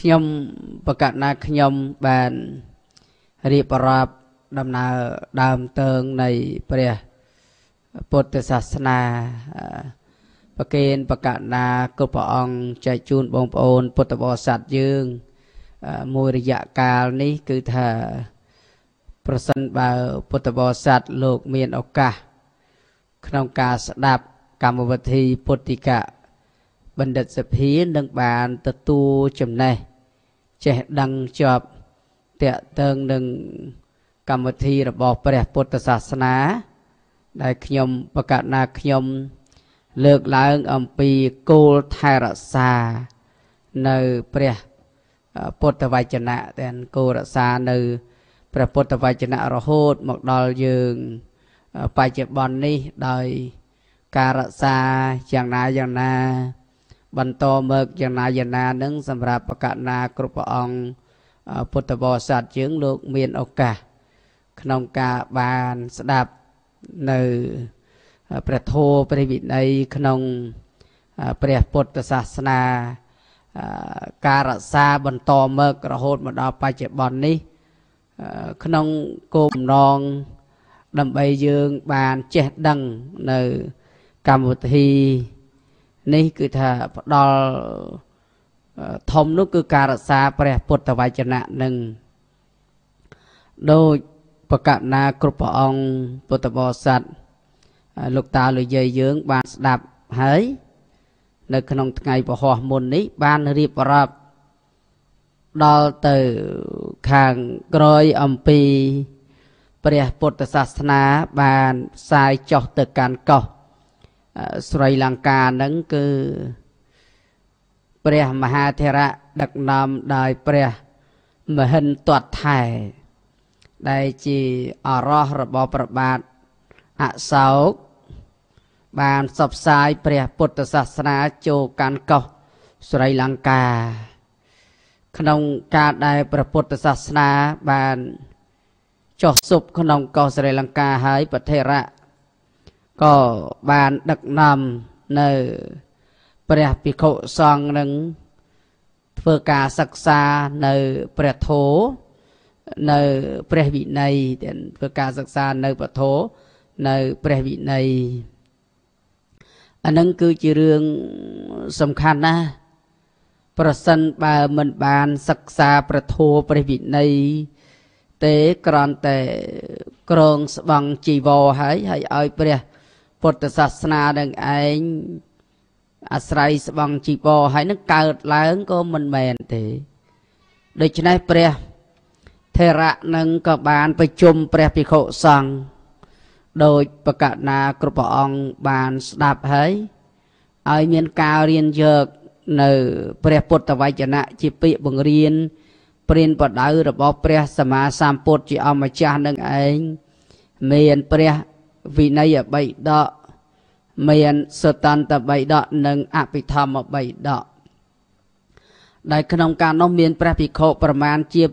ខ្ញុំប្រកាសណាខ្ញុំបានរៀបរាប់ដំណើរដើមតើងនៃព្រះពុទ្ធសាសនាប្រកេនប្រកាសណាគ្រប់ព្រះអង្គចែកជូនបងប្អូនពុទ្ធបរិស័ទយើងមួយរយៈកាលនេះគឺថាប្រសិនបើពុទ្ធបរិស័ទលោកមានឱកាសក្នុងការស្ដាប់កម្មវិធីពុទ្ធិកបណ្ឌិតសភានឹងបានទទួលចំណេះចេះដឹងជាប់តាក់ទងនឹងកម្មវិធីរបស់ព្រះពុទ្ធសាសនាដែលខ្ញុំប្រកាសណាខ្ញុំលើកឡើងអំពីគោលថែរក្សានៅព្រះពុទ្ធវចនៈទាំងគោលរក្សានៅព្រះពុទ្ធវចនៈរហូតមកដល់យើងបច្ចុប្បន្ននេះដោយការរក្សាយ៉ាងណាបន្តមកយ៉ាងណានឹងសម្រាប់ប្រកាសណាគ្រប់ព្រះអង្គពុទ្ធបរិស័ទយើងលោកមានឱកាសក្នុងការបានស្ដាប់នៅព្រះធម៌ព្រះវិន័យក្នុងព្រះពុទ្ធសាសនាការរក្សាបន្តមករហូតមកដល់បច្ចុប្បន្ននេះក្នុងគោលបំណងដើម្បីយើងបានចេះដឹងនៅកម្មវិធីនេះគឺថាផ្ដល់ធំនោះគឺការរក្សាព្រះពុទ្ធវចនៈនឹងដោយប្រកាសណាគ្រប់ព្រះអង្គពុទ្ធបរិស័ទលោកតាលោកយាយយើងបានស្ដាប់ហើយនៅក្នុងថ្ងៃពហុមុននេះបានរៀបរាប់ដល់ទៅខាងក្រោយអំពីព្រះពុទ្ធសាសនាបានផ្សាយចុះទៅកាន់កោះស្រីលង្កានឹងគឺព្រះមហាធរៈដឹកនាំដោយព្រះមហិន្ទតថែដែលជាអរោះរបស់ព្រះបាទអសោកបានផ្សព្វផ្សាយព្រះពុទ្ធសាសនាចូលកាន់កោះស្រីលង្កាក្នុងការដែលព្រះពុទ្ធសាសនាបានចុះស៊ុបក្នុងកោះស្រីលង្កាហើយព្រះថេរៈក៏បានដឹកនាំនៅព្រះភិក្ខុសង្ឃនឹងធ្វើការសិក្សានៅព្រះធម៌នៅព្រះវិន័យធ្វើការសិក្សានៅព្រះធម៌នៅព្រះវិន័យអានឹងគឺជារឿងសំខាន់ណាស់ប្រសិនបើមិនបានសិក្សាព្រះធម៌ព្រះវិន័យទេគ្រាន់តែក្រងស្បង់ជីវរហើយឲ្យព្រះពុទ្ធសាសនានឹងឯងអាស្រ័យស្បង់ជីវរហើយនឹងកើតឡើងក៏មិនមែនទេដូច្នេះព្រះថេរៈនឹងក៏បានប្រជុំព្រះភិក្ខុសង្ឃដោយប្រកាសណាគ្រប់ព្រះអង្គបានស្ដាប់ហើយឲ្យមានការរៀនយកនៅព្រះពុទ្ធវចនៈជាពាក្យបង្រៀនព្រានប្រដៅរបស់ព្រះសម្មាសម្ពុទ្ធជាអម្ចាស់នឹងឯងមានព្រះវិន័យបិដកមានសតន្តបិដកនិងអភិធម្មបិដកដែលក្នុងការនោះមានព្រះភិក្ខុប្រមាណជា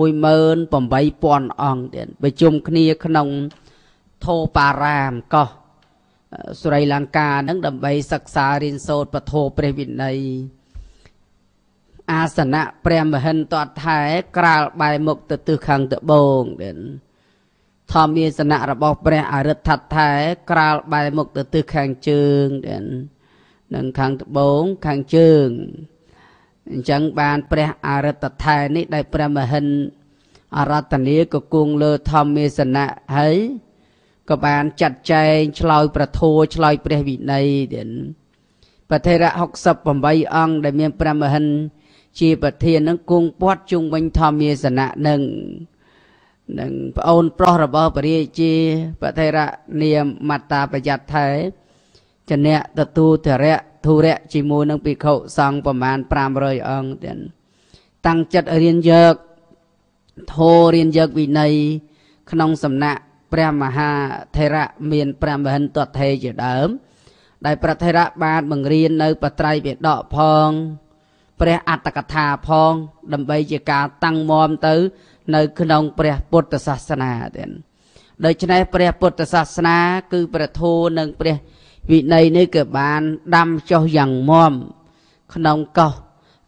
68000អង្គទៀតប្រជុំគ្នាក្នុងធោបារាមកោះស្រីលង្កានឹងដើម្បីសិក្សារៀនសូត្រពធព្រះវិន័យអាសនៈព្រះមហិន្ទតថែក្រាលបែរមុខទៅទិសខាងត្បូងទៀតធម្មាសនៈរបស់ព្រះអរិ ទ្ធថែក្រាលបែរមុខទៅទិសខាងជើងទៀតនឹងខាងត្បូងខាងជើងអញ្ចឹងបានព្រះអរិ ទ្ធថែនេះដែលព្រះមហិន្ទអរតនីក៏គង់លើធម្មាសនៈហើយក៏បានចាត់ចែងឆ្លើយប្រធัวឆ្លើយព្រះវិន័យទៀតព្រះថេរៈ68អង្គដែលមានព្រះមហិន្ទជាប្រធាននឹងគង់ព័ទ្ធជុំវិញធម្មាសនៈនឹងប្អូនប្រុសរបស់ព្រះរាជាព្រះថេរៈនាមមត្តាបយត្តថែចនៈទទូធរៈធុរៈជាមួយនឹងភិក្ខុសង្ឃប្រមាណ500អង្គទៀតតាំងចិត្តរៀនយកធម៌រៀនយកវិន័យក្នុងសំណាក់ព្រះមហាថេរៈមានព្រះមហិន្ទតថេជាដើមដែលព្រះថេរៈបានបង្រៀននៅបត្រៃបិដកផងព្រះអត្តកថាផងដើម្បីជាការតាំងមាំទៅនៅក្នុងព្រះពុទ្ធសាសនាទៀតដូច្នេះព្រះពុទ្ធសាសនាគឺព្រះធម៌និងព្រះវិន័យនេះក៏បានដាំចុះយ៉ាងមាំក្នុងកោះ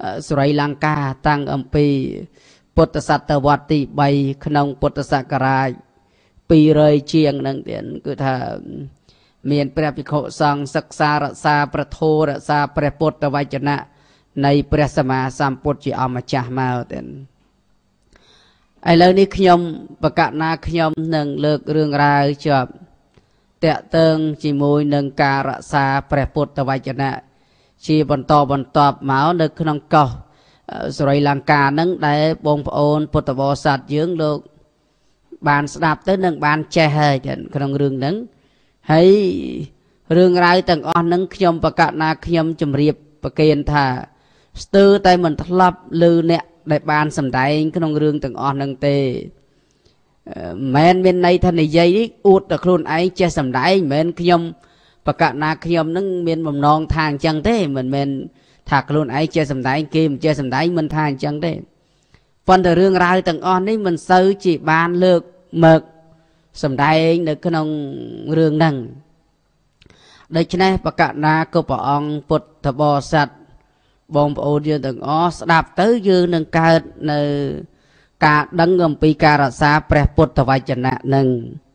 สุริลังกาตั้งอำปีពុទ្ធសតវត្សទី3ក្នុងពុទ្ធសករាជ200ជាងនឹងទៀតគឺថាមានព្រះភិក្ខុសង្ឃសិក្សារក្សាប្រធោរក្សាព្រះពុទ្ធវចនៈនៃព្រះសម្មាសម្ពុទ្ធជាអម្ចាស់មកទៀតឥឡូវនេះខ្ញុំបកណាខ្ញុំនឹងលើករឿងរ៉ាវជាប់តាក់ទងជាមួយនឹងការរក្សាព្រះពុទ្ធវចនៈជាបន្តបន្ទាប់មកនៅក្នុងកោះសុរិលង្កានឹងដែលបងប្អូនពុទ្ធបរិស័ទយើងលោកបានស្ដាប់ទៅនឹងបានចេះហើយក្នុងរឿងហ្នឹងហើយរឿងរ៉ាវទាំងអស់ហ្នឹងខ្ញុំបកណាខ្ញុំជម្រាបប្រកេនថាស្ទើរតែមិនធ្លាប់ឮអ្នកដែលបានសម្ដែងក្នុងរឿងទាំងអស់ហ្នឹងទេមិនមានន័យថានិយាយនេះអួតតែខ្លួនឯងចេះសម្ដែងមិនមែនខ្ញុំបកណាខ្ញុំហ្នឹងមានបំណងថាអញ្ចឹងទេមិនមែនថាខ្លួនឯងចេះសម្ដែងគេមិនចេះសម្ដែងមិនថាអញ្ចឹងទេប៉ុន្តែរឿងរ៉ាវទាំងអស់នេះមិនសូវជាបានលើកមកសម្ដែងនៅក្នុងរឿងហ្នឹងដូច្នេះបកណាក៏ព្រះអង្គពុទ្ធបរិស័ទបងប្អូនយើងទាំងអស់ស្ដាប់ទៅយើងនឹងកើតនៅការដឹងអំពីការរក្សាព្រះពុទ្ធវចនៈនឹង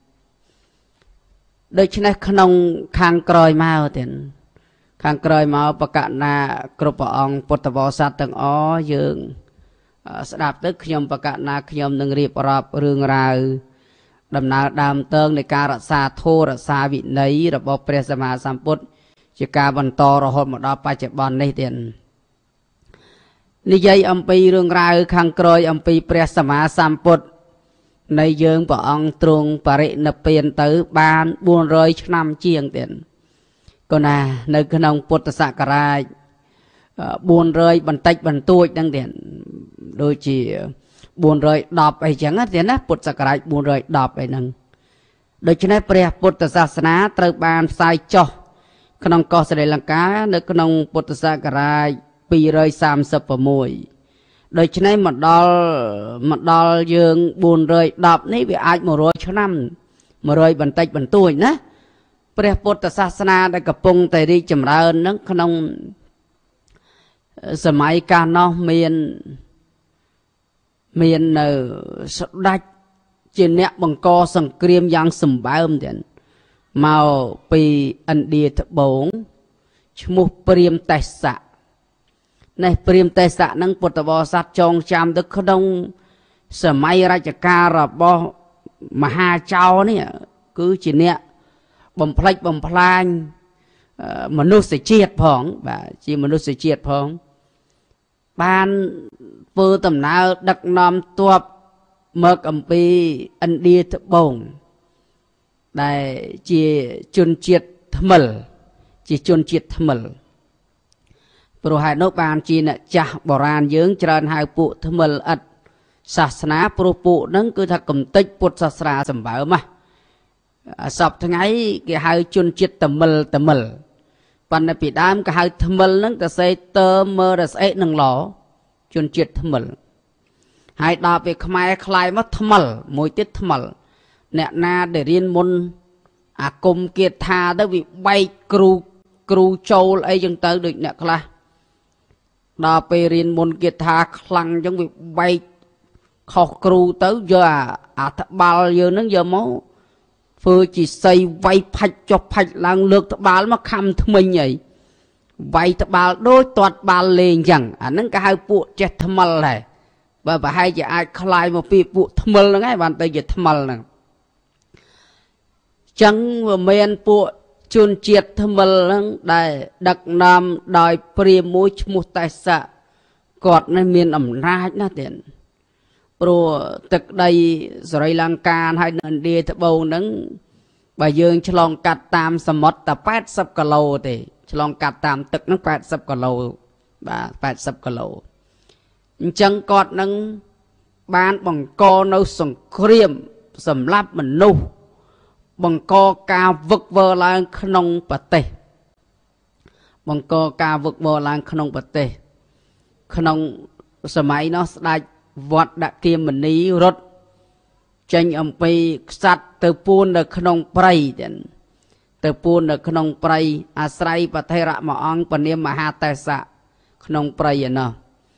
ដូច្នេះក្នុងខាងក្រោយមកទៀតខាងក្រោយមកបកណាគ្រប់ព្រះអង្គពុទ្ធបរិស័ទទាំងអស់យើងស្ដាប់ទៅខ្ញុំបកណាខ្ញុំនឹងរៀបរាប់រឿងរ៉ាវដំណើរដើមតើងនៃការរក្សាធម៌រក្សាវិន័យរបស់ព្រះសម្មាសម្ពុទ្ធជាការបន្តរហូតមកដល់បច្ចុប្បន្ននេះទៀតនិយាយអំពីរឿងរ៉ាវខាងក្រោយអំពីព្រះសម្មាសម្ពុទ្ធនៃយើងព្រះអង្គទ្រង់បរិនិព្វានទៅបាន400ឆ្នាំជាងទៀតក៏ណានៅក្នុងពុទ្ធសករាជ400បន្តិចបន្តួចហ្នឹងទៀតដូចជា410អីចឹងទៀតណាពុទ្ធសករាជ410អីហ្នឹងដូច្នេះព្រះពុទ្ធសាសនាត្រូវបានផ្សាយចុះក្នុងកោះស្រីលង្កានៅក្នុងពុទ្ធសករាជ236ដូច្នេះមកដល់យើង410នេះវាអាច100ឆ្នាំ100បន្តិចបន្តួចណាព្រះពុទ្ធសាសនាដែលកំពុងតែរីកចម្រើនហ្នឹងក្នុងសម័យកាលនោះមាននៅស្ដេចជាអ្នកបង្កសង្គ្រាមយ៉ាងសម្បើមទៀតមកពីឥណ្ឌាត្បូងឈ្មោះព្រាហ្មណ៍ទេសៈនេះព្រាហ្មណ៍ទេសៈនឹងពុទ្ធបរិស័ទចងចាំទៅក្នុងសម័យរជ្ជកាលរបស់មហាចៅនេះគឺជាអ្នកបំផ្លិចបំផ្លាញមនុស្សជាតិផងបាទជាមនុស្សជាតិផងបានធ្វើដំណើរដឹកនាំទ័ពមកអំពីឥណ្ឌាត្បូងដែលជាជនជាតិថ្មិលជាជនជាតិថ្មិលព្រោះហេតុនោះបានជាអ្នកចាស់បុរាណយើងច្រើនហៅពួកថ្មិលឥតសាសនាព្រោះពួកហ្នឹងគឺថាកំតិចពុទ្ធសាសនាសម្បើមសពថ្ងៃគេហៅជនជាតិតមិលប៉ុន្តែពីដើមគេហៅថ្មិលហ្នឹងតែសេតើមើរស្អេកនឹងឡជនជាតិថ្មិលហើយដល់ពេលខ្មែរខ្លាយមកថ្មិលមួយទៀតថ្មិលអ្នកណាដែលរៀនមុនអាគមគាថាទៅវាបែកគ្រូចូលអីចឹងទៅដូចអ្នកខ្លះដល់ពេលរៀនមុនគាថាខ្លាំងចឹងវាបែកខុសគ្រូទៅយកអាត្បាល់យើងហ្នឹងយកមកធ្វើជាសីវាយផាច់ចុះផាច់ឡើងលើកត្បាល់មកខំថ្មិញអីវាយត្បាល់ដូចទាត់បាល់លេងចឹងអាហ្នឹងគេហៅពួកចេះថ្មិលដែរបើប្រហែលជាអាចคลายមកពីពួកថ្មិលហ្នឹងឯងបានទៅជាថ្មិលហ្នឹងចឹងវាមានពួកជនជាតិថ្មិលហ្នឹងដែលដឹកនាំដោយព្រាហ្មណ៍មួយឈ្មោះទេសៈគាត់នេះមានអំណាចណាស់ទៀតព្រោះទឹកដីសរីលង្កាហើយនៅឥណ្ឌាត្បូងហ្នឹងបើយើងឆ្លងកាត់តាមសមុទ្រតែ80គីឡូទេឆ្លងកាត់តាមទឹកហ្នឹង80គីឡូបាទ80គីឡូអញ្ចឹងគាត់នឹងបានបង្កនៅសង្គ្រាមសម្រាប់មនុស្សបង្កការវឹកវរឡើងក្នុងប្រទេសបង្កការវឹកវរឡើងក្នុងប្រទេសក្នុងសម័យនោះស្ដេចវត្តដគាមនីរត់ចេញអំពីខ្សាត់ទៅពួននៅក្នុងព្រៃទៀតទៅពួននៅក្នុងព្រៃអាស្រ័យប្រធេរៈមួយអង្គពនាមមហាទេសៈក្នុងព្រៃឯណោះ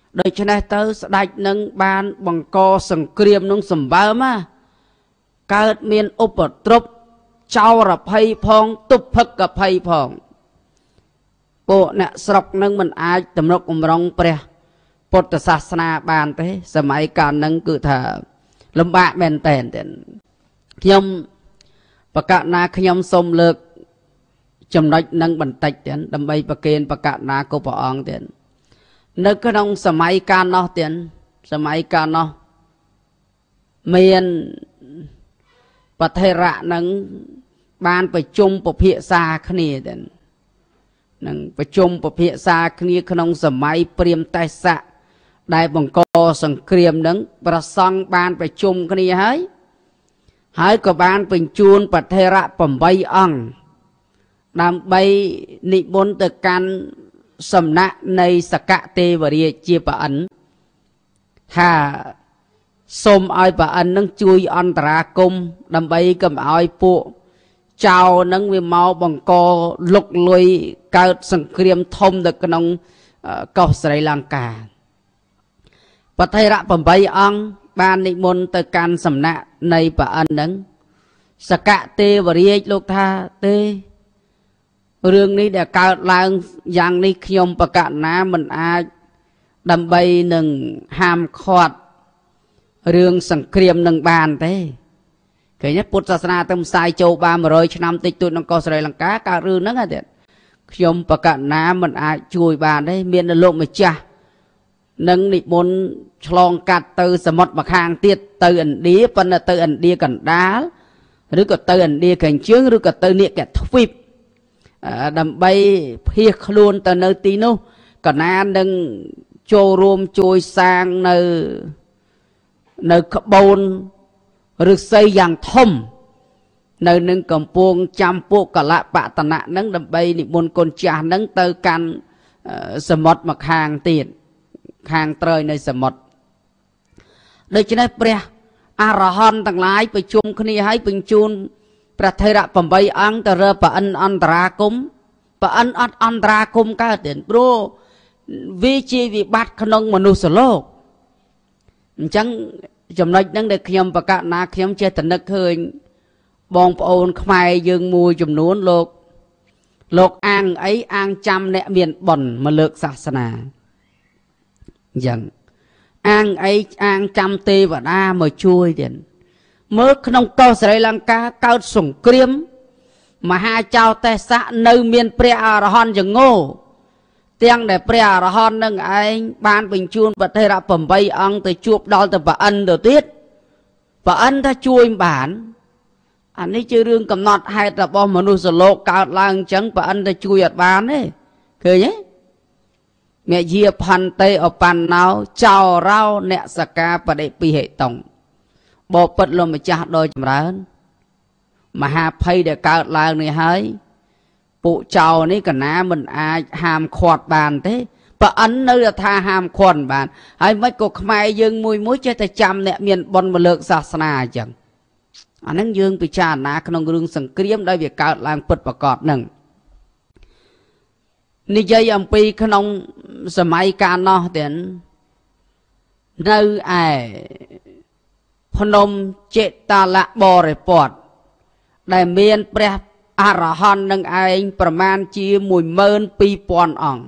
Đời cho nên tới đạch nâng ban bằng co sừng kriêm nông sầm bơ mà cao miên úp ở trúc trao rập hay phong tụp phật gặp hay phong bộ nè sọc nâng mình ai tầm rộng cùng rong pre Phật sát na bàn thế sớm ấy cả nâng cự thở lâm bạ bền tèn tèn nhom và cả na nhom xôm lược chấm nói nâng bẩn tạch tèn đâm bay và kên và cả na cô bỏ ong tèn nơi cái nông sớm ấy cả nó tèn sớm ấy cả nó miền và thầy rạ nâng ban phải chung bộ phía xa khnia tèn nâng phải chung bộ phía xa khnia cái nông sớm ấy priêm tai sạ đại bằng co sừng kriêm nâng và xong ban phải chung cái này hãy có ban bình chuôn và thê rạ bầm bay ong làm bay nị bốn từ can sầm nạ này sạc cạ tê và đi chia bà ấn thà xôm ai bà ấn nâng chui on tà cung làm bay cầm ai phụ chào nâng vì mau bằng co lục lùi cao sừng kriêm thông được cái nông cầu Sri Lanka và thầy rạ bầm bay ong ban nị môn từ can sầm nạ này bà ân nâng sạc cạ tê và riêng lúc tha tê rương ní để cao lang giang ní khiom bà cạ ná mình ai đầm bay nâng hàm khọt rương sẵn kriêm nâng bàn thế cái nhất Phật sát na tâm sai châu 30 năm tích tụi nâng có Sri Lanka cả rương nâng à khiom bà cạ ná mình ai chui bàn đấy miền là lộ mà cha nâng nị môn chlong cắt từ sầm mót bạc hàng tiết từ ẩn đĩa phân là từ ẩn đĩa cần đá rồi có từ ẩn đĩa cảnh chướng rồi có từ nịa kẹt phịp đầm bay phiệt luôn từ nơi tí nô còn anh nâng trôi rôm trôi sang nơi carbon rồi xây dạng thom nơi nâng cầm buông chăm buộc cả lạ bạ tận nạn nâng đầm bay nị môn con trà nâng từ can sầm mót bạc hàng tiền hàng trời nơi sầm mót đây cho nên pre Arahant tầng láiไปជុំគ្នាហើយបញ្ជូនព្រះថេរៈ8អង្គទៅរើប្រអិនអន្តរាគមប្រអិនអត់អន្តរាគមកើតទៀតព្រោះវាជាវិបត្តិក្នុងមនុស្សលោកអញ្ចឹងចំណុចហ្នឹងដែលខ្ញុំប្រកាសណាខ្ញុំចេះតែនឹកឃើញបងប្អូនខ្មែរយើងមួយចំនួនលោកអាងអីអាងចាំអ្នកមានបុណ្យមកលើកសាសនាអញ្ចឹងអាងអីអាងចាំទេវតាមកជួយទៀតមើលក្នុងកោះស្រីលង្កាកើតសង្គ្រាមមហាចៅទេសៈនៅមានព្រះអរហន្តចងោទាំងដែលព្រះអរហន្តនឹងឯងបានបញ្ជូនប្រតិរៈ8អង្គទៅជួបដល់ទៅប្រអិនទៅទៀតប្រអិនថាជួយបានអានេះជារឿងកំណត់ហេតុរបស់មនុស្សលោកកើតឡើងអញ្ចឹងប្រអិនទៅជួយអត់បានទេឃើញទេមេយាផន្តិអបណ្ណោចោរោអ្នកសកាបដិពិហិតងបបិទ្ធលោកម្ចាស់ដោយចម្រើនមហាភ័យដែលកើតឡើងនេះហើយពួកចោនេះកណាមិនអាចហាមឃាត់បានទេប្រអិននៅថាហាមឃាត់បានហើយមិនក៏ខ្មែរយើងមួយចេះតែចាំអ្នកមានបុណ្យមកលើកសាសនាអញ្ចឹងអាហ្នឹងយើងពិចារណាក្នុងរឿងសង្គ្រាមដោយវាកើតឡើងពិតប្រាកដហ្នឹងនិយាយអំពីក្នុងសម័យកាលនោះទៀតនៅឯភ្នំចេតាលៈបរិពតដែលមានព្រះអរហន្តនឹងឯងប្រមាណជា12000អង្គ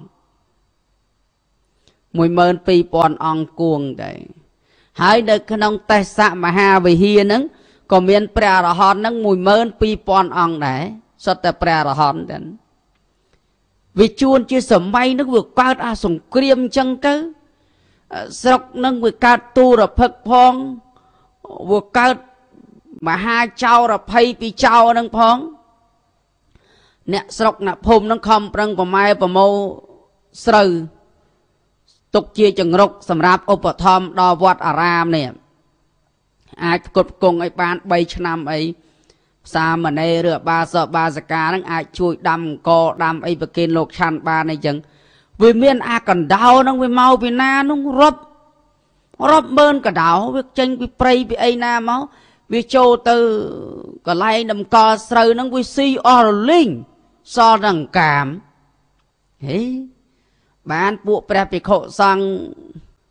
12000អង្គគួងដែរហើយនៅក្នុងទេសៈមហាវិហារហ្នឹងក៏មានព្រះអរហន្តហ្នឹង12000អង្គដែរសុទ្ធតែព្រះអរហន្តដែរវាជួនជាសម័យហ្នឹងវាកើតអាសង្គ្រាមអញ្ចឹងទៅស្រុកហ្នឹងវាកើតទូរភិក្សផងវាកើតមហាចោរភ័យពីចោហ្នឹងផងអ្នកស្រុកអ្នកភូមិហ្នឹងខំប្រឹងប្រម៉ែប្រមូលស្រូវទុកជាចង្រុកសម្រាប់ឧបត្ថម្ភដល់វត្តអារាមនេះអាចផ្គត់ផ្គង់ឲ្យបាន3ឆ្នាំអីសាមណេរឬបាសបាសកាហ្នឹងអាចជួយដាំអង្គដាំអីប្រគេនលោកឆាន់បានអីចឹងវាមានអាកណ្ដោហ្នឹងវាមកពីណាហ្នឹងរាប់ម៉ឺនកណ្ដោវាចេញពីព្រៃពីអីណាមកវាចូលទៅកន្លែងដំកល់ស្រូវហ្នឹងវាស៊ីអស់រលីងសល់តែអង្កាមហេបានពួកព្រះភិក្ខុសង្ឃ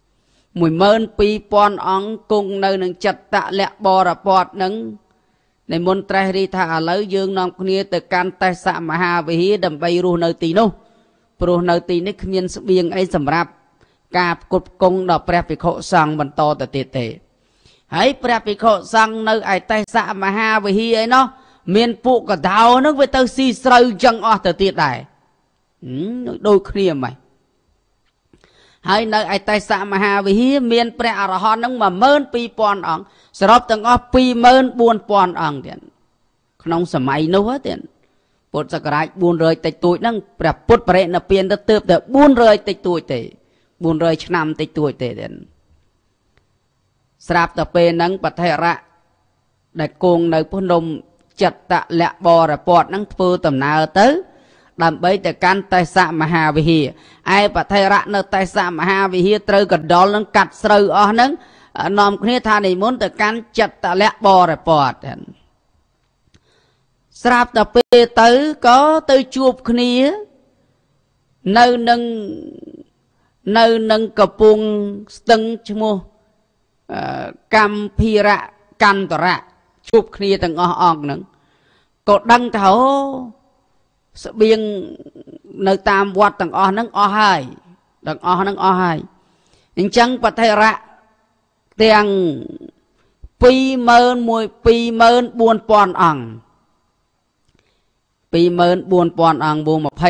12,000 អង្គគង់នៅនឹងចិត្តតលៈបរពតនឹងในមន្ត្រេះរីថាឥឡូវយើងនាំគ្នាទៅកាន់តេសមហាវិហារដើម្បីរស់នៅទីនោះព្រោះនៅទីនេះគ្មានស្បៀងអីសម្រាប់ការផ្គត់ផ្គង់ដល់ព្រះភិក្ខុសង្ឃបន្តទៅទៀតទេហើយព្រះភិក្ខុសង្ឃនៅឯតេសមហាវិហារឯណោះមានពួកកដោនឹងវាទៅស៊ីស្រូវចឹងអស់ទៅទៀតដែរដូចគ្នាហ្មងហើយនៅឯតេសមហាវិហារមានព្រះអរហន្តនឹង 12,000 អង្គសរុបទាំងអស់ 24,000 អង្គទៀតក្នុងសម័យនោះទៀតពុទ្ធសករាជ400តិចតួចហ្នឹងព្រះពុទ្ធបរិនិព្វានទៅទើបតែ400តិចតួចទេ400ឆ្នាំតិចតួចទេទៀតស្រាប់តែពេលហ្នឹងបថេរៈដែលគង់នៅភ្នំចិត្តលៈបរពតហ្នឹងធ្វើដំណើរទៅដើម្បីទៅកាន់តេសមហាវិហារឯបថេរៈនៅតេសមហាវិហារត្រូវកណ្ដុលនឹងកាត់ស្រូវអស់ហ្នឹងនាំគ្នាថានិមន្តទៅកាន់ចិត្តលៈបរពតស្រាប់តែពេលទៅក៏ទៅជួបគ្នានៅនឹងកំពង់ស្ទឹងឈ្មោះកម្ភារៈកន្តរៈជួបគ្នាទាំងអស់អង្គហ្នឹងក៏ដឹងថាអូស្បៀងនៅតាមវត្តទាំងអស់ហ្នឹងអស់ហើយទាំងអស់ហ្នឹងអស់ហើយអញ្ចឹងបថេរៈទាំង 24,000 អង្គ 24,000 អង្គវង 24,000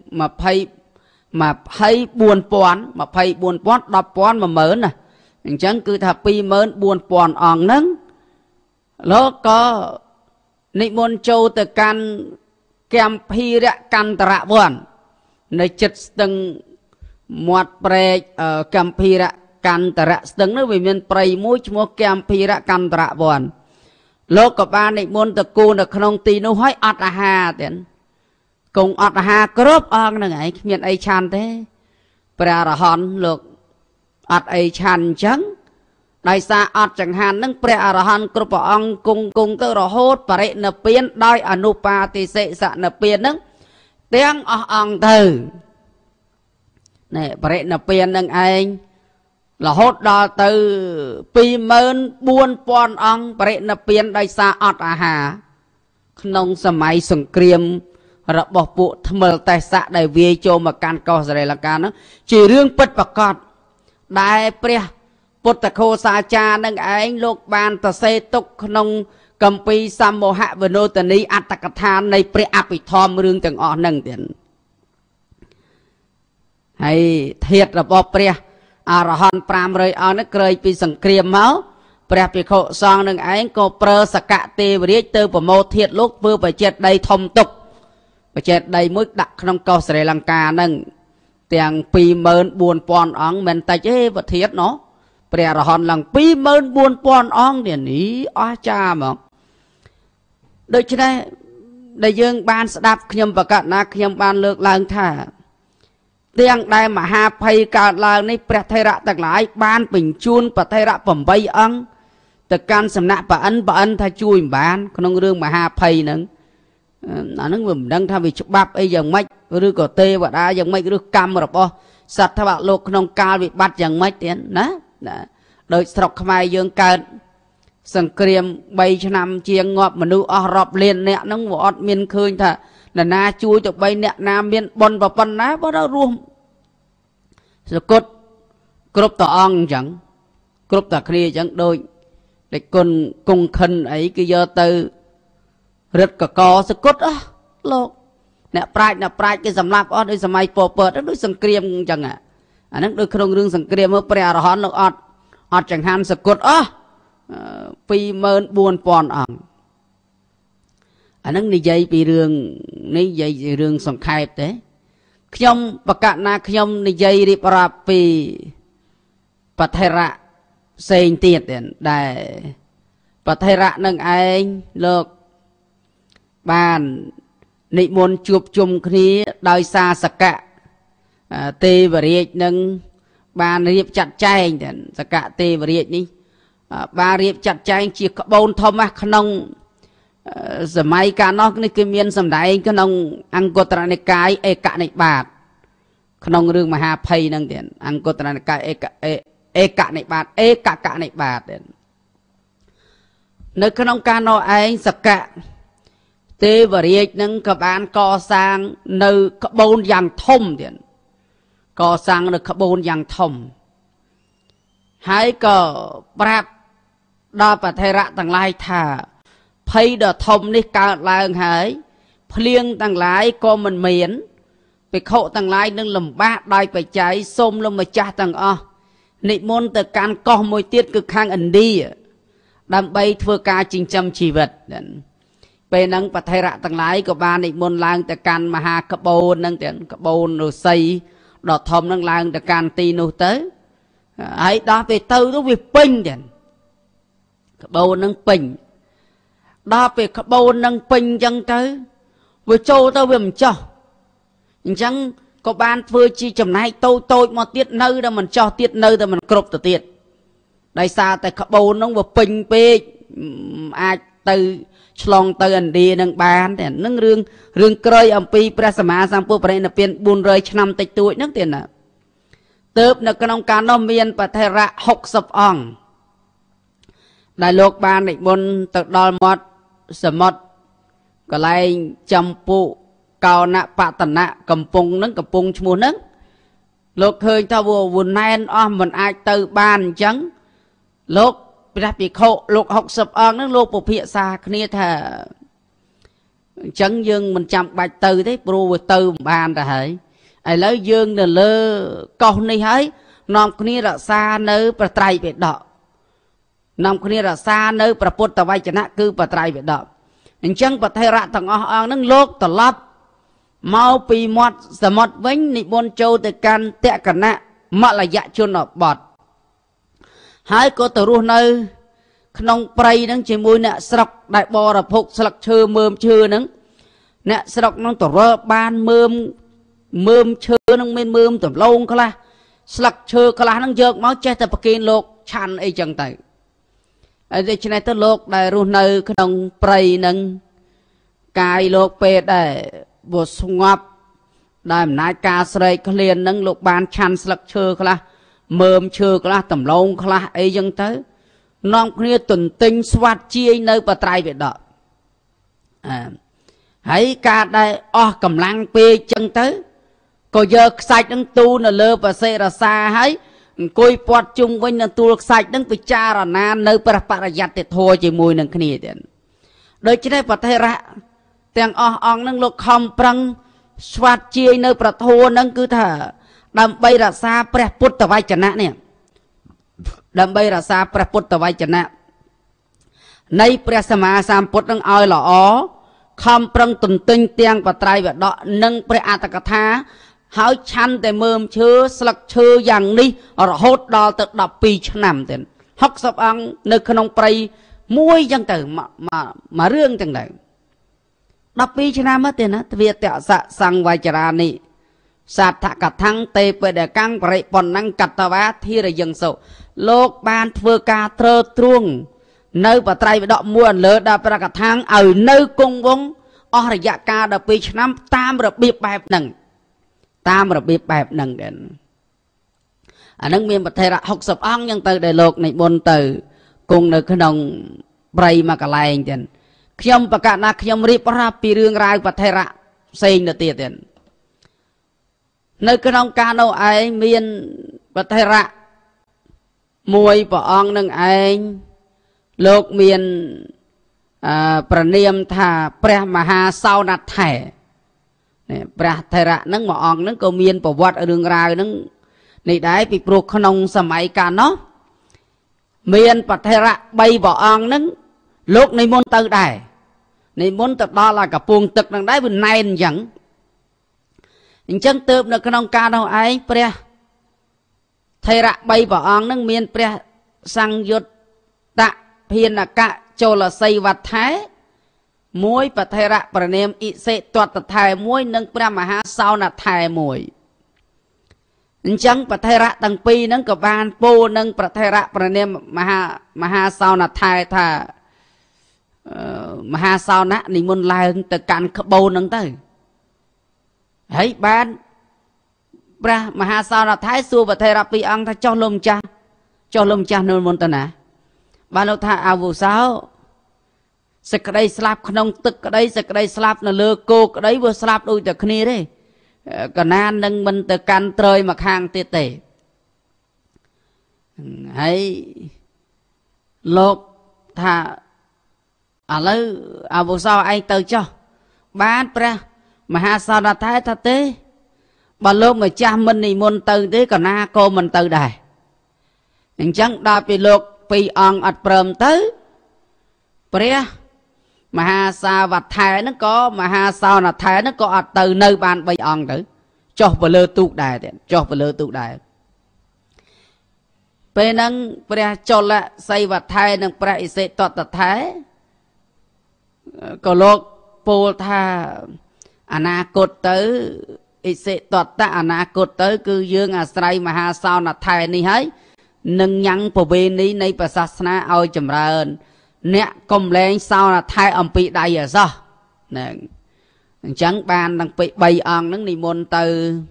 10,000 ណាអញ្ចឹងគឺថា 24,000 អង្គហ្នឹងលោកក៏និមន្តចូលទៅកាន់កម្ភារៈកន្តរវ័ននៅចិត្តស្ទឹងមាត់ព្រែកកម្ភារៈកន្តរៈស្ទឹងនោះវាមានព្រៃមួយឈ្មោះកម្ភារៈកន្តរវ័នលោកក៏បាននិមន្តទៅគូនៅក្នុងទីនោះហើយអត់អាហារទៀតគង់អត់អាហារគ្រប់អង្គហ្នឹងឯងគ្មានអីឆាន់ទេព្រះអរហន្តលោកអត់អីឆាន់អញ្ចឹងដោយសារអត់ចង្ហាន់នឹងព្រះអរហន្តគ្រប់ព្រះអង្គគង់ទៅរហូតបរិនិព្វានដោយអនុបាទិសេសនិព្វាននឹងទាំងអស់អង្គទៅណែបរិនិព្វាននឹងឯងរហូតដល់ទៅ 24,000 អង្គបរិនិព្វានដោយសារអត់អាហារក្នុងសម័យសង្គ្រាមរបស់ពួកថ្មិលតេសៈដែលវាយចូលមកកាន់កោះស្រីលង្កានោះជារឿងពិតប្រាកដដែលព្រះពុទ្ធឃោសាចារ្យនឹងឯងលោកបានសរសេរទុកក្នុងគម្ពីរសម្មោហវិនោទនីអត្តកថានៃព្រះអភិធម្មរឿងទាំងអស់ហ្នឹងទៀតហើយធាតុរបស់ព្រះអរហន្ត500អង្គនេះក្រោយពីសង្គ្រាមមកព្រះភិក្ខុសង្ឃនឹងឯងក៏ប្រើសកទេវរាជទៅប្រមោទធាតុលោកធ្វើបច្ចេកដីធំទុកបច្ចេកដីមួយដាក់ក្នុងកោះស្រីលង្កាហ្នឹងទាំង 24,000 អង្គមិនតិចទេប្រធានណោះព្រះអរហន្តឡើង 24,000 អង្គទៀតនេះអស្ចារ្យហ្មងដូច្នេះដែលយើងបានស្ដាប់ខ្ញុំប្រកាសណាខ្ញុំបានលើកឡើងថាទាំងដែលមហាភ័យកើតឡើងនេះព្រះថេរៈទាំងឡាយបានបញ្ជូនព្រះថេរៈ8អង្គទៅកាន់សំណាក់ប្រអិនថាជួយមិនបានក្នុងរឿងមហាភ័យហ្នឹងអាហ្នឹងវាមិនដឹងថាវាច្បាប់អីយ៉ាងម៉េចឬក៏ទេវតាយ៉ាងម៉េចឬកម្មរបស់សត្វវលោកក្នុងកាលវិបត្តិយ៉ាងម៉េចទៀតណាដោយស្រុកខ្មែរយើងកើតសង្គ្រាម3ឆ្នាំជាងងាប់មនុស្សអស់រាប់លានអ្នកហ្នឹងវាអត់មានឃើញថានរណាជួយទៅ3អ្នកណាមានបុណ្យប៉ុណ្ណាបើរស់សកត់គ្រប់តអង្គអញ្ចឹងគ្រប់តគ្នាអញ្ចឹងដូចតែគុណគង់ខិនអីគឺយកទៅរឹតកកសកត់លោកអ្នកប្រាជ្ញគេសម្លាប់អស់ដោយសម័យប៉ុលពតដូចសង្គ្រាមអញ្ចឹងអាហ្នឹងដូចក្នុងរឿងសង្គ្រាមមកព្រះអរហន្តលោកអត់ចង្ហាន់សកត់24,000 អង្គអាហ្នឹងនិយាយពីរឿងនេះនិយាយរឿងសង្ខេបទេខ្ញុំបកណាខ្ញុំនិយាយរៀបរាប់ពីបថេរៈផ្សេងទៀតដែលបថេរៈនឹងឯងលោកបាននិមន្តជួបជុំគ្នាដោយសារសកៈទេវរាជនឹងបានរៀបចាត់ចែងសកៈទេវរាជនេះបានរៀបចាត់ចែងជាក្បូនធំក្នុងសម័យកាលនោះនេះគឺមានសម្ដែងក្នុងអង្គុត្រនិកាយឯកនិបាតក្នុងរឿងមហាភ័យហ្នឹងទៀតអង្គុត្រនិកាយឯ ê cả này bạt ê cả này bạt nơi trong ca nó ấy sạc cả tê và riêng nâng các bạn co sang nơi các bồn dàng thông co sang nơi các bồn dàng thông hãy có bạp đo và thầy rạ tầng lai thả thấy đợt thông đi cao lại hãy phliêng tầng lái có mình miễn vì khổ tầng lái nâng lầm bát đai phải cháy xôm lông mà cha tầng nị môn từ can co môi tiết cực khang ẩn đi đam bay thưa ca trình châm chỉ vật về nâng và thầy rạ tầng lái của ba nị môn lang từ can mà ha cấp bô nâng tiền cấp bô nô xây đọt thông nâng lang từ can ti nô tới ấy đó về tư đó về pinh tiền cấp bô nâng pinh đó về cấp bô nâng pinh chân tới về châu tao về mình cho chẳng có ban vừa chi chầm này tôi mà tiết nơi đó mình cho tiết nơi đó mình cột từ tiết đây xa tại cấp bô nó vừa pinh bê ai từ slong từ anh đi nâng bàn thì nâng rương cười âm pi prasama sang po pre na pien buôn rơi năm tịch tuổi nước tiền à tớp nó cái nông cá nó miên và thay ra học sập ong đại lục ban định môn tự đo mót sờ mót cái này chăm phụ cao nạ bạ tận nạ cầm pung chmua nấng lục hơi thao vô vun nan mình ai từ bàn trắng lục bị khổ lục học sập ong nó lục bộ phia xa kia thà trắng dương mình chăm bạch từ thế pro từ bàn ra hỡi ai lấy dương là lơ con này hỡi nằm kia là xa nơi bờ trai về đọ nằm kia là xa nơi bờ bột tàu vai chả nã cứ bờ trai về đọ chẳng bờ thay ra thằng ong nâng lục tờ lấp mau pi mót sờ mót vĩnh nị bôn châu từ can tẹt cả nạ mà là dạ chôn ở bọt hãy có từ ruộng nơi nông prey nâng chỉ mùi nè sọc đại bò là phục sọc chơ mơm chơ nâng nè sọc nông tổ rơ ban mơm chơ nâng men mơm tầm lâu khá la sọc chơ khá la nâng dược máu chết tập kinh lục chăn ấy chẳng tại ở đây trên này tới lục đại ruộng nơi nông prey nâng cài lục pê để bộ sung ngọc đại nái ca sợi có liền nâng lục ban chăn sọc chơ khá la mơm chơ khá la tầm lâu khá la ấy chẳng tới nông kia tuần tinh xoát chia nơi bà trai về đó hãy cả đây cầm lăng bê chân tới có giờ sạch nâng tu nè lơ và xe ra xa hãy côi bọt chung với nâng tu sạch nâng bị cha ra nà nơi bà bà giặt thì thôi chỉ mùi nâng kia tiền đôi chứ đây bà thay ra tiền nâng lục không prăng xoát chia nơi bà thua nâng cứ thở đầm bay ra xa bà bút tà vai chẳng nạ nè đâm bây ra xa pra put vai chân nè nay pra sama sam put đang oi là không prăng tuần tinh tiang và trai và đọ nâng pra atakatha háo chăn để mơm chứa sặc chứa dạng đi ở hốt đo tự đọc pi nằm tiền học sập ăn nơi khôn pray muôi chẳng từ mà riêng chẳng đấy đọc pi nằm mất tiền á việc tẹo sạ sang vai chả nị sạt thạ cả thăng tê về để căng và bọn năng cắt tàu á thi là dừng sầu lộc ban thưa ca trơ truông nơi bà trai đọ mua lỡ đạp ra cả thang ở nơi cung vong ở dạ ca đập pi năm tam rồi biệp bẹp nằng đến nâng miền bạch thầy đã học sập ăn nhưng từ đại lục này bôn từ cùng nơi cái đồng bray mà cả lại tiền khiêm bạc cả na khiêm riệp ra pi riêng rai bạch thầy đã xây được tiền nơi cái đồng ca nô ấy miền bạch thầy đã mùi bỏ ong nâng anh lục miền pra niệm thà pre maha sau nát thẻ pra thầy ra nâng bỏ ong nâng cầu miền bỏ vọt ở đường ra nâng này đấy bị pro khôn sầm ấy cả nó miền bạch thầy ra bay bỏ ong nâng lúc này môn từ đài này môn từ đó là cả buông tực đằng đấy bên này chẳng chân tớp nó khôn ca đâu ấy pre thầy ra bay bỏ ong nâng miền pre sang yết tạ hiền là cả châu là xây vật thái muối và thầy ra bà nêm ý sẽ toát thầy muối nâng pra mà ha sau là thầy muối chẳng bà thầy ra tầng pi nâng cả bàn bô nâng bà thầy ra bà nêm mà ha sau là thầy thà mà ha sau nạ nì môn lai từ cạn khắp bô nâng tới ấy bàn pra mà ha sau là thái xua và thầy ra pi ăn thầy cho lông cha cho lông cha nôn môn tân à ban lúc tha ao vụ sao sực cái đây slap không tức cái đây sực cái đây slap là lừa cô cái đấy vừa slap đôi từ kia đấy còn nan nâng mình từ can trời mà hàng tiệt tệ hay lộc thà à lấy à vụ sao anh từ cho bán ra mà ha sao đã thái ta tế bà lúc mà cha mình thì môn từ thế còn na cô mình từ đài chẳng đa bị lộc bị on ắt prem tới pre mà ha sao và thái nó có mà ha sao là thái nó có ắt từ nơi bàn bị on tử cho bà lơ tụ đài cho bà lơ tụ đài pe nâng pre cho lại xây và thái nâng pre sẽ tọt tật thái có lộc pô tha anh cột tới sẽ tọt ta anh cột tới cứ dương à say mà ha sao là thái này hết nâng nhắn phổ bên ní này bà sát na ôi chầm ra ơn nè công lên sao là thái âm bị đầy ở sao nè chẳng ban đang bị bay on nâng đi môn từ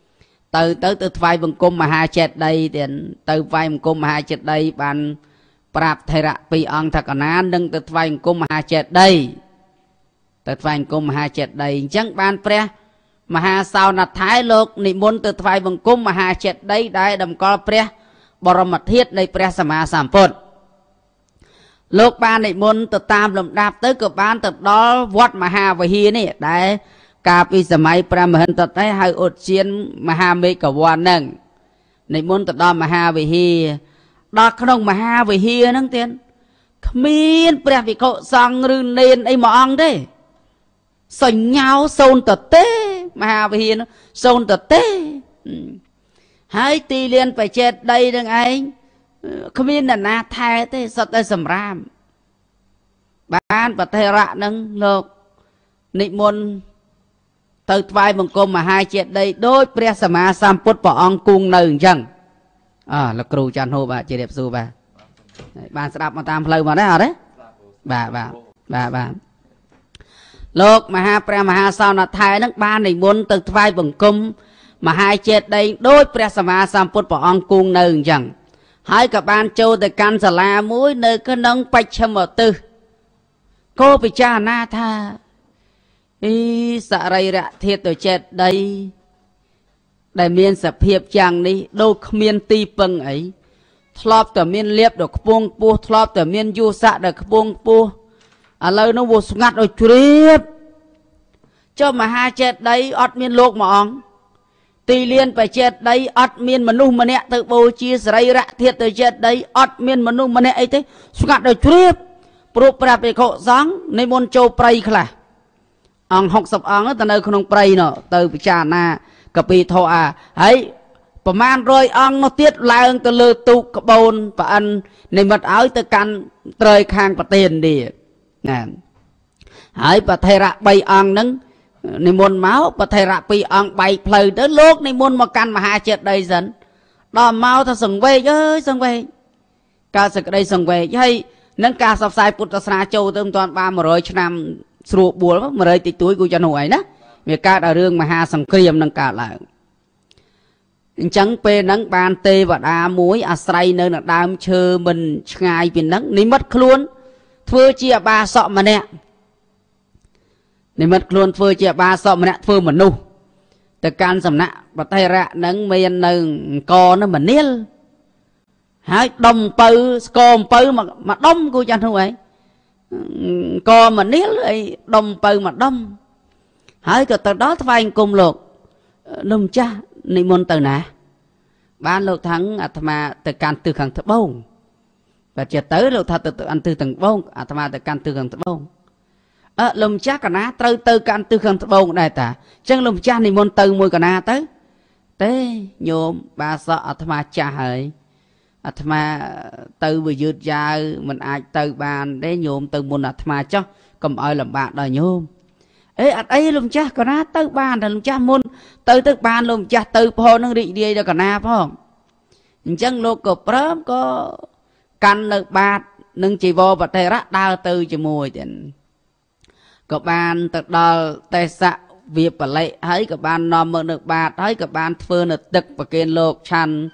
vai bằng cung mà hai chết đây thì từ vai bằng cung mà hai chết đây ban prap thầy rạ bị on thật là nâng từ vai bằng cung mà hai chết đây từ vai bằng cung mà hai chết đây chẳng ban pre mà ha sao là thái lộc nị môn từ vai bằng cung mà hai chết đây đây đầm co preบรมเทศในพระสัมมาสัมพุทธโลกบ้านในมนต์ตามลำดับtớiกับบ้านตัดดอวัดมหาวิหารนี่ได้กาปีสมัยพระมหินทได้ให้อดเชียนมหาเมกวันนั่งในมนต์ตัดดอมหาวิหารดอกขนมมหาวิหารนั่งเตียนขมิ้นพระวิโกสังรืนเนนไอหมองได้สัญญาโซนตัดเต้มหาวิหารโซนตัดเต้hai tì liên phải chết đây đừng anh không biết là na thay thế sao tới sầm ram bán và thay rạ nâng lộc nị môn từ vai bằng công mà hai chết đây đôi pre sama samput bỏ ong cung nừng chẳng à là cừu chan hô bà chị đẹp su bà bà sẽ đạp mà tam lâu mà đấy hả đấy bà lộc mà ha pre mà ha sao là thay nâng ba nị môn từ vai bằng công mà hai chết đây đôiព្រះសម្មាសម្ពុទ្ធព្រះអង្គគង់នៅអញ្ចឹងហើយក៏បានចូលទៅកាន់សាលាមួយនៅក្នុងបច្ចុប្បន្នទិសក៏ពិចារណាថាអីសរីរៈធាតុទៅចេតដីដែលមានសភាពយ៉ាងនេះដូចគ្មានទីពឹងអីធ្លាប់តែមានលៀបដល់ខ្ពងពោះធ្លាប់តែមានយុស័កដល់ខ្ពងពោះឥឡូវនោះវាស្ងាត់ឲ្យជ្រាបចុះមហាចេតដីអត់មានលោកមួយអង្គទីliên phải chết đây ắt miên mà nung mà nè từ bầu chia sợi rạ thiệt từ chết đây ắt miên mà nung mà nè ấy thế ngặt đời trip pro pra về khổ sángในมนchâu pray khla ông học sập ông từ nơi không pray nọ từ trà na cà pi thọ à ấyประมาณ100អង្គនោះទៀតឡើងទៅលើទូកក្បូនប្រអិននៃមិត្តឲ្យទៅកាន់ត្រូវខាងប្រទេសឥណ្ឌាណាហើយប្រធេរៈ3អង្គហ្នឹងនិមន្តមកប្រធេរៈ2អង្គបែកផ្លូវទៅលោកនិមន្តមកកាន់មហាចេតិយសិនដល់មកទៅសង្វេគអើយសង្វេគកើតសេចក្តីសង្វេគហើយនឹងការផ្សព្វផ្សាយពុទ្ធសាសនាចូលទៅមិនទាន់បាន100ឆ្នាំស្រួលបួល100តិចតួយគូចានោះឯណាវាកើតឲ្យរឿងមហាសង្គ្រាមនឹងកើតឡើងអញ្ចឹងពេលហ្នឹងបានទេវតាមួយអាស្រ័យនៅដើមឈើមិនឆ្ងាយពីហ្នឹងនិមិត្តខ្លួនធ្វើជាអបាសកម្នាក់និមិត្តខ្លួនធ្វើជាអបាសកម្នាក់ធ្វើមនុស្សទៅកាន់សំណាក់ប្រតិរៈហ្នឹងមាននៅអង្គនោះមនាលហើយដុំពៅស្គរអំពៅមកដុំគូចាស់នោះឯងអង្គមនាលអីដុំពៅមកដុំហើយក៏ទៅដល់ថ្វាយអង្គមលោកលោកម្ចាស់និមន្តទៅណាបានលោកថាងអាត្មាទៅកាន់ទិសខាងត្បូងតែជាទៅលោកថាទៅកាន់ទិសខាងត្បូងអាត្មាទៅកាន់ទិសខាងត្បូងលោកម្ចាស់កណាត្រូវទៅកាន់ទិសខាងត្បូងដែរតាអញ្ចឹងលោកម្ចាស់និមន្តទៅមួយកណាទៅទេញោមបាសក់អាត្មាចាស់ហើយអាត្មាទៅវាយឺតយ៉ាវមិនអាចទៅបានទេញោមទៅមុនអាត្មាចុះកុំឲ្យលំបាកដល់ញោមអេអត់អីលោកម្ចាស់កណាទៅបានតែលោកម្ចាស់មុនទៅបានលោកម្ចាស់ទៅផងនឹងរីករាយដល់កណាផងអញ្ចឹងលោកក៏ព្រមក៏កាន់នៅបាតនឹងជីវរបតេរៈដើរទៅជាមួយទៀតក៏បានទៅដល់ទេសៈវាបលិហើយក៏បាននាំមកនៅបាតហើយក៏បានធ្វើនៅទឹកប្រគេនលោកឆាន់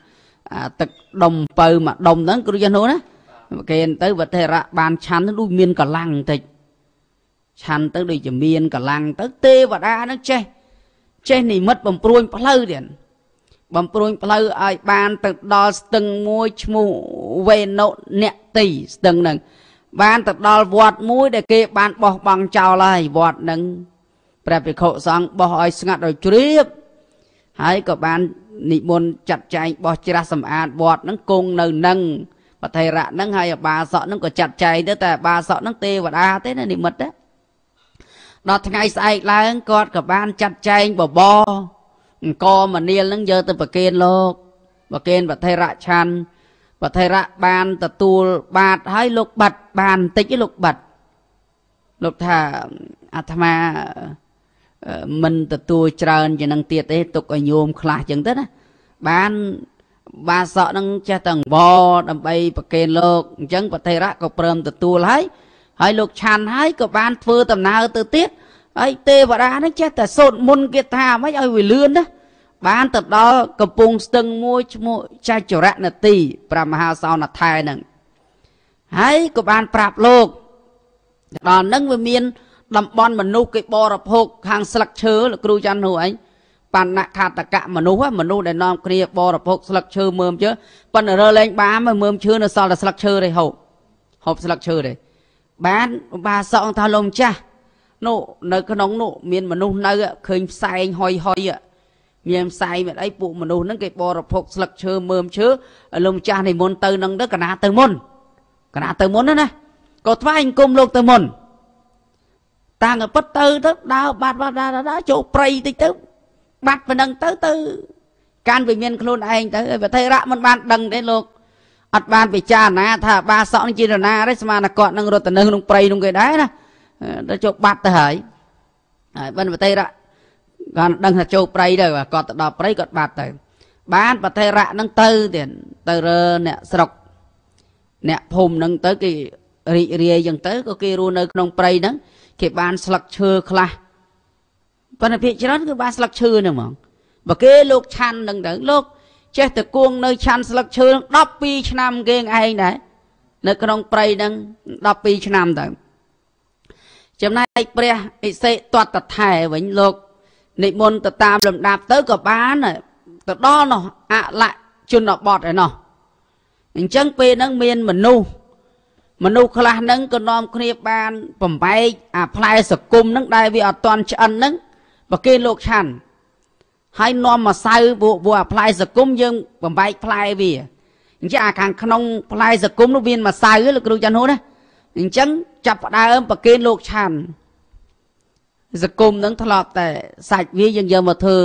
ទឹកដុំពៅមកដុំហ្នឹងគ្រូចាស់នោះណាគេទៅវធរៈបានឆាន់ដូចមានកម្លាំងបន្តិចឆាន់ទៅដូចជាមានកម្លាំងទៅទេវតាហ្នឹងចេះនិមិត្តបំព្រួញផ្លូវទៀតបំព្រួញផ្លូវឲ្យបានទៅដល់ស្ទឹងមួយឈ្មោះវេណុអ្នកទីស្ទឹងហ្នឹងបានទៅដល់វត្តមួយដែលគេបានបោះបង់ចោលហើយវត្តហ្នឹងព្រះភិក្ខុសង្ឃបោះឲ្យស្ងាត់ឲ្យជ្រាបហើយក៏បាននិមន្តចាត់ចែងបោះច្រាសសម្អាតវត្តហ្នឹងគង់នៅនឹងបថេរៈហ្នឹងហើយបាសកហ្នឹងក៏ចាត់ចែងទៅតែបាសកហ្នឹងទេវតាទេណានិមិត្តដល់ថ្ងៃស្អែកឡើងគាត់ក៏បានចាត់ចែងបបរអង្គមនាលហ្នឹងយកទៅប្រគេនលោកប្រគេនបថេរៈឆាន់បថេរៈបានទទួលបាតហើយលោកបាត់បានបន្តិចលោកបាត់លោកថាអាត្មាមិនទទួលច្រើនជាងទៀតទេទុកឲ្យញោមខ្លះចឹងទៅណាបានបាសកនឹងចេះតែអង្វរដើម្បីប្រគេនលោកអញ្ចឹងបថេរៈក៏ព្រមទទួលហើយលោកឆាន់ហើយក៏បានធ្វើដំណើរទៅទៀតហើយទេវតានឹងចេះតែសូត្រមន្តគេថាមិនឲ្យវាលឿនណាបានទៅដល់កំពង់ស្ទឹងមួយឈ្មោះចច្ចរណទីព្រះមហាសោណថែហ្នឹងហើយក៏បានប្រាប់លោកដល់ហ្នឹងវាមានតំបន់មនុស្សគេបរិភោគខាងស្លឹកឈើលោកគ្រូចាន់នោះអីបណ្ណខាតកៈមនុស្សដែលនាំគ្នាបរិភោគស្លឹកឈើមើមជើប៉ុន្តែរើលែងបានមើមឈើនៅសល់តែស្លឹកឈើទេហូបស្លឹកឈើទេបានបាសកថាលោកម្ចាស់នោះនៅក្នុងនោះមានមនុស្សនៅឃើញផ្សែងហុយមានផ្សែងមិនអីពួកមនុស្សហ្នឹងគេបរិភោគស្លឹកឈើមើមឈើលោកម្ចាស់និមន្តទៅនឹងទៅកណាទៅមុនណាក៏ថ្វាយអង្គមលោកទៅមុនតាំងតែពិតទៅដើរបាត់ដើរចូលព្រៃតិចទៅបាត់ប៉ុណ្ណឹងទៅកាន់វិមានខ្លួនឯងទៅបថេរៈមិនបានដឹងទេលោកអត់បានពិចារណាថាបាសកនេះជានរណាទេស្មានតែគាត់នឹងរត់ទៅនៅក្នុងព្រៃនោះគេដែរណាដល់ចូលបាត់ទៅហើយបានបថេរៈគាត់ដឹងថាចូលព្រៃទៅគាត់ទៅដល់ព្រៃគាត់បាត់ទៅបានបថេរៈនឹងទៅទៀតទៅរើអ្នកស្រុកអ្នកភូមិនឹងទៅគេរីករាយចឹងទៅក៏គេរស់នៅក្នុងព្រៃហ្នឹងគេបានស្លឹកឈើខ្លះប៉ុន្តែភាគច្រើនគឺបានស្លឹកឈើហ្នឹងហ្មងបើគេលោកឆាន់ហ្នឹងទៅលោកចេះតែគួងនៅឆាន់ស្លឹកឈើហ្នឹង12ឆ្នាំគេឯងដែរនៅក្នុងព្រៃហ្នឹង12ឆ្នាំទៅចំណែកព្រះអិសិតតថែវិញលោកនិមន្តទៅតាមលំដាប់ទៅក៏បានទៅដល់នោះអលជនបទឯណោះអញ្ចឹងពេលហ្នឹងមានមនុស្សខ្លះហ្នឹងក៏នាំគ្នាបានបំបែកអាផ្លែសគុំហ្នឹងដែលវាអត់តន់ឆ្អិនហ្នឹងបើគេលោកឆាន់ហើយនាំម្សៅពួកអាផ្លែសគុំយើងបំបែកផ្លែវាអញ្ចឹងអាខាងក្នុងផ្លែសគុំនោះមានម្សៅលោកគ្រូចាន់នោះណាអញ្ចឹងចាប់ផ្ដើមប្រគេនលោកឆាន់សគុំហ្នឹងធ្លាប់តែសាច់វាយើងយកមកធ្វើ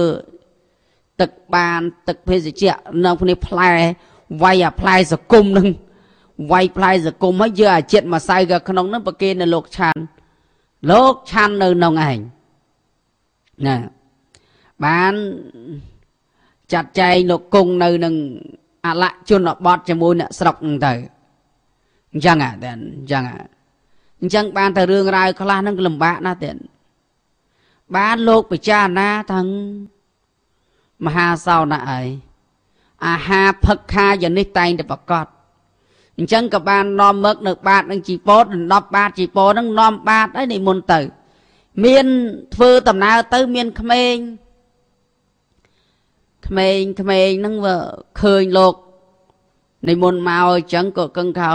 ទឹកភេសជ្ជៈនៅក្នុងផ្លែវាយអាផ្លែសគុំហ្នឹងវាយផ្លែសគុំហើយយកអាជាតិម្សៅក៏ក្នុងហ្នឹងប្រគេននៅលោកឆាន់នៅក្នុងឯងណាបានចាត់ចែងលោកគង់នៅនឹងអលជនបទជាមួយអ្នកស្រុកហ្នឹងទៅអញ្ចឹងបានតែរឿងរ៉ាវខ្លះហ្នឹងលំបាកណាស់ទៀតបានលោកពិចារណាទាំងមហាសោណៈអីអាហារផឹកខាយ៉ាងនេះតែងតែប្រកបអញ្ចឹងក៏បាននាំមកនៅបាតនឹងជីពោត10បាតជីពោហ្នឹងនាំបាតហើយនិមន្តទៅមានធ្វើដំណើរទៅមានក្មេងហ្នឹងវាឃើញលោកនិមន្តមកអញ្ចឹងក៏កឹងថា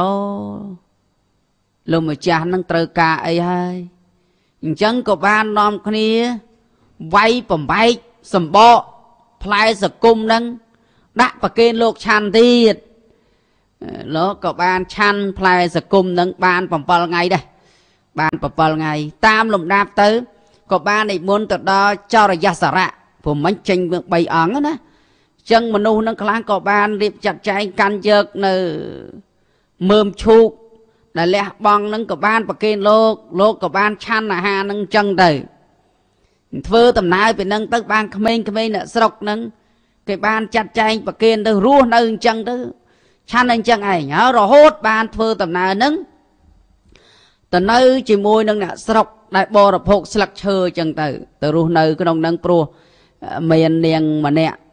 លោកម្ចាស់ហ្នឹងត្រូវការអីហើយអញ្ចឹងក៏បាននាំគ្នាវាយបំបែកសម្បកផ្លែសគុំហ្នឹងដាក់ប្រគេនលោកឆាន់ទៀតលោកក៏បានឆាន់ផ្លែសគុំហ្នឹងបាន7ថ្ងៃដែរបាន7ថ្ងៃតាមលំដាប់ទៅក៏បាននិមន្តទៅដល់ចរយសរៈព្រោះមិញចេញ3អង្គណាអញ្ចឹងមនុស្សហ្នឹងខ្លះក៏បានរៀបចាត់ចែងកាន់យកនៅមើមឈូកដែលលះបង់ហ្នឹងក៏បានប្រគេនលោកក៏បានឆាន់អាហារហ្នឹងអញ្ចឹងទៅធ្វើដំណើរពីហ្នឹងទៅបានក្មេងអ្នកស្រុកហ្នឹងគេបានចាត់ចែងប្រគេនទៅរស់នៅអញ្ចឹងទៅឆាន់អញ្ចឹងឯងហើយរហូតបានធ្វើដំណើរហ្នឹងទៅនៅជាមួយនឹងអ្នកស្រុកដែលបរិភោគស្លឹកឈើអញ្ចឹងទៅរស់នៅក្នុងហ្នឹងព្រោះមាននាងម្នាក់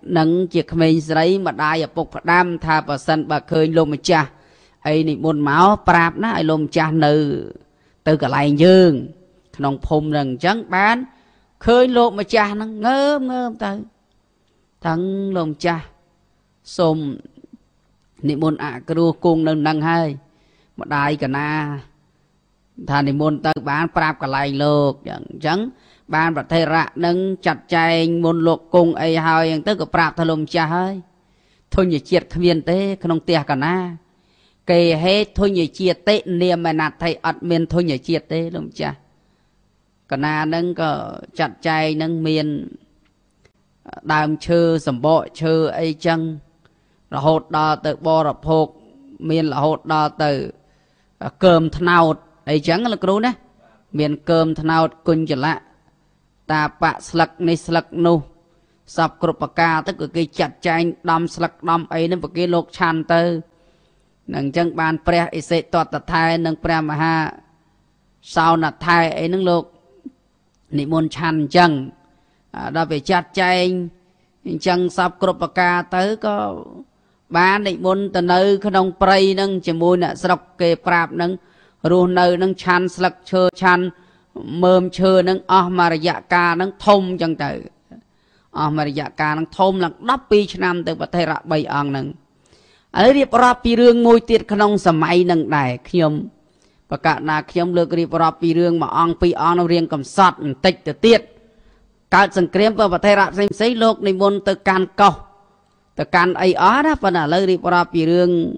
nâng chiếc mình giấy mà đai ở bục đam tha bà sân bà khơi lô mà cha ấy nị môn máu prap ná ai lô mà cha nữ từ cả lại dương nông phùng rừng trắng bán khơi lô mà cha nó ngơm ngơm tới thằng lô mà cha xôm nị môn ạ cơ đua cung nâng nâng hai mà đai cả na thà nị môn tới bán prap cả lại lô chẳng ban bạc thầy rạ nâng chặt chay môn lục cung ấy hơi tức có prap thà lùm cha hơi thôi nhỉ chiết khmiên tế không tia cả na kề hết thôi nhỉ chiết tế niềm mà nạt thầy ắt miên thôi nhỉ chiết tế lùm cha cả na nâng có chặt chay nâng miên đàm chư sầm bộ chư ấy chăng là hột đo từ bo rập hột miên là hột đo từ cơm thao ấy chăng là cứu nè miên cơm thao cung chả lạ ta bạ slak này slak nu sập cột bạc ca tức là cái chặt chay đâm slak đâm ấy nên một cái lục chan tư nâng chân bàn pre ấy sẽ toát tạt thai nâng pre mà ha sau nạt thai ấy nâng lục nị môn chan chân đã về chặt chay chân sập cột bạc ca tới có ba nị môn từ nơi cái nông prey nâng chỉ môi nè sọc kề prap nâng ruột nơi nâng chan slak chơ chan mơm chơ nâng mà dạ ca nâng thông chân tử mà dạ ca nâng thông là đắp pi năm từ bát thầy rạ bay ăn nâng ở điệp rạp pi rương ngôi tiết khăn ông sầm máy nâng đài khiêm và cả na khiêm lược điệp rạp pi rương mà ăn pi ăn nó riêng cầm sọt tịch từ tiết cả sừng krem và bát thầy rạ xem xây lục này môn từ can cầu từ can ấy ó đó và là lời điệp rạp pi rương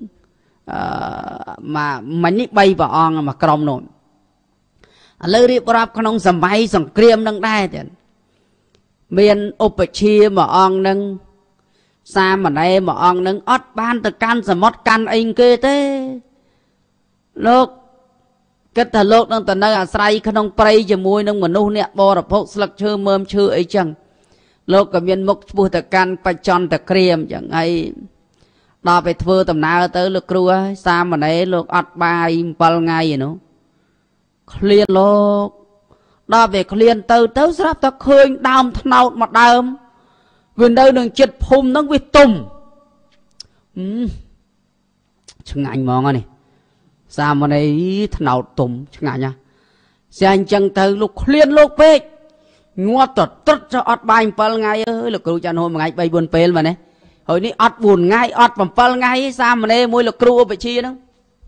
mà nhích bay vào ăn mà còng nổi lời điệp rạp khăn ông sầm máy sừng krem nâng đài thì miền ốp chia mà ăn nâng xa mà này mà ăn nâng ót ban từ can sầm mót can anh kê thế lúc kết thà lúc nâng từ nơi say khăn ông prey cho môi nâng mà nu nè bò đập hốc sặc chơ mơm chơ ấy chẳng lúc cả miền mốc bùa từ can phải chọn từ krem chẳng hay đo về thưa tầm nào tới lúc cua xa mà này lúc ót bài bao ngày vậy nó liên lúc đó về liên từ tới sắp ta khơi đam thao mặt đam vì đây đừng chết phum nó bị tùng chừng anh mong này sao mà này thao tùng chừng anh nha xe anh chẳng từ lúc liên lúc về ngua tật tất cho ọt bài bao ngày ơi là kêu cho hôm ngày bay buồn pel mà này hồi ní ọt buồn ngay ọt bằng bao ngày sao mà này môi là kêu bị chi đó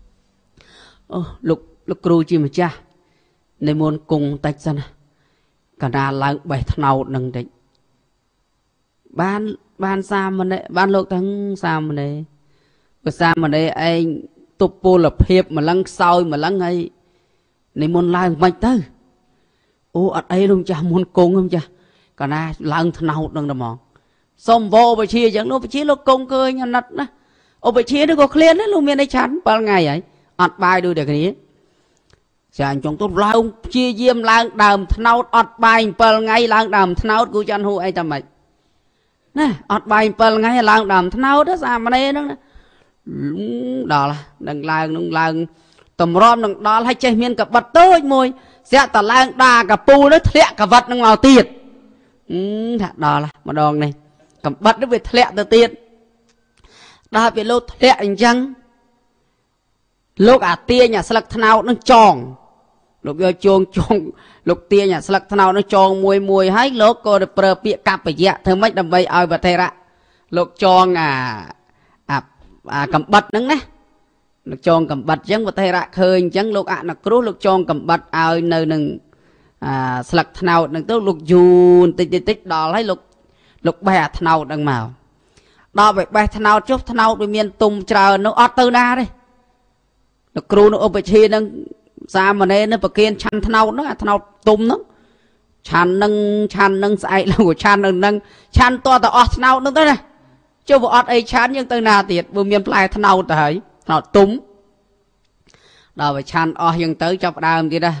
lúc kêu chi mà cha nên muốn cùng tách ra cả na lang bảy thao nâng định ban xa mà này ban lộc thằng xa mà này cái xa mà này anh tục bô lập hiệp mà lăng soi mà lăng ấy nên muốn lang mạnh tới ở đây luôn cha muốn cùng không cha cả na lang thao nâng đầm mòn xong vô bị chia chẳng nó bị chia lúc công cơ nhà nát đó bị chia nó có clear đấy luôn miền đây chán bao ngày ấy ọt bài đưa được cái gì chẳng chúng tôi lao chia diêm lang đàm thao ọt bài bao ngày lang đàm thao của chân hu ai tầm mày nè ọt bài bao ngày lang đàm thao đó sao mà đây nó đó là đừng lang tầm rom đừng đó hay chơi miên cặp vật tối môi sẽ tà lang đà cặp pu nó thẹn cả vật nó vào tiệt đó là một đòn này cầm bắt nó về thẹn từ tiệt đó về lô thẹn chăng lúc tia nhà sạc thao nó tròn lúc giờ chuông lúc tia nhà sạc thao nó tròn mùi hết lúc cô được bờ bịa cặp phải dạ thưa mấy đầm bay ao và thầy ra lúc tròn cầm bật nứng nè lúc tròn cầm bật chẳng và thầy ra khơi chẳng lúc nó cứu lúc tròn cầm bật ao nơi nừng sạc thao nừng tới lúc dùn tích đó lấy lúc bè thao đằng màu đó vậy bè thao chút thao đối miền tung chờ nó ót tư na đây nó cứu nó ôm về chi nâng sao mà nên nó bậc kiên chăn thao tung nó chăn nâng sai là của chăn nâng chăn to ta ót thao nó tới này chưa bộ ót ấy chán nhưng tới nào tiệt vừa miền plai thao tới thao tung đó vậy chăn ót nhưng tới chọc đàm gì đó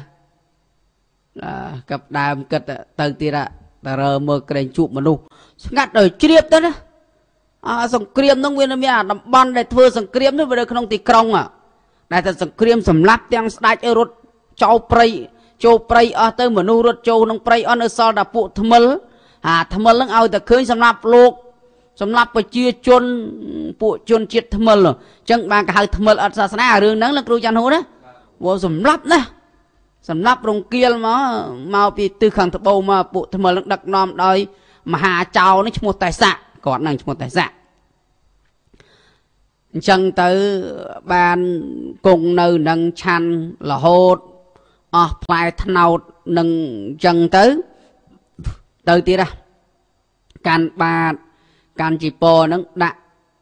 cặp đàm cật từ tiệt à ta rờ mơ cái chụp mà luôn ngắt rồi chiếp tới đó sòng kriêm nó nguyên là miền đầm ban để thưa sòng kriêm nó bây giờ không tì krong à đại thật sòng kriêm sầm lấp tiếng đại ở rốt châu prey ở tới mà nu rốt châu nông prey ở nơi sau đã phụ thâm mơ nó ao từ khơi sầm lấp luộc sầm lấp và chia chôn bộ chôn chết thâm rồi chẳng bàn cả hai thâm ở xa xa rừng nắng là kêu chăn hú đấy vô sầm lấp đấy sầm lấp rồng kia mà mau bị từ khẳng thập bầu mà bộ thâm lực đặc nom đôi mà hà trào nó một tài sản còn năng một tài sản chẳng tới bàn cùng nơi nâng chăn là hốt phải thân nào nâng chẳng tới tới tí ra can ba can chỉ po nâng đã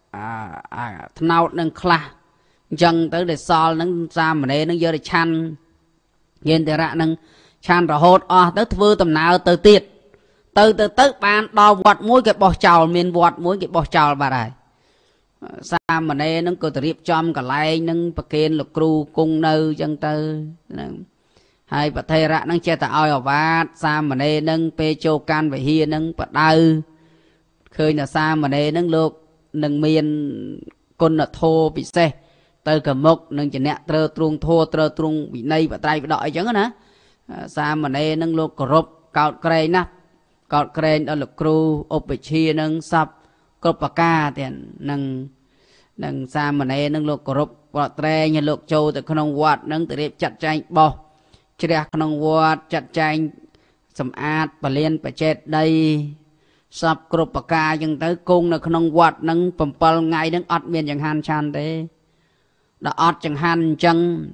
thân nào nâng khla chẳng tới để so nâng ra mà đây nâng giờ để chăn nhìn thì ra nâng chăn là hốt tới vừa tầm nào tới tiệt từ bàn đo vọt mũi cái bò chảo miền vọt mũi cái bò chảo bà này sao mà đây nó có thể chom cả lại nâng bậc kên lục cru cung nơi chân tư hay bậc thầy ra nâng che ta oi ở vát sao mà đây nâng pe châu can về hia nâng bậc đau khơi là sao mà đây nâng lục nâng miền con là thô bị xe từ cả mốc nâng chỉ nẹt trơ trung thô trơ trung bị nay và tay bị đợi chẳng hả sao mà đây nâng lục cột cột cây nè cột cây đó là cru ốp bị chia nâng sập cột bạc ca tiền nâng xa mà này nâng lục cột bọt tre như lục châu từ khung quạt nâng từ đẹp chặt chanh bò chia khung quạt chặt chanh sầm át và liên và chết đây sập cột bạc ca nhưng tới cung là khung quạt nâng bầm bal ngay nâng ọt miền chẳng han chan thế đã ọt chẳng han chân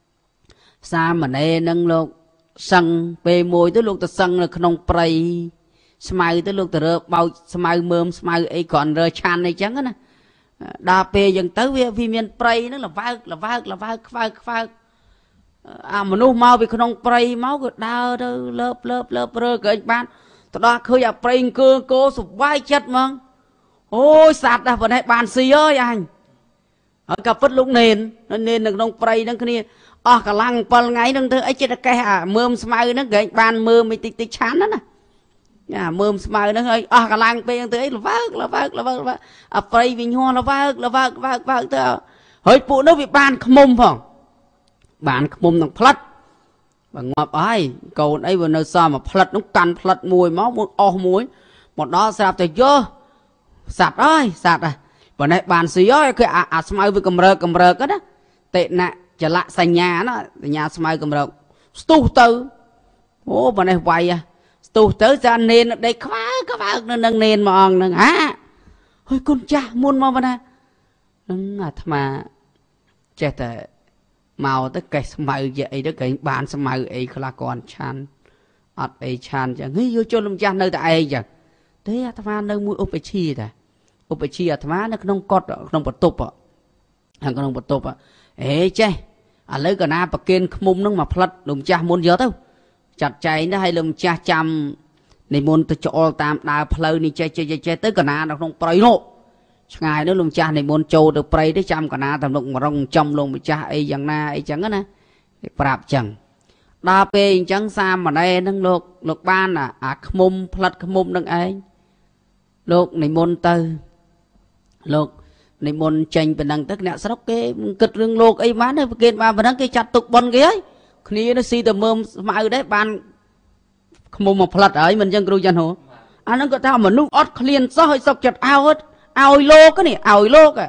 xa mà này nâng lục sân về mùi tới lục từ sân là khung prey smile tới lúc từ rơ bao smile mơm smile ấy còn rơ chan này chẳng á đa pe dần tới vì miền prey nó là vác mà nu mau vì không prey máu cái đau đâu lớp rơ cái ban tao đó khơi à prey cơ cố sụp vai chết mà ôi sạt ra vào đây bàn xì ơi anh ở cà phất lúc nền nên được nông prey nó cái này cả lăng pal ngay đừng thứ ấy chết cái mơm smile nó cái ban mơm mới tích chán đó nè mơm smile nó hơi cả làng pe tới là vác prey vì hoa là vác thôi hơi phụ nó bị ban khmum phòng bạn khmum thằng phật và ngọt ai cầu ấy vừa nơi sao mà phật nó cắn phật mùi máu muối một đó sạp thì vô sạp ơi sạp à và này bàn xí ơi cái smile với cầm rơ cái đó tệ nè trở lại sành nhà nó nhà smile cầm rơ tu tư ô và này vay tụ tới ra nên đây các bạn nâng nên mà ông nâng ôi con cha muôn mau vào nâng mà chết màu tới cái màu vậy đó cái bạn màu ấy là còn chan ọt ấy chan chẳng nghĩ vô cho lông cha nơi tại ai chẳng thế mà nơi mũi ốp chi mà nó không cọt không bật tục hàng con không bật tục ê che lấy cái na bạc kên mông nó mà phật lông cha muốn nhớ đâu chặt cháy nó hay lùm cha chăm này môn từ chỗ tam đào phơi này chơi tới cả na nó không prey nộ ngày nó lùm cha này môn châu được prey tới chăm cả na tầm lụng mà rong trong luôn bị cha ấy chẳng na ấy chẳng á nè prap chẳng đa pe chẳng xa mà đây nâng lục ban khmum phật khmum nâng ấy lục này môn tư lục này môn tranh bên đằng tức nè sao cái kịch rừng lục ấy má này kia mà bên đằng cái chặt tục bòn kia ấy khi nó si từ mơm mà ở đấy ban không một phật ấy mình dân kêu dân hồ nó có thao mà nút ót liền sao hơi sọc chặt ao hết ao lô cái này ao lô cả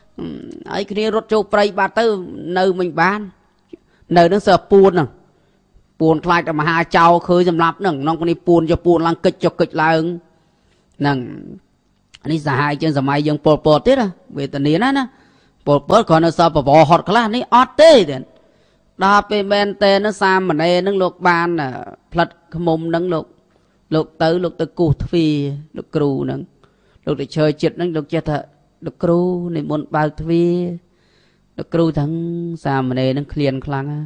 ấy khi rốt châu prey ba tư nơi mình bán nơi nó sợ buồn nè buồn lại mà hà trao khơi dầm lạp nè nó còn đi buồn cho buồn lăng kịch cho kịch là nè anh ấy dài trên giờ mai dân pol tiết à về tận nến á nè pol còn nó sợ bỏ hot cái là này ót tê đấy đa pe men tê nó xa mà đây nó lục ban là phật khmum nó lục tới cù phi lục cừu nó lục để chơi chết nó lục chết thật lục cừu này muốn bao phi lục cừu thằng xa mà đây nó liền khăng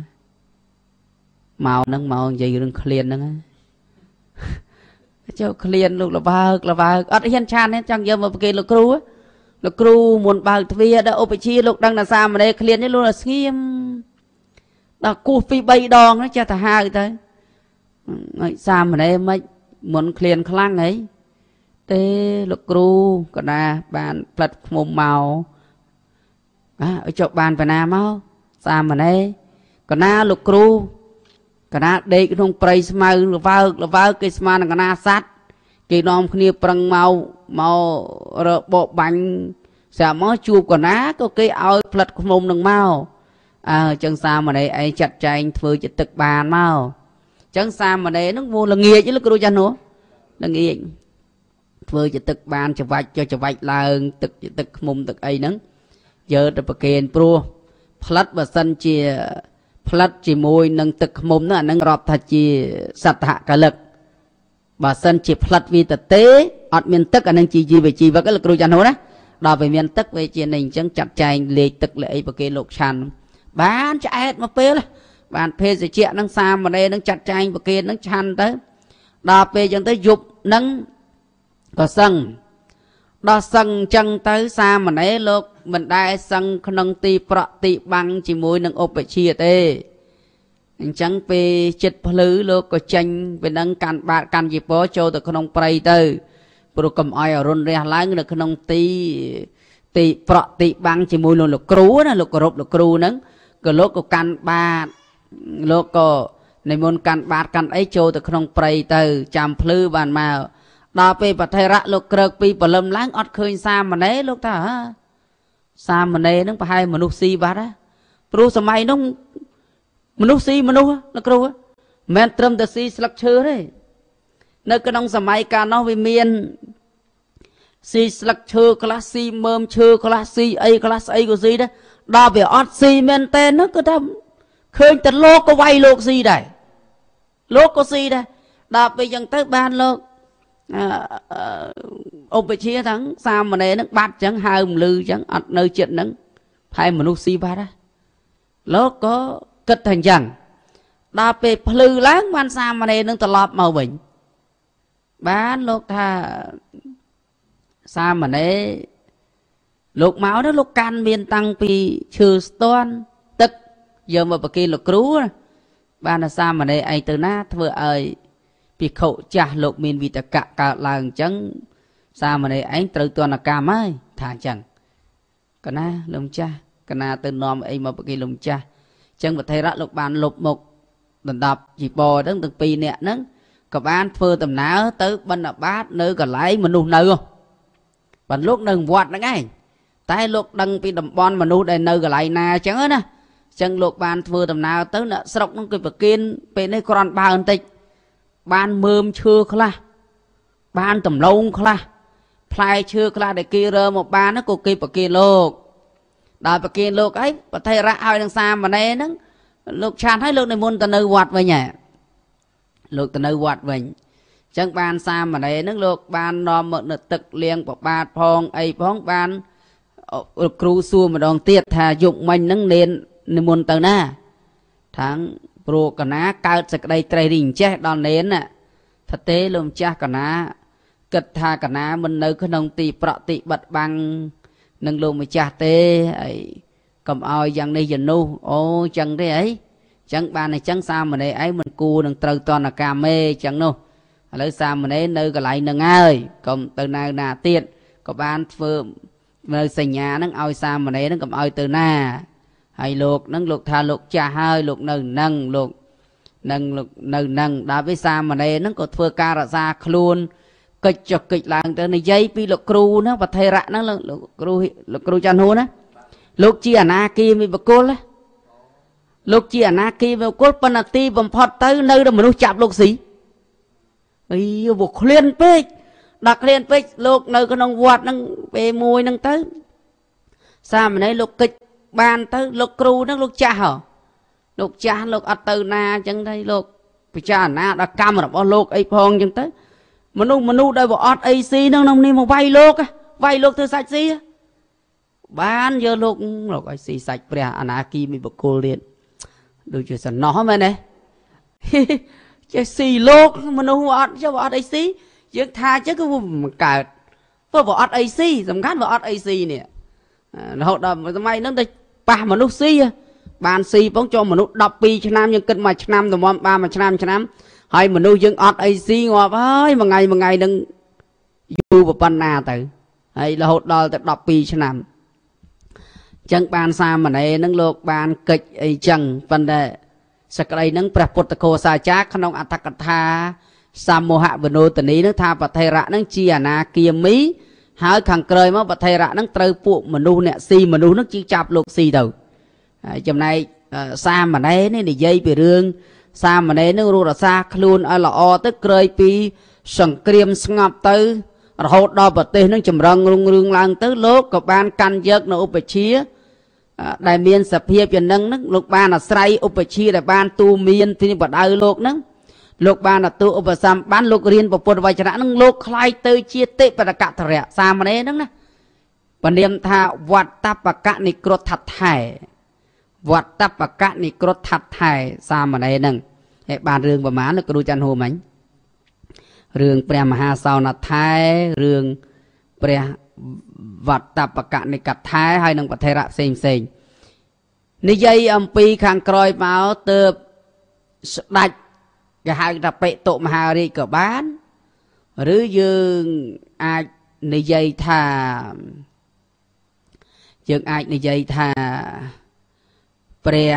màu gì nó liền nó cho liền lục là bao ở hiên chan ấy chẳng giờ mà cái lục cừu muốn bao phi đã ốp chi lục đang là xa mà đây liền như luôn là nghiêm là cô phi bay đòn nó cho ta hai tới sao mà đây mới muốn liền khăng ấy thế lục cừu còn là bàn phật mồm màu ở chỗ bàn phải nam không sao mà đây còn na lục cừu còn na đây cái không prey smile là vào cái smile là còn na sát គេនាំគ្នាប្រឹងមករបបបាញ់ស្រាប់មកជួបកណាក៏គេឲ្យផ្លិតខ្មុំនឹងមកចឹងសាមណេរឯងចាត់ចែងធ្វើជាទឹកបានមកចឹងសាមណេរនឹងមកល្ងាចលោកគ្រូចាស់នោះល្ងាចធ្វើជាទឹកបានច្រវាច់ចុះច្រវាច់ឡើងទឹកខ្មុំទឹកអីហ្នឹងយកទៅប្រគេនព្រោះផ្លិតបើសិនជាផ្លិតជាមួយនឹងទឹកខ្មុំហ្នឹងអាហ្នឹងរាប់ថាជាសត្វកលឹកបើសិនជាផ្លិតវាទៅទេអត់មានទឹកអាហ្នឹងជាជីវជីវកលោកគ្រូចាស់នោះណាដល់ពេលមានទឹកវាជានេះអញ្ចឹងចាត់ចែងលេខទឹកលេខអីប្រគេនលោកឆាន់បានឆ្អែតមកពេលបានភេសជ្ជៈហ្នឹងសាមណេរហ្នឹងចាត់ចែងប្រគេនហ្នឹងឆាន់ទៅដល់ពេលអញ្ចឹងទៅយប់ហ្នឹងក៏សឹងដល់សឹងអញ្ចឹងទៅសាមណេរលោកមិនដែលសឹងក្នុងទីប្រក់ទីបាំងជាមួយនឹងឧបជាទេអញ្ចឹងពេលចិត្តភ្លឺលោកក៏ចេញពីនឹងកាន់បាតកាន់ជីពរចូលទៅក្នុងព្រៃទៅព្រោះកុំឲ្យអរុនរះឡើងនៅក្នុងទីប្រក់ទីបាំងជាមួយនឹងលោកគ្រូណាលោកគោរពលោកគ្រូហ្នឹងក៏លោកក៏កាន់បាតលោកក៏និមន្តកាន់បាតកាន់អីចូលទៅក្នុងព្រៃទៅចាំភ្លឺបានមកដល់ពេលបថេរៈលោកក្រើកពីព្រលឹមឡើងអត់ឃើញសាមណេរលោកថាសាមណេរហ្នឹងប្រហែលមនុស្សស៊ីបាត់ណាព្រោះសម័យនោះមនុស្សស៊ីមនុស្សលោកគ្រូមិនមែនត្រឹមតែស៊ីស្លឹកឈើទេនៅក្នុងសម័យកាលនោះវាមានស៊ីស្លឹកឈើខ្លះស៊ីមើមឈើខ្លះស៊ីអីខ្លះស្អីក៏ស៊ីដែរដល់វាអត់ស៊ីមែនទេនោះគឺថាឃើញតែលោកក៏វាយលោកស៊ីដែរលោកក៏ស៊ីដែរដល់ពេលអញ្ចឹងទៅបានលោកឧបជាទាំងសាមណេរនឹងបាត់អញ្ចឹងហៅមលឺអញ្ចឹងអត់នៅចិត្តហ្នឹងផែមនុស្សស៊ីបាត់ណាលោកក៏គិតថាអញ្ចឹងដល់ពេលភ្លឺឡើងបានសាមណេរនឹងត្រឡប់មកវិញបានលោកថាសាមណេរលោកមកនោះលោកកាន់មានតាំងពីឈើស្ទន់ទឹកយកមកប្រគេនលោកគ្រូបានថាសាមណេរឯងទៅណាធ្វើឲ្យភិក្ខុចាស់លោកមានវិតកៈកើតឡើងអញ្ចឹងសាមណេរឯងត្រូវទណ្ឌកម្មហើយថាអញ្ចឹងកណាលោកម្ចាស់កណាទៅនាំអីមកប្រគេនលោកម្ចាស់អញ្ចឹងវថេរៈលោកបានលុបមកដណ្ដប់ជីបរហ្នឹងទាំងពីរនាក់ហ្នឹងក៏បានធ្វើដំណើរទៅបណ្ឌបាតនៅកន្លែងមនុស្សនៅបានលោកនៅវត្តហ្នឹងឯងតែលោកដឹងពីតំបន់មនុស្សដែលនៅកន្លែងណាអញ្ចឹងណាអញ្ចឹងលោកបានធ្វើដំណើរទៅអ្នកស្រុកហ្នឹងគឺប្រគិនពេលនេះគ្រាន់បើបន្តិចបានមើមឈើខ្លះបានដំឡូងខ្លះផ្លែឈើខ្លះដែលគេរើមកបានក៏គេប្រគិនលោកដល់ប្រគិនលោកអីបថេរៈឲ្យនឹងសាមណេរហ្នឹងលោកឆានឲ្យលោកនិមន្តទៅនៅវត្តវិញលោកទៅនៅវត្តវិញអញ្ចឹងបានសាមណេរហ្នឹងលោកបាននាំមកនៅទឹកលៀងប្របាទផងអីផងបានគ្រូសួរម្ដងទៀតថាយប់មិញហ្នឹងនេននិមន្តទៅណាថាងព្រោះកណាកើតសេចក្តីត្រេះរិះចេះដល់នេនថាទេលោកម្ចាស់កណាគិតថាកណាមិននៅក្នុងទីប្រក់ទីបិទបាំងនឹងលោកម្ចាស់ទេអីកុំឲ្យយ៉ាងនេះយ៉ាងនោះអូចឹងទេអីចឹងបានអញ្ចឹងសាមណេរឯងមិនគួរនឹងត្រូវតណ្កម្មទេចឹងនោះឥឡូវសាមណេរនៅកន្លែងនឹងហើយកុំទៅណាទៀតក៏បានធ្វើនៅសញ្ញាហ្នឹងឲ្យសាមណេរហ្នឹងកុំឲ្យទៅណាហើយលោកហ្នឹងលោកថាលោកចាស់ហើយលោកនៅនឹងលោកនឹងដល់ពេលសាមណេរហ្នឹងក៏ធ្វើការរក្សាខ្លួនកិច្ចចុះកិច្ចឡើងទៅនិយាយពីលោកគ្រូហ្នឹងបថេរៈហ្នឹងលោកគ្រូចាន់ហួរណាលោកជាអនាគីមីបកុលលោកជាអនាគីមីបកុលប៉ុន្តែទីបំផុតទៅនៅតែមនុស្សចាប់លោកស៊ីអីវាឃ្លានពេកដល់ឃ្លានពេកលោកនៅក្នុងវត្តហ្នឹងពេលមួយហ្នឹងទៅសាមណេរលោកកិច្ចបានទៅលោកគ្រូហ្នឹងលោកចាស់ហ៎លោកចាស់លោកអត់ទៅណាអញ្ចឹងទៅលោកពិចារណាដល់កម្មរបស់លោកអីផងអញ្ចឹងទៅមនុស្សដែលវាអត់អីស៊ីហ្នឹងនេះមកវាយលោកធ្វើសាច់ស៊ីបានយកលោកឲ្យស៊ីសាច់ព្រះអនាគីមីបកុលទៀតដូចជាសំណោះមែនទេចេះស៊ីលោកមនុស្សអត់ចុះអត់អីស៊ីយើងថាចឹងគឺមិនកើតព្រោះវាអត់អីស៊ីសំខាន់វាអត់អីស៊ីនេះរហូតដល់សម័យហ្នឹងទៅប៉ះមនុស្សស៊ីបានស៊ីផងចូលមនុស្ស12ឆ្នាំយើងគិតមួយឆ្នាំទៅមកបានមួយឆ្នាំហើយមនុស្សយើងអត់អីស៊ីងាប់ហើយមួយថ្ងៃហ្នឹងយូរប៉ុណ្ណាទៅហើយរហូតដល់ទៅ12ឆ្នាំចឹងបានសាមណេរហ្នឹងលោកបានកិច្ចអីចឹងប៉ុន្តែសក្តីហ្នឹងព្រះពុទ្ធគោសាចារក្នុងអត្ថកថាសាមោហវនោតនីនឹងថាបថេរៈនឹងជាអនាគាមីហើយខាងក្រោយមកបថេរៈនឹងត្រូវពួកមនុស្សអ្នកស៊ីមនុស្សនឹងជិះចាប់លោកស៊ីទៅចំណែកសាមណេរនេះនិយាយពីរឿងសាមណេរនឹងរស់រសាខ្លួនឲ្យល្អទៅក្រោយពីសង្គ្រាមស្ងប់ទៅរហូតដល់ប្រទេសនឹងចម្រើនរុងរឿងឡើងទៅលោកក៏បានកាន់យកនៅឧបជាដែលមានសភាពយ៉ាងហ្នឹងលោកបានអាស្រ័យឧបជាដែលបានទូមានទីបដៅលោកហ្នឹងលោកបានទទួលឧបសម្បានលោករៀនពុទ្ធវចនៈហ្នឹងលោកខ្លាយទៅជាតិបតកតរៈសាមណេរហ្នឹងណាបណ្ឌាំថាវត្តបកនិក្រថថែវត្តបកនិក្រថថែសាមណេរហ្នឹងហើយបានរឿងប្រមាណលោកគ្រូច័ន្ទហួរមិញរឿងព្រះមហាសោណថែរឿងព្រះវត្តបកនិកថែហើយនឹងបថេរៈផ្សេងនិយាយអំពីខាងក្រោយមកទើបស្ដេចគេហៅថាបេតុមហារាជក៏បានឬយើងអាចនិយាយថាព្រះ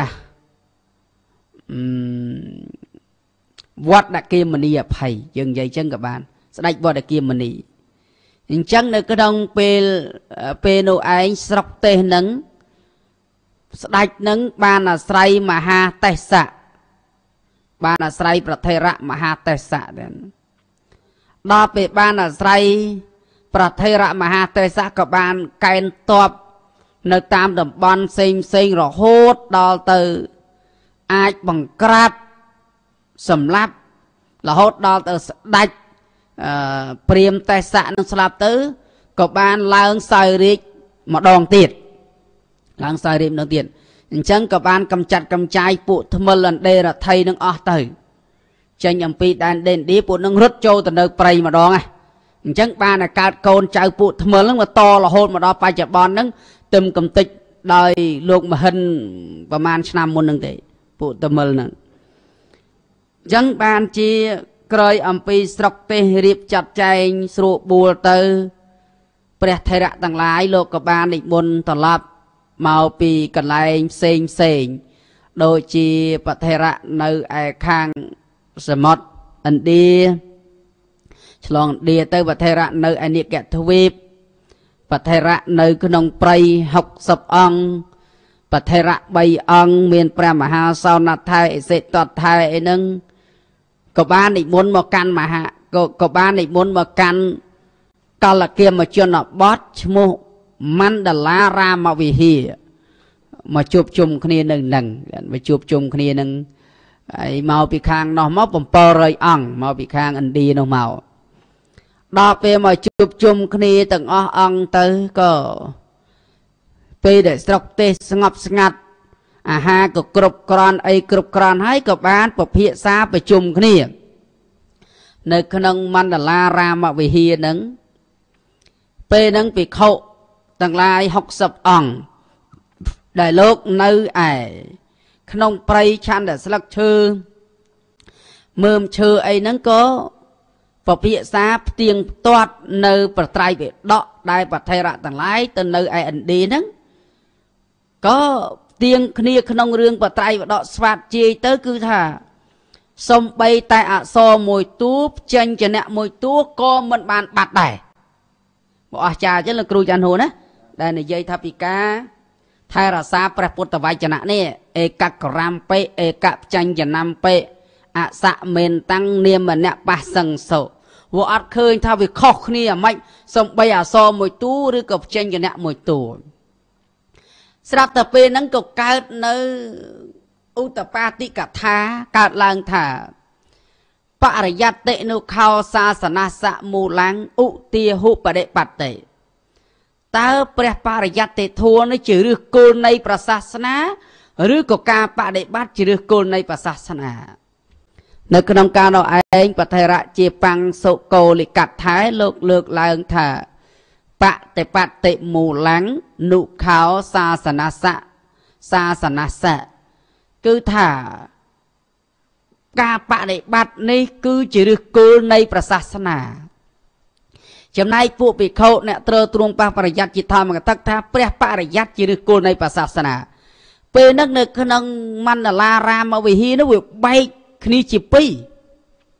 វត្តគាមនីអភ័យយើងនិយាយចឹងក៏បានស្ដេចវត្តគាមនីអញ្ចឹងនៅក្នុងពេលនោះឯងស្រុកទេសនឹងស្ដេចនឹងបានអាស្រ័យមហាទេសៈបានអាស្រ័យប្រថេរៈមហាទេសៈដល់ពេលបានអាស្រ័យប្រថេរៈមហាទេសៈក៏បានកេណ្ឌទ័ពនៅតាមតំបន់ផ្សេងរហូតដល់ទៅអាចបង្ក្រាបសម្លាប់រហូតដល់ទៅស្ដេចព្រាហ្មណ៍ទេសៈនឹងស្លាប់ទៅក៏បានឡើងសោយរាជម្ដងទៀតឡើងសោយរាជម្ដងទៀតអញ្ចឹងក៏បានកំចាត់កំចាយពួកថ្មិលអណ្ដេរថៃនឹងអស់ទៅចេញអំពីដែនដេនឌីពួកនឹងរត់ចូលទៅនៅព្រៃម្ដងអញ្ចឹងបានតែកើតកូនចៅពួកថ្មិលហ្នឹងមកតរហូតមកដល់បច្ចុប្បន្នហ្នឹងទឹមកំតិចដោយលោកមហិនប្រហែលឆ្នាំមុនហ្នឹងទេពួកថ្មិលហ្នឹងអញ្ចឹងបានជាក្រោយអំពីស្រុកទេសរៀបចាត់ចែងស្រួលបួលទៅព្រះថេរៈទាំងឡាយលោកក៏បាននិមន្តត្រឡប់មកពីកន្លែងផ្សេងដូចជាបថេរៈនៅឯខាងសមុទ្រឥណ្ឌាឆ្លងឥណ្ឌាទៅបថេរៈនៅឯនិកទ្វីបបថេរៈនៅក្នុងព្រៃ60អង្គបថេរៈ3អង្គមានព្រះមហាសោណថែអិសិតថែអីហ្នឹងក៏បាននិមន្តមកកាន់ក៏បាននិមន្តមកកាន់កលគាមជនបទឈ្មោះមណ្ឌលារាមវិហារមកជួបជុំគ្នានៅនឹងមកជួបជុំគ្នានឹងហើយមកពីខាងនោះមក700អង្គមកពីខាងឥណ្ឌានោះមកដល់ពេលមកជួបជុំគ្នាទាំងអស់អង្គទៅក៏ពេលដែលស្រុកទេសស្ងប់ស្ងាត់អាហារក៏គ្រប់គ្រាន់អីគ្រប់គ្រាន់ហើយក៏បានពិភាក្សាប្រជុំគ្នានៅក្នុងមណ្ឌលារាមវិហារហ្នឹងពេលហ្នឹងភិក្ខុទាំងឡាយ60អង្គដែលលោកនៅឯក្នុងព្រៃឆន្ទស្លឹកឈើមើមឈើអីហ្នឹងក៏ពិភាក្សាផ្ទៀងផ្ទាត់នៅប្រត្រៃបិដកដែលបថេរៈទាំងឡាយទៅនៅឯឥណ្ឌាហ្នឹងក៏ទៀងគ្នាក្នុងរឿងបត្រៃបិដកស្វាតជាយទៅគឺថាសំបីតែអក្សរមួយតួចេញជាអ្នកមួយតួក៏មិនបានបាត់ដែរបើអស្ចារ្យចឹងលោកគ្រូច័ន្ទហួរណាដែលនិយាយថាពីការថែរក្សាព្រះពុទ្ធវចនៈនេះឯកករំពេឯកបញ្ញនំពេអសមេនតាំងនាមនៈបស្សង្សោវាអត់ឃើញថាវាខុសគ្នាអាម៉េចសំបីអក្សរមួយតួឬក៏បញ្ញនៈមួយតួស្រាប់តែពេលហ្នឹងក៏កើតនៅឧតបាតិកថាកើតឡើងថាបរិយត្តិនុខោសាសនសមូលังឧទាហុបដិបត្តិតើព្រះបរិយត្តិធម៌នេះជាឫសគល់នៃព្រះសាសនាឬក៏ការបដិបត្តិជាឫសគល់នៃព្រះសាសនានៅក្នុងការនោះឯងបថេរៈជាបង្សុកោលិកថែលោកលើកឡើងថាបតិបត្តិមូលังនុខោសាសនសគឺថាការបដិបត្តិនេះគឺជាឫសគល់នៃព្រះសាសនាចំណែកពួកភិក្ខុអ្នកត្រូវទ្រង់ប៉ះបរិយ័តជាធម្មកតឹកថាព្រះបរិយ័តជាឫសគល់នៃព្រះសាសនាពេលហ្នឹងនៅក្នុងមណ្ឌលារាមវិហារនោះវាបែកគ្នាជាពីរ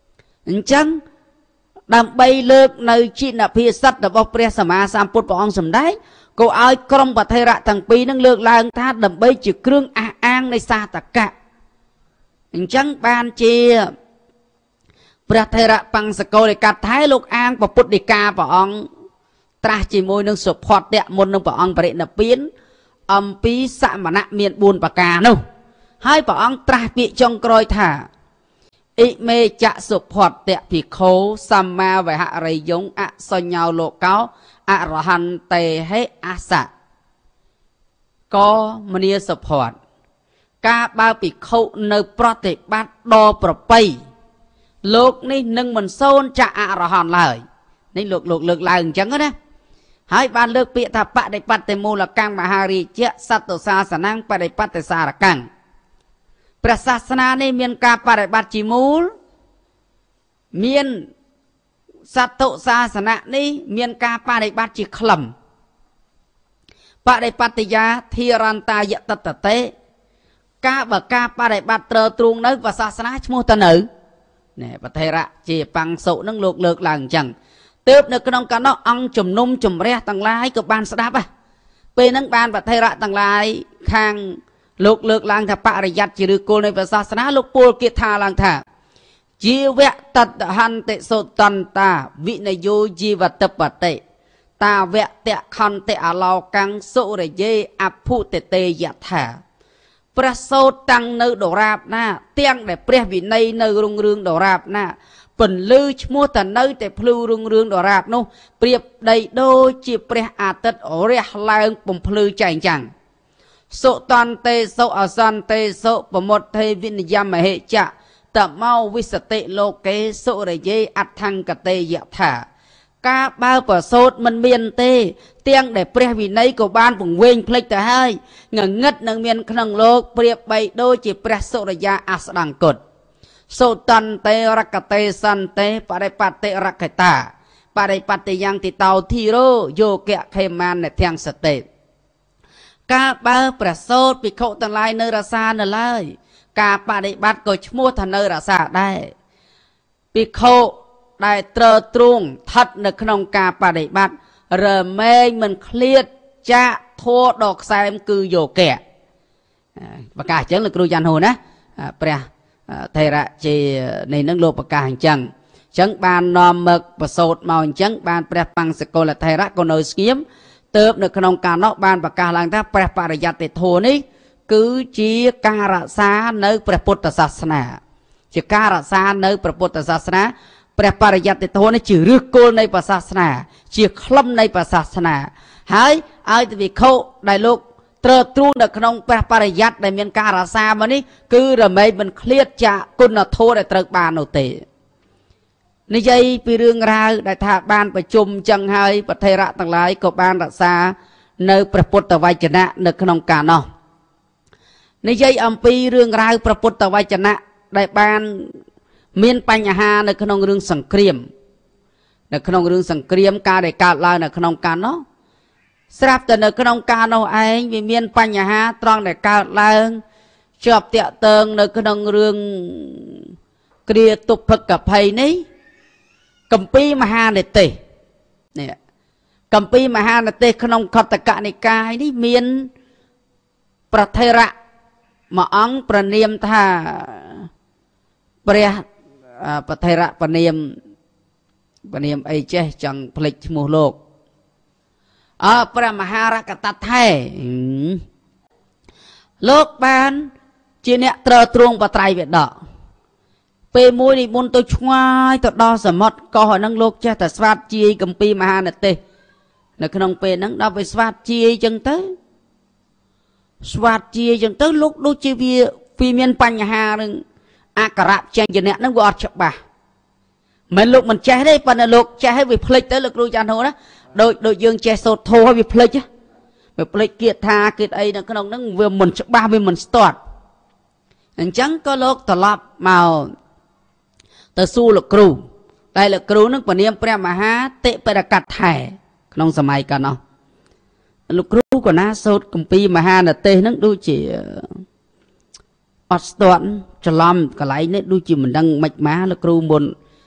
ចឹងដើម្បីលើកនៅជីណភិសិទ្ធរបស់ព្រះសម្មាសម្ពុទ្ធព្រះអង្គសម្ដែងក៏ឲ្យក្រុមបថេរៈទាំងពីរនឹងលើកឡើងថាដើម្បីជាគ្រឿងអះអាងនៃសាតកៈអញ្ចឹងបានជាព្រះថេរៈបង្សកោលិកាថៃលោកអាងពុទ្ធដីកាព្រះអង្គត្រាស់ជាមួយនឹងសុផតៈមុននឹងព្រះអង្គបរិនិព្វានអំពីសមណៈមាន4ប្រការនោះហើយព្រះអង្គត្រាស់ពាក្យចុងក្រោយថាអ៊ិមេចៈសុផតៈភិក្ខុសម្មាវហរិយងអសញ្ញោលោកោអរហន្តេហេអសៈក៏មនីសុផតការបើភិក្ខុនៅប្រតិបត្តិដល់ប្រពៃលោកនេះនឹងមិនសូនចាក់អរហន្តឡើយនេះលោកលើកឡើងអញ្ចឹងណាហើយបានលើកពាក្យថាបដិបត្តិមូលកម្មមហារាជៈសត្វសាសនាបដិបត្តិសារកੰព្រះសាសនានេះមានការបដិបត្តិជាមូលមានសត្វសាសនានេះមានការបដិបត្តិជាខ្លឹមបដិបត្តិយាធិរន្តាយតតតេការបដិបត្តិត្រទ្រង់នៅព្រះសាសនាឈ្មោះទៅនៅណែបថេរៈជាបង្សុនឹងលោកលើកឡើងអញ្ចឹងទើបនៅក្នុងកាលនោះអង្គជំនុំជម្រះទាំងឡាយក៏បានស្ដាប់ពេលហ្នឹងបានបថេរៈទាំងឡាយខាងលោកលើកឡើងថាបរិយ័តជាឫសគល់នៃព្រះសាសនាលោកពោលគាថាឡើងថាជីវៈតតហន្តិសុតន្តាវិនយោជីវតបតិតាវៈតខន្តិអឡោកាំងសុរិយេអភុតតេយថាព្រះសូតតាំងនៅដរាបណាទាំងដែលព្រះវិន័យនៅរុងរឿងដរាបណាពន្លឺឈ្មោះតនៅតែភ្លឺរុងរឿងដរាបនោះប្រៀបដីដូចជាព្រះអាទិត្យរះឡើងពំភ្លឺចែងចាំងសុតន្តេសុអសន្តេសុបមុតថេវិនយមហេចៈតមោវិសតិលោកេសុរិយេអដ្ឋង្កតេយថាការបើប្រសូតមិនមានទេទាំងដែលព្រះវិន័យក៏បានពង្វេងភ្លេចទៅហើយងងឹតនឹងមានក្នុងលោកប្រៀបបីដូចជាព្រះសុរិយាអស្ដង្គតសុតន្តេរកតេសន្តេបរិបត្តិរកតាបរិបត្តិយ៉ាងទីតោធីរោយោគៈខេមានទាំងសតិការបើប្រសូតភិក្ខុទាំងឡាយនៅរសានៅឡើយការបដិបត្តិក៏ឈ្មោះថានៅរសាដែរភិក្ខុដែលត្រទ្រង់ស្ថិតនៅក្នុងការបដិបត្តិរមែងមិនឃ្លាតចាកធัวដកខ្សែមគឺយោគៈប្រកាសអញ្ចឹងលោកគ្រូយ៉ាន់ហូណាព្រះថេរៈជានៃនឹងលោកប្រកាសអញ្ចឹងបាននាំមកប្រសូតមកអញ្ចឹងបានព្រះបង្សកលថេរៈក៏នៅស្ងៀមទើបនៅក្នុងការនោះបានប្រកាសឡើងថាព្រះបរិយត្តិធម៌នេះគឺជាការរក្សានៅព្រះពុទ្ធសាសនាជាការរក្សានៅព្រះពុទ្ធសាសនាព្រះបរិយត្តិធម៌នេះជាឫសគល់នៃព្រះសាសនាជាខ្លឹមនៃព្រះសាសនាហើយឲ្យទៅវិខុដែលលោកត្រទ្រង់នៅក្នុងព្រះបរិយត្តិដែលមានការរក្សាមកនេះគឺរមែងមិនឃ្លាតចាកគុណធម៌ដែលត្រូវបាននោះទេនិយាយពីរឿងរ៉ាវដែលថាបានប្រជុំចឹងហើយបថេរៈទាំងឡាយក៏បានរក្សានៅព្រះពុទ្ធវចនៈនៅក្នុងការនោះនិយាយអំពីរឿងរ៉ាវព្រះពុទ្ធវចនៈដែលបានមានបញ្ហានៅក្នុងរឿងសង្គ្រាមនៅក្នុងរឿងសង្គ្រាមការដែលកើតឡើងនៅក្នុងការនោះស្រាប់តែនៅក្នុងការនោះឯងវាមានបញ្ហាត្រង់ដែលកើតឡើងជាប់តាក់ទងនៅក្នុងរឿងគ្រាទុភកភ័យនេះកម្ពីមហានិទេសនេះកម្ពីមហានិទេសក្នុងខត្តកនិកាយនេះមានប្រថេរៈមួយអង្គប្រនាមថាព្រះប្រថេរៈប្រនាមអីចេះចង់ភ្លេចឈ្មោះលោកព្រះមហារកតថេលោកបានជាអ្នកត្រទ្រង់បត្រៃវេដកពេលមួយនិមន្តទៅឆ្ងាយទៅដល់សមុទ្រកោះហ្នឹងលោកចេះតែស្វាតជាយកម្ពីមហានិទេសនៅក្នុងពេលហ្នឹងដល់ទៅស្វាតជាយចឹងទៅលោកដូចជាវាមានបញ្ហានឹងអក្ខរៈចេញជាអ្នកហ្នឹងវាអត់ច្បាស់មិនលោកមិនចេះទេប៉ុន្តែលោកចេះឲ្យវាភ្លេចទៅលោកគ្រូចាន់ហូណាដូចយើងចេះសូត្រធម៌វាភ្លេចគាថាគិតអីនៅក្នុងហ្នឹងវាមិនច្បាស់វាមិនស្ទាត់អញ្ចឹងក៏លោកត្រឡប់មកទៅសួរលោកគ្រូតែលោកគ្រូនឹងពនាមព្រះមហាតិបរកថេក្នុងសម័យកាលនោះលោកគ្រូក៏ណាសូត្រគម្ពីរមហានិទេសហ្នឹងដូចជាអត់ស្ទាត់ច្រឡំកន្លែងនេះដូចជាមិនដឹងមិនមកលោកគ្រូមុន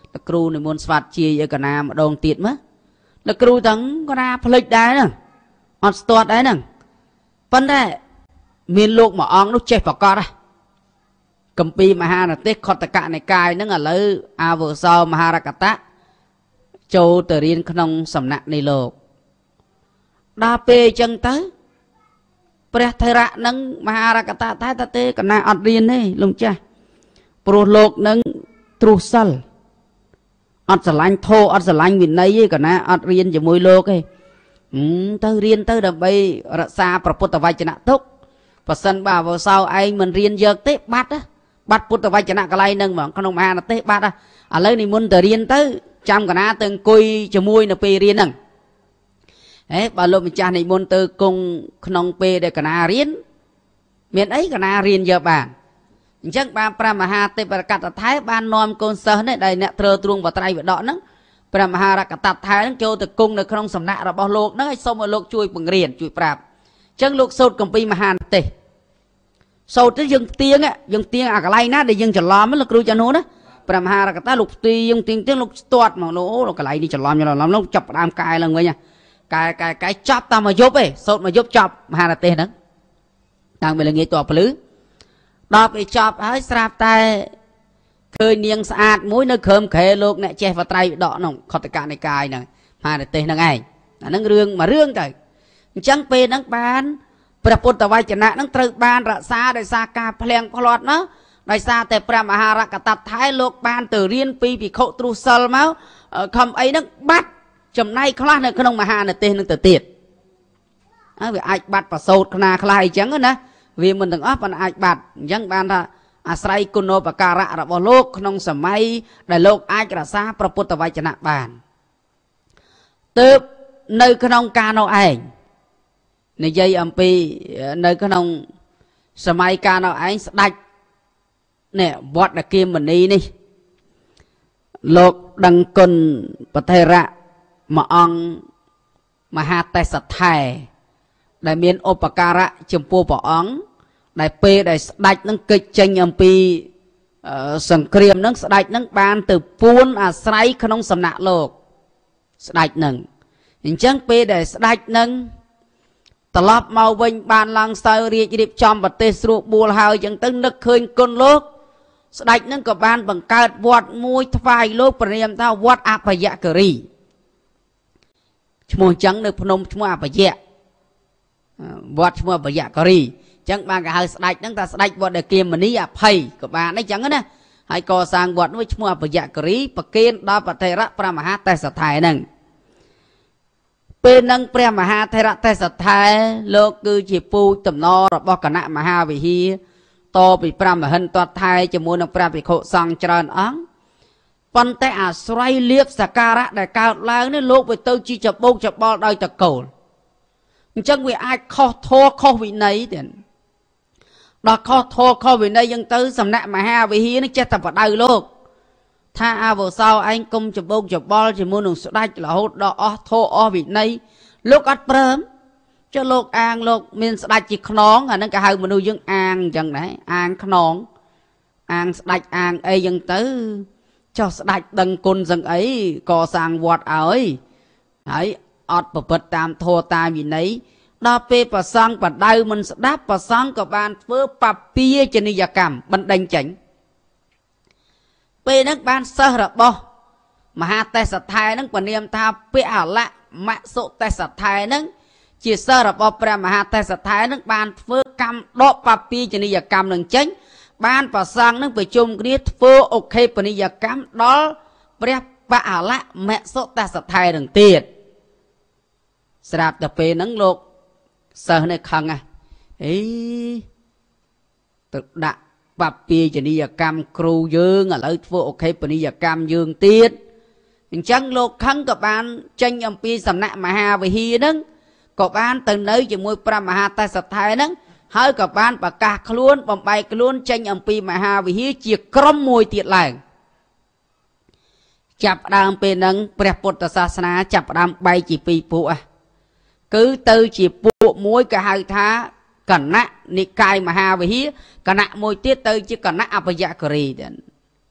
លោកគ្រូនិមន្តស្វាតជាឲ្យកណាម្ដងទៀតមើលលោកគ្រូទាំងកណាផ្លេចដែរហ្នឹងអត់ស្ទាត់ដែរហ្នឹងប៉ុន្តែមានលោកមួយអង្គនោះចេះប្រកាសគម្ពីរមហានទេសខតកនិកាយហ្នឹងឥឡូវអាវុសោមហារកតៈចូលទៅរៀនក្នុងសំណាក់នៃលោកដល់ពេលអញ្ចឹងទៅព្រះថេរៈនឹងមហារកតៈតែទេកណាអត់រៀនទេលោកម្ចាស់ព្រោះលោកនឹងទ្រុសិលអត់ស្រឡាញ់ធម៌អត់ស្រឡាញ់វិន័យទេកណាអត់រៀនជាមួយលោកទេទៅរៀនទៅដើម្បីរក្សាព្រះពុទ្ធវចនៈទុកបើសិនបើអវសោឯងមិនរៀនយកទេបាត់ពុទ្ធវចនៈកន្លែងហ្នឹងហ្មងក្នុងមហានទេសបាត់ឥឡូវនិមន្តទៅរៀនទៅចាំកណាទៅអង្គុយជាមួយនៅពេលរៀនហ្នឹងបើលោកម្ចាស់និមន្តទៅគង់ក្នុងពេលដែលកណារៀនមានអីកណារៀនយកបានអញ្ចឹងបានព្រះមហាទេពរកតថៃបាននាំកូនសិស្សនេះដែលអ្នកត្រូវទ្រង់បត្រៃវដកហ្នឹងព្រះមហារកតថៃហ្នឹងចូលទៅគង់នៅក្នុងសំណាក់របស់លោកហ្នឹងឲ្យសូមឲ្យលោកជួយបង្រៀនជួយប្រាប់អញ្ចឹងលោកសូត្រគម្ពីរមហានទេសសូត្រទៅយើងទៀងអាកន្លែងណាដែលយើងច្រឡំលោកគ្រូចានោះណាព្រះមហារកតលោកទៀងលោកស្ទាត់មកលោកកន្លែងនេះច្រឡំលោកចាប់ផ្ដើមកែឡើងវិញកែចាប់តាមមួយយប់ឯងសូត្រមួយយប់ចប់មហានទេសហ្នឹងតាំងពីល្ងាចតពលឺដល់ពេលចប់ហើយស្រាប់តែឃើញនាងស្អាតមួយនៅក្រោមក្រែលោកអ្នកចេះវត្រៃដកក្នុងខតកនិកាយហ្នឹងមហានទេសហ្នឹងឯងអាហ្នឹងរឿងមួយរឿងទៅអញ្ចឹងពេលហ្នឹងបានព្រះពុទ្ធវចនៈហ្នឹងត្រូវបានរក្សាដោយសារការភ្លៀងផ្លាត់មកដោយសារតែព្រះមហារកតថៃលោកបានទៅរៀនពីភិក្ខុទ្រុសិលមកខំអីហ្នឹងបាត់ចំណែកខ្លះនៅក្នុងមហានទេសហ្នឹងទៅទៀតហើយវាអាចបាត់ប្រសូតខ្នាខ្លះអីចឹងណាវាមិនទាំងអស់ប៉ុន្តែអាចបាត់អញ្ចឹងបានថាអាស្រ័យគុណូបការៈរបស់លោកក្នុងសម័យដែលលោកអាចរក្សាព្រះពុទ្ធវចនៈបានទើបនៅក្នុងការនោះឯងនិយាយអំពីនៅក្នុងសម័យកាលនោះឯងស្ដេចនេះវត្តគិមនីនេះលោកដឹងគុណប្រធេរៈមួយអង្គមហាទេសថែដែលមានឧបការៈចំពោះព្រះអង្គដែលពេលដែលស្ដេចនឹងគេចចេញអំពីសង្គ្រាមនឹងស្ដេចនឹងបានទៅពួនអាស្រ័យក្នុងសំណាក់លោកស្ដេចនឹងអញ្ចឹងពេលដែលស្ដេចនឹងត្រឡប់មកវិញបានឡើងសោយរាជរៀបចំប្រទេសស្រួលបួលហើយអញ្ចឹងទៅនឹកឃើញគុណលោកស្ដេចនឹងក៏បានបង្កើតវត្តមួយថ្វាយលោកព្រះនាមថាវត្តអភយគិរីឈ្មោះអញ្ចឹងនៅភ្នំឈ្មោះអភយវត្តឈ្មោះអភយគិរីអញ្ចឹងបានគេហៅស្ដេចហ្នឹងថាស្ដេចវត្តគិមនីអភ័យក៏បានអញ្ចឹងណាហើយកសាងវត្តនោះឈ្មោះអភយគិរីប្រគេនដល់ប្រធេរៈព្រះមហាទេសថែហ្នឹងពេលហ្នឹងព្រះមហាថេរទេសថែលោកគឺជាពូជតំណរបស់គណៈមហាវិហារតពីព្រះមហិន្ទតថែជាមួយនឹងព្រះភិក្ខុសង្ឃច្រើនអង្គប៉ុន្តែអាស្រ័យលៀបសក្ការៈដែលកើតឡើងនេះលោកវាទៅជាច្បោកច្បល់ដោយតកូលអញ្ចឹងវាអាចខុសធម៌ខុសវិន័យទៀតដល់ខុសធម៌ខុសវិន័យអញ្ចឹងទៅសំណាក់មហាវិហារនេះចេះតែបដៅលោកថាអវសោឯងកុំច្បោកច្បល់ជាមួយនឹងស្ដេចរហូតដល់អស់ធម៌អស់វិន័យលោកអត់ព្រមចុះលោកអាងលោកមានស្ដេចជាខ្នងអាហ្នឹងគេហៅមនុស្សយើងអាងអញ្ចឹងដែរអាងខ្នងអាងស្ដេចអាងអីអញ្ចឹងទៅចុះស្ដេចដឹងគុណសឹងអីកសាងវត្តឲ្យហើយអត់ប្រព្រឹត្តតាមធម៌តាមវិន័យដល់ពេលប្រសង់បដៅមិនស្ដាប់ប្រសង់ក៏បានធ្វើបពាជនីយកម្មបណ្ដេញចេញពេលហ្នឹងបានសិស្សរបស់មហាទេសថែហ្នឹងព្រះនាមថាពិអលៈមសុទេសថែហ្នឹងជាសិស្សរបស់ព្រះមហាទេសថែហ្នឹងបានធ្វើកម្មដកបពាជនីយកម្មនឹងចេញបានប្រសង់នឹងប្រជុំគ្នាធ្វើអុខេបនីយកម្មដល់ព្រះបអលៈមសុទេសថែនឹងទៀតស្រាប់តែពេលហ្នឹងលោកសិស្សនេះខឹងអីទៅដាក់បពាជនីយកម្មគ្រូយើងឥឡូវធ្វើអុខេបនីយកម្មយើងទៀតអញ្ចឹងលោកខឹងក៏បានចេញអំពីសំណាក់មហាវិហារហ្នឹងក៏បានទៅនៅជាមួយព្រះមហាទេសថែហ្នឹងហើយក៏បានប្រកាសខ្លួនបំបែកខ្លួនចេញអំពីមហាវិហារជាក្រុមមួយទៀតឡើងចាប់ដើមពេលហ្នឹងព្រះពុទ្ធសាសនាចាប់ដើមបែកជាពីរពួកគឺទៅជាពួកមួយគេហៅថាគណៈនិកាយមហាវិហារគណៈមួយទៀតទៅជាគណៈអភយគិរីទៀត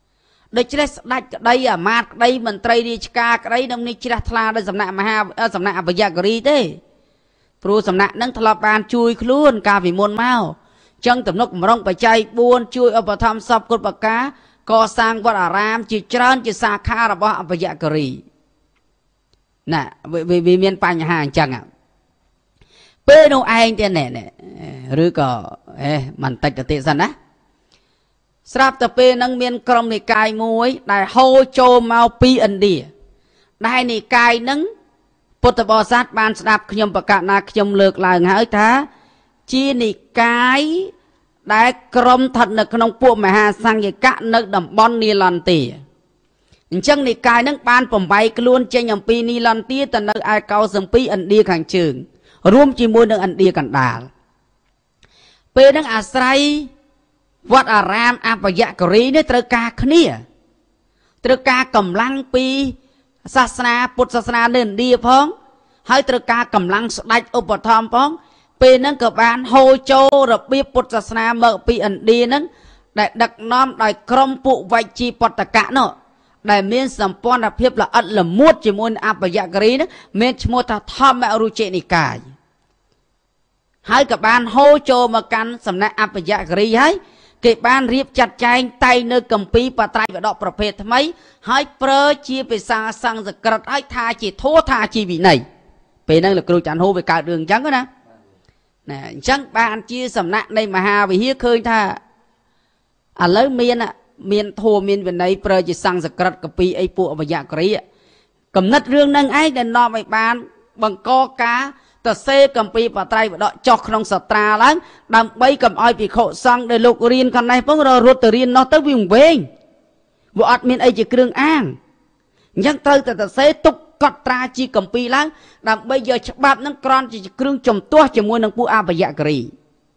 ដូចជ្រះស្ដាច់ក្តីអាមាត្យក្តីមន្ត្រីរាជការក្តីនឹងនេះជ្រះថ្លាដោយសំណាក់សំណាក់អបយគិរីទេព្រោះសំណាក់នឹងធ្លាប់បានជួយខ្លួនកាលពីមុនមកចឹងទំនុកបំរុងបច្ច័យ4ជួយឧបត្ថម្ភសពគុណបកាកសាងវត្តអារាមជាច្រើនជាសាខារបស់អបយគិរីណាវាមានបញ្ហាអញ្ចឹងពេលនោះឯងទៀតណែឬក៏មិនតិចទៅទៀតសិនណាស្រាប់តែពេលហ្នឹងមានក្រុមនិកាយមួយដែលហូរចូលមកពីឥណ្ឌាដែលនិកាយហ្នឹងពុទ្ធបរិស័ទបានស្ដាប់ខ្ញុំប្រកាសណាខ្ញុំលើកឡើងហើយថាជានិកាយដែលក្រុមស្ថិតនៅក្នុងពួកមហាសង្ឃកៈនៅតំបន់នីឡន្ទាអញ្ចឹងនិកាយហ្នឹងបានបំបីខ្លួនចេញអំពីនីឡន្ទាទៅនៅឯកោសំពីឥណ្ឌាខាងជើងរួមជាមួយនឹងឥណ្ឌាកណ្ដាលពេលហ្នឹងអាស្រ័យវត្តអារាមអបយគិរីនេះត្រូវការគ្នាត្រូវការកម្លាំងពីសាសនាពុទ្ធសាសនានៅឥណ្ឌាផងហើយត្រូវការកម្លាំងស្ដេចឧបត្ថម្ភផងពេលហ្នឹងក៏បានហូរចូលរបៀបពុទ្ធសាសនាមកពីឥណ្ឌាហ្នឹងដែលដឹកនាំដោយក្រុមពួកវៃជីពតកៈនោះដែលមានសម្ព័ន្ធភាពល្អិតល្មួតជាមួយអបយគិរីហ្នឹងមានឈ្មោះថាធម្មរុជិនិកាយហើយក៏បានហូរចូលមកកាន់សំណាក់អបយគិរីហើយគេបានរៀបចាត់ចែងតែងនៅគម្ពីរបត្រៃវដកប្រភេទថ្មីហើយប្រើជាភាសាសង្ស្ក្រឹតហើយថាជាធម៌ថាជាវិន័យពេលហ្នឹងលោកគ្រូច័ន្ទហូវាកើតរឿងអញ្ចឹងណាអញ្ចឹងបានជាសំណាក់នៃមហាវិហារឃើញថាឥឡូវមានធម៌មានវិន័យប្រើជាសង្ស្ក្រឹតគម្ពីរអីពួកអបយគិរីកំណត់រឿងហ្នឹងឯងដែលនាំឲ្យបានបង្កការទៅសេគម្ពីរបត្រៃវដកចុះក្នុងសត្រាឡើងដើម្បីកុំឲ្យភិក្ខុសង្ឃដែលលោករៀនកណ្ណេះផងរត់ទៅរៀននោះទៅវាវែងវាអត់មានអីជាគ្រឿងអាងអញ្ចឹងត្រូវតែទៅសេទុកកត់ត្រាជាគម្ពីរឡើងដើម្បីយកច្បាប់នឹងក្រន់ជាគ្រឿងជំទាស់ជាមួយនឹងពួកអបយគិរី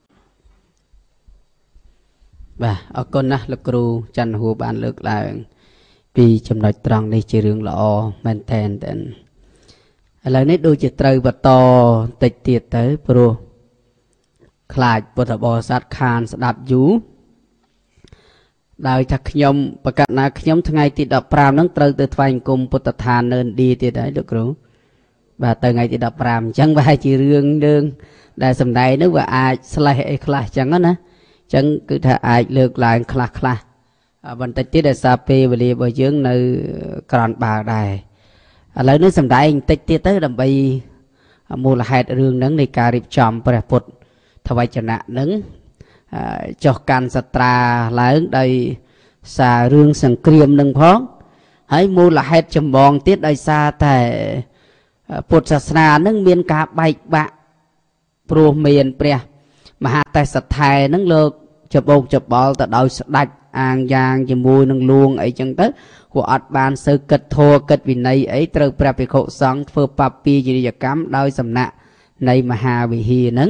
បាទអរគុណណាស់លោកគ្រូច័ន្ទហួរបានលើកឡើងពីចំណុចត្រង់នេះជារឿងល្អមែនតើឥឡូវនេះដូចជាត្រូវបន្តតិចទៀតទៅព្រោះខ្លាចពុទ្ធបរិស័ទខានស្ដាប់យូរដោយថាខ្ញុំប្រកាសណាខ្ញុំថ្ងៃទី15ហ្នឹងត្រូវទៅថ្វាយអង្គមពុទ្ធឋាននៅឥណ្ឌាទៀតហើយលោកគ្រូបាទទៅថ្ងៃទី15អញ្ចឹងវាជារឿងដែលសំដែងនោះវាអាចស្លេះអីខ្លះអញ្ចឹងណាអញ្ចឹងគឺថាអាចលើកឡើងខ្លះបន្តិចទៀតដោយសារពេលវេលារបស់យើងនៅក្រនបើដែរឥឡូវនេះសំដែងបន្តិចទៀតទៅដើម្បីមូលហេតុរឿងហ្នឹងនៃការរៀបចំព្រះពុទ្ធថវចនៈហ្នឹងចុះកាន់សត្រាឡើងដោយសាររឿងសង្គ្រាមនឹងផងហើយមូលហេតុចម្បងទៀតដោយសារតែពុទ្ធសាសនាហ្នឹងមានការបែកបាក់ព្រោះមានព្រះមហាទេសថែហ្នឹងលោកច្បោកច្បល់ទៅដោយស្ដេចអាងយ៉ាងជាមួយនឹងលួងអីចឹងទៅគាត់អត់បានសូវគិតធម៌គិតវិន័យអីត្រូវព្រះភិក្ខុសង្ឃធ្វើបពាយនិយកម្មដោយសំណាក់នៃមហាវិហារហ្នឹង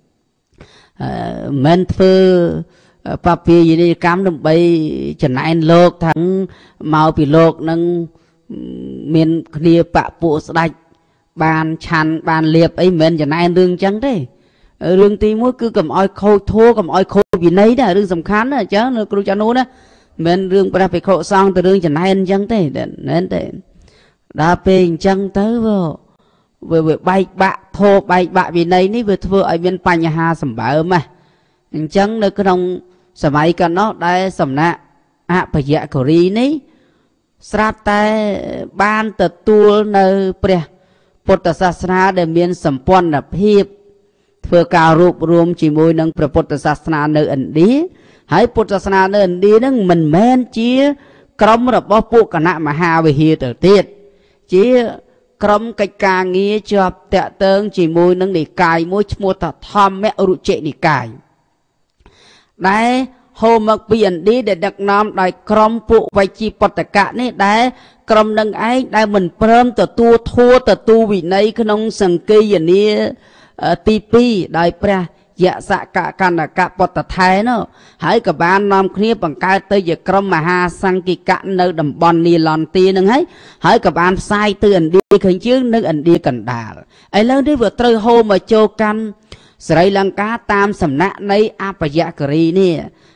មិនធ្វើបពាយនិយកម្មដើម្បីចំណែនលោកថាមកពីលោកនឹងមានគ្នាបពួកស្ដេចបានឆាន់បានលៀបអីមិនមែនចំណែនរឿងចឹងទេរឿងទី1គឺកុំឲ្យខូចធម៌កុំឲ្យខូចវិន័យណារឿងសំខាន់ណាអញ្ចឹងលោកគ្រូចានូណាមិនរឿងព្រះភិក្ខុសង្ឃទៅរឿងចំណែនអញ្ចឹងទេមែនទេដល់ពេលអញ្ចឹងទៅវាបែកបាក់ធម៌បែកបាក់វិន័យនេះវាធ្វើឲ្យមានបញ្ហាសម្បើមណាអញ្ចឹងនៅក្នុងសម័យកណ្ដោះដែលសំណាក់អបយគិរីនេះស្រាប់តែបានទទួលនៅព្រះពុទ្ធសាសនាដែលមានសម្ព័ន្ធភាពធ្វើការរួបរวมជាមួយនឹងព្រះពុទ្ធសាសនានៅឥណ្ឌាហើយពុទ្ធសាសនានៅឥណ្ឌានឹងមិនមែនជាក្រុមរបស់ពួកគណៈមហាវិហារទៅទៀតជាក្រុមកិច្ចការងារជាប់តាក់ទងជាមួយនឹងនិកាយមួយឈ្មោះថាធម្មរុជិនិកាយដែលហូរមកពីឥណ្ឌាដែលដឹកនាំដោយក្រុមពួកវៃជីពតកៈនេះដែលក្រុមនឹងឯងដែលមិនព្រមទទួលធัวទទួលវិន័យក្នុងសង្គីយនីទី2ដោយព្រះយសកកណ្ណកពតថែនោះហើយក៏បាននាំគ្នាបង្កើតទៅជាក្រុមមហាសង្ឃិកៈនៅតំបន់នីឡន្ទានឹងហើយក៏បានផ្សាយទៅឥណ្ឌាខាងជើងនិងឥណ្ឌាកណ្ដាលឥឡូវនេះវាត្រូវហូរមកចូលកាន់ស្រីលង្កាតាមសំណាក់នៃអបយគិរីនេះ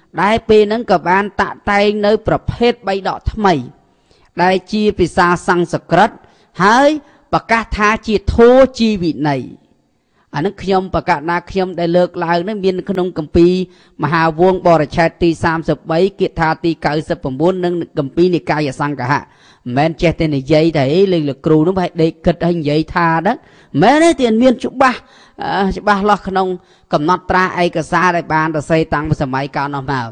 đại pe nâng cả ban tạ tay nơi bập hết bay đọ thmây đại chia bị xa sang sặc rất hỡi bà ca tha chia thô chi vị này nước nhom bà cả na nhom đại lược lại nước miền khung cầm pi mà hà vuông bò ra ti sam sập bấy kiệt tha ti cởi sập bầm buôn nâng cầm pi này cài sang cả hạ men che tên này dây đấy lên lực cừu nó phải để kịch hình dây tha đó men đấy tiền miền chụp ba lo khung cầm nọt tra ai cả xa đại ban đã xây tăng một máy cao nó vào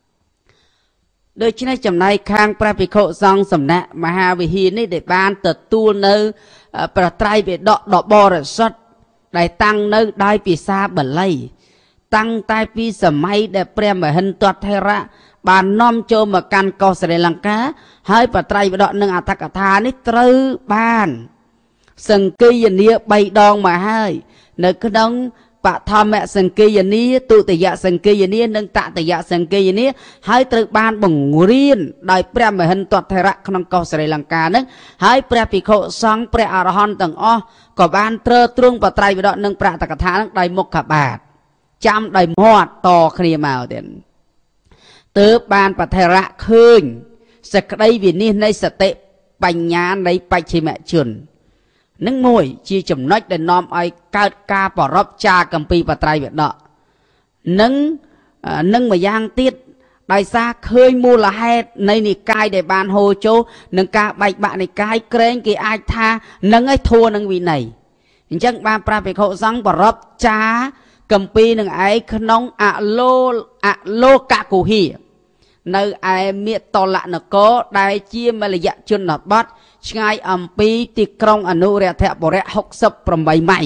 đôi khi này chấm này khang prapiko song sầm nè mà hà vì hiền này để ban tật tu nơi bà trai về đọ đọ bò rồi sót đại tăng nơi đại vì xa bẩn lây tăng tai pi sầm may để prem mà hình toát thay ra bàn nom cho mà can co Sri Lanka hai bà trai về đọ nâng atakatha này trừ bàn sừng kia nia bay đòn mà hai nơi cái đông bà thọ mẹ sừng kia nia tụ tự dạ sừng kia nia nâng tạ tự dạ sừng kia nia hai trừ bàn bằng riêng đại prem mà hình toát thay ra không co Sri Lanka nữa hai prapiko song pre arahon tầng o có ban trơ trung bà trai về đọ nâng pra tạc thá đại một cả bạt chăm đại mọt to khnia màu tiền tớ ban bà thầy rạ khơi sạch đây vì niên này sạch tệ bành nhà này bạch chi mẹ chuồn nâng mùi chi chùm nách để nòm ai cao ca bỏ rộp cha cầm pi bà trai về đọ nâng mà giang tiết đại xa khơi mua là hết này nì cai để bàn hồ chô nâng ca bạch bạn này cai kênh kì ai tha nâng ấy thua nâng vị này chẳng bàn pra việc hộ răng bỏ rộp cha cầm pi nâng ấy nông ạ lô cả cụ hì nơi ai miết to lạ nó có đại chia mà là dạ chân nọt bắt ngay ẩm pi tì krong anu rẹ thẹ bỏ rẹ học sập bầm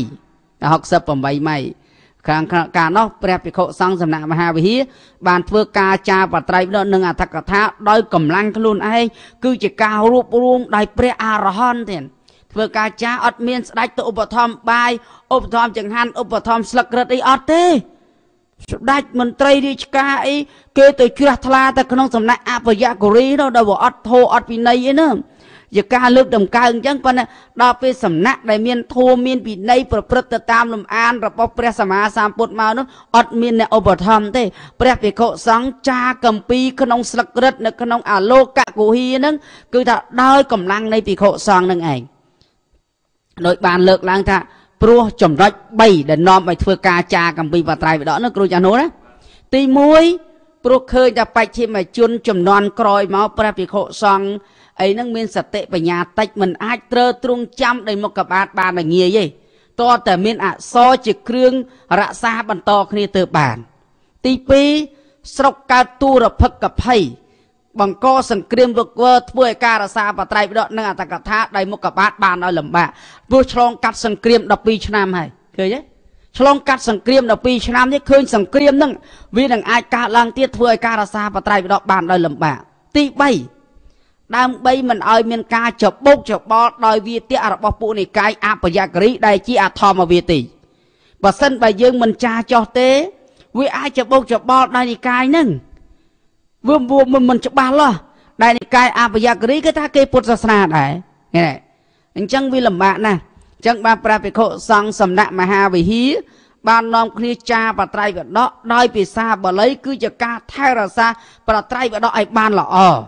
bầy mày cả nó prep bị khổ sang sầm nạ mà hà vì bàn phơi ca cha và trai đó nâng thắc thá đôi cầm lăng luôn ai cứ chỉ cao rụp luôn đại pre arahon tiền phơi ca cha ọt miên đại tụ bờ thom bài ốp thom chẳng han ốp thom sặc rớt đi ọt tê đại mình trai đi ca ấy kêu từ kia thla ta không sầm nạ à bây giờ Korea đâu đâu bỏ ọt thô ọt vì này nữa giờ ca lược đồng ca chẳng còn đo về sầm nặng đại miền thô miền bị nay bật tam lùm an rồi bóc pre sama sam bột màu nó ọt miền này overtham thế pre về cậu sáng cha cầm pi khăn ông sặc rớt nữa khăn ông alo cả cụ hi nữa cứ ta đôi cầm lăng này bị cậu sáng nâng ảnh nội bàn lược lang ta pro chồng rách bay để nom bài thưa ca cha cầm pi và trai đó nó kêu cha nó đấy tì muối pro khơi ta bạch chi mà chun chồng non còi máu pre về cậu sáng ấy nâng miên sạch tệ bà nhà tách mình ai trơ trung trăm đầy một cặp bát bàn là nghề gì toแต่miên so chỉ krương rạ xa bàn to khi từ bàn tí pi sọc ca tu rập phật cặp hay bằng co sừng kriêm vực vơ với ca rạ xa và trai đó nâng ta cả thá đầy một cặp bát bàn ở lầm bạ vừa chlong cắt sừng kriêm đập pi nam hay cười chứ chlong cắt sừng kriêm đập pi nam chứ khơi sừng kriêm nâng vì đằng ai ca lang tiết với ca rạ xa và trai đó bàn ở lầm bạ tí bay đang bay mình ơi miền ca chụp bốc chụp bò đòi việt tiệt ở bọc phụ này cái áp ở gia kỹ đây chỉ thò mà việt tỷ và sân bài dương mình cha cho tế vì ai chụp bốc chụp bò đây cái nưng vương vua mình chụp ba lo đây cái áp ở gia kỹ cái ta kê Phật giáo đấy nghe này anh chẳng vì làm bạn nè chẳng ba prapiko sang sầm nạ mà hà vì hí ban nom khi cha và trai vật đó đòi vì xa bà lấy cứ cho ca thay ra xa và trai vật đó ai ban là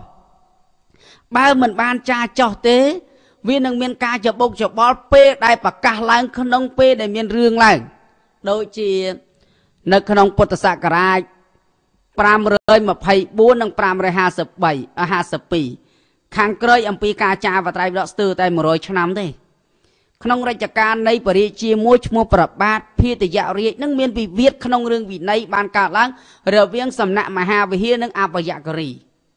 bao mình ban cha cho tế viên nâng miền ca cho bốc cho bó pê đại bà ca lang khăn ông pê để miền rương lại đôi chỉ nâng khăn ông Phật sạc ra pram rơi mà phải buôn nâng pram rơi 57 khang krơi âm pi ca cha và trai đó từ tay 100 năm thế khăn ông ra chả ca này bà rì chia mua mua bà bát phía từ dạo rì nâng miền vì viết khăn ông rương vì này ban cả lang rồi viên sầm nạ mà hà vì hiên nâng áp và dạ rì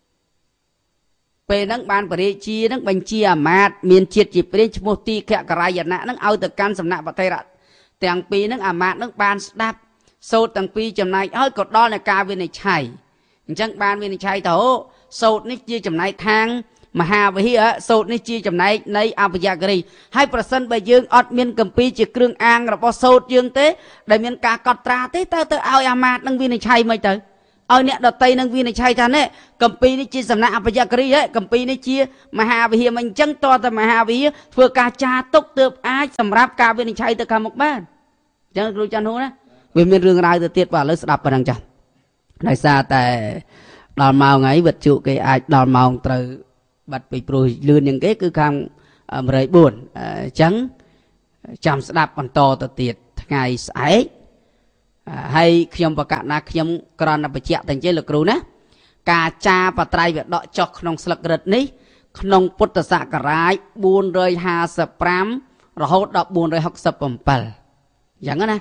về nâng ban bể chi nâng bánh chi mát miền chiết chỉ bể một tí kẹo cà rai nã nâng ao từ can sầm nạ và tay rạ tiếng pi nâng mát nâng ban đáp sâu tiếng pi chấm này ơi cột đo là ca bên này chảy chẳng ban bên này chảy thổ sâu ní chia chấm này khang mà hà với hi sâu ní chia chấm này này ao bây giờ cái hai % bây dương ọt miền cầm pi chỉ kêu an rồi bao sâu dương tế đại miền ca cọt tra tế tới ao mát nâng bên này chảy mấy tới ơi nè đợt tây nâng viên này chay thằng ấy cầm pi này chia sầm nạ bây giờ cái ấy cầm pi này chia mà hà vì hiện mình chân to mà hà vì vừa ca cha tốc tớp ai sầm ráp ca viên này chay từ cả một bên chẳng rồi chân hú đấy vì miền rừng này từ tiết vào lấy đạp vào đằng chân ដោយសារតែដល់ម៉ោងហើយវិទ្យុគេអាចដល់ម៉ោងត្រូវបាត់ពីព្រោះលឿនជាងគេគឺខាង104អញ្ចឹងចាំស្ដាប់បន្តទៅទៀតថ្ងៃស្អែកហើយខ្ញុំបកណាខ្ញុំក្រណបញ្ជាក់តែអញ្ចឹងលោកគ្រូណាការចារបត្រៃវដកចុះក្នុងស្លឹករឹតនេះក្នុងពុទ្ធសករាជ455រហូតដល់467យ៉ាងណា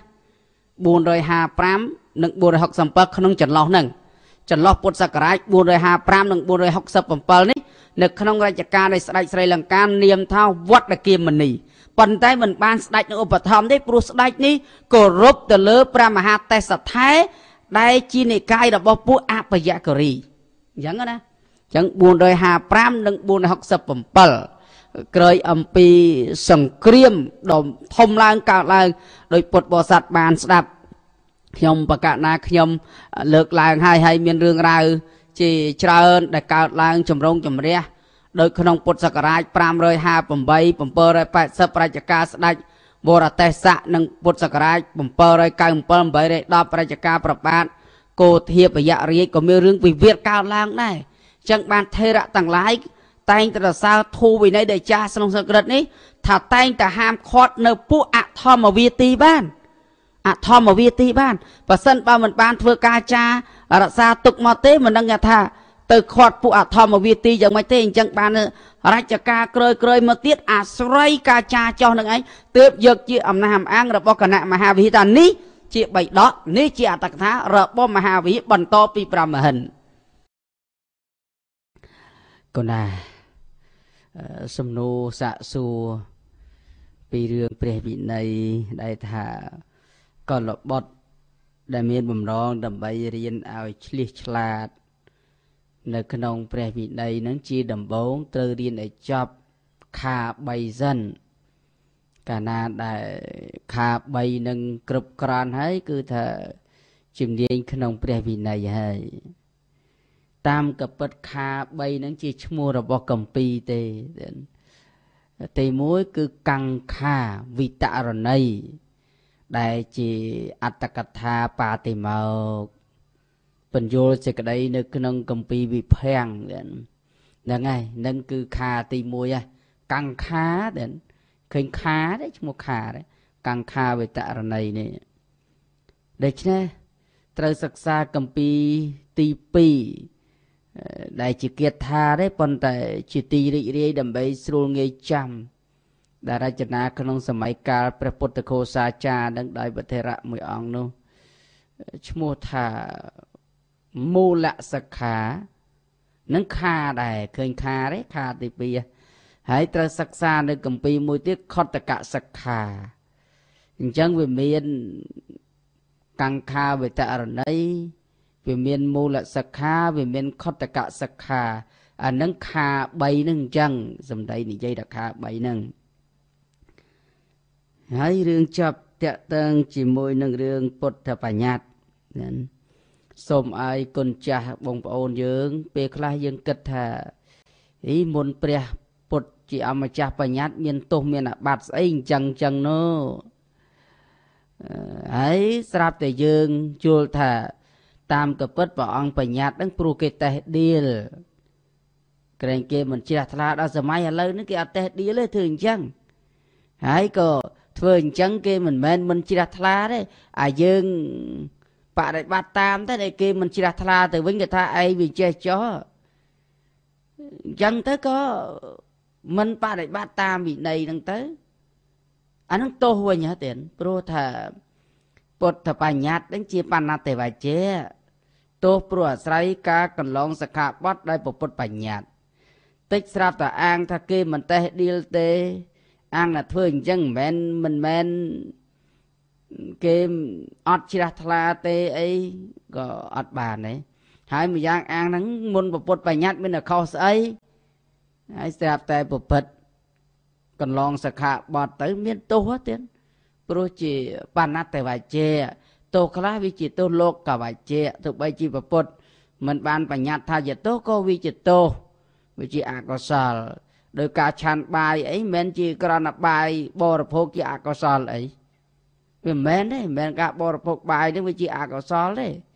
455និង467ក្នុងចន្លោះហ្នឹងចន្លោះពុទ្ធសករាជ455និង467នេះនៅក្នុងរជ្ជកាលនៃស្ដេចស្រីលង្កានាមថាវត្តគាមនីប៉ុន្តែមិនបានស្ដេចនៅឧបត្ថម្ភទេព្រោះស្ដេចនេះគោរពទៅលើព្រះមហាទេសថេរដែលជានិកាយរបស់ពួកអបយករីអញ្ចឹងណាអញ្ចឹង455និង467ក្រោយអំពីសង្គ្រាមដ៏ធំឡើងកើតឡើងដោយពុទ្ធបរិស័ទបានស្ដាប់ខ្ញុំបកណាខ្ញុំលើកឡើងហើយមានរឿងរ៉ាវជាច្រើនដែលកើតឡើងចម្រុងចម្រះដោយក្នុងពុទ្ធសករាជ558 780រជ្ជកាលស្ដេចវរទេសៈនិងពុទ្ធសករាជ797 810រជ្ជកាលប្របាទគោធាពយរាជក៏មានរឿងវិវាទកើតឡើងដែរអញ្ចឹងបានថេរៈទាំងឡាយតែងតែរសើរធូរវិន័យដែលចាស់ក្នុងសង្ក្រិតនេះថាតែងតែហាមឃាត់នៅពួកអធម្មវាទីបានអធម្មវាទីបានបើសិនបើមិនបានធ្វើការចារក្សាទុកមកទេមិនដឹងថាទៅខាត់ពួកអធម្មវាទីយ៉ាងម៉េចទេអញ្ចឹងបានរជ្ជកាលក្រោយមកទៀតអាស្រ័យការចាចោះនឹងឯងទើបយកជាអំណះអំអាងរបស់គណៈមហាវិហារថានេះជាបៃដកនេះជាអត្តកថារបស់មហាវិហារបន្តពីព្រះមហិន្ទកូនណាសំណួរសាកសួរពីរឿងព្រះវិន័យដែលថាកលបុត្រដែលមានបំណងដើម្បីរៀនឲ្យឆ្លៀសឆ្លាតនៅក្នុងព្រះវិន័យនឹងជាដំបូងត្រូវរៀនឲ្យចប់ខា3សិនកាលណាដែលខា3នឹងគ្រប់គ្រាន់ហើយគឺថាជំនាញក្នុងព្រះវិន័យហើយតាមកពិតខា3នឹងជាឈ្មោះរបស់កម្ពីទេទី1គឺកង្ខាវិតរណីដែលជាអត្តកថាបាតិមោកបញ្យល់សេចក្តីនៅក្នុងកម្ពីវិភាំងហ្នឹងហើយនឹងគឺខាទី1ហើយកង្ខាឃើញខាទេឈ្មោះខាទេកង្ខាវិតរណីនេះដូច្នេះត្រូវសិក្សាកម្ពីទី2ដែលជាគាថាទេប៉ុន្តែជាទីរីករាយដើម្បីស្រួលងាយចាំដែលរចនាក្នុងសម័យកាលព្រះពុទ្ធឃោសាចារ្យនឹងដោយវធរៈមួយអង្គនោះឈ្មោះថាមូលសិក្ខានឹងខាដែរឃើញខាទេខាទី2ហើយត្រូវសិក្សានៅកម្ពីមួយទៀតខត្តកសិក្ខាអញ្ចឹងវាមានកង្ខាវិតរណីវាមានមូលសិក្ខាវាមានខត្តកសិក្ខាអានឹងខា3នឹងអញ្ចឹងសំដីនិយាយថាខា3ហ្នឹងហើយរឿងចាប់តាក់ទងជាមួយនឹងរឿងពុទ្ធបញ្ញត្តិសូមឲ្យគុណចាស់បងប្អូនយើងពេលខ្លះយើងគិតថាមុនព្រះពុទ្ធជាអម្ចាស់បញ្ញត្តិមានទោសមានអាបត្តិស្អីអញ្ចឹងនោះហើយស្រាប់តែយើងយល់ថាតាមកពិតព្រះអង្គបញ្ញត្តិហ្នឹងព្រោះគេតេះដៀលក្រែងគេមិនជ្រះថ្លាដល់សម័យឥឡូវនេះគេអត់តេះដៀលទេធ្វើអញ្ចឹងហើយក៏ធ្វើអញ្ចឹងគេមិនមែនមិនជ្រះថ្លាទេអាយើងបដិបត្តិតាមតែគេមិនជ្រះថ្លាទៅវិញគេថាឯងវាចេះចោះអញ្ចឹងទៅក៏មិនបដិបត្តិតាមវិន័យហ្នឹងទៅអានឹងទោសវិញហ៎ទៀតព្រោះថាពុទ្ធបញ្ញត្តិនឹងជាបណ្ណតិវជៈទោសព្រោះអាស្រ័យការកន្លងសិក្ខាបទដោយពុទ្ធបញ្ញត្តិតិចស្រាប់តែអាងថាគេមិនតេះដៀលទេអាងថាធ្វើអញ្ចឹងមិនមែនគេអត់ជ្រះថ្លាទេអីក៏អត់បានទេហើយម្យ៉ាងអាងហ្នឹងមុនពុទ្ធបញ្ញត្តិមានតែខុសស្អីហើយស្រាប់តែពុទ្ធកន្លងសិក្ខាបទទៅមានទោសទៀតព្រោះជាបណ្ណតិវជៈទោសខ្លះវាជាទោសលោកកវជៈទោះបីជាពុទ្ធមិនបានបញ្ញត្តិថាជាទោសក៏វាជាទោសវាជាអកុសលដោយការឆាន់បាយអីមិនមែនជាក្រណបាយបរិភោគជាអកុសលអីវាមិនមែនទេមិនមែនការបរិភោគបាយនេះវាជាអកុសលទេ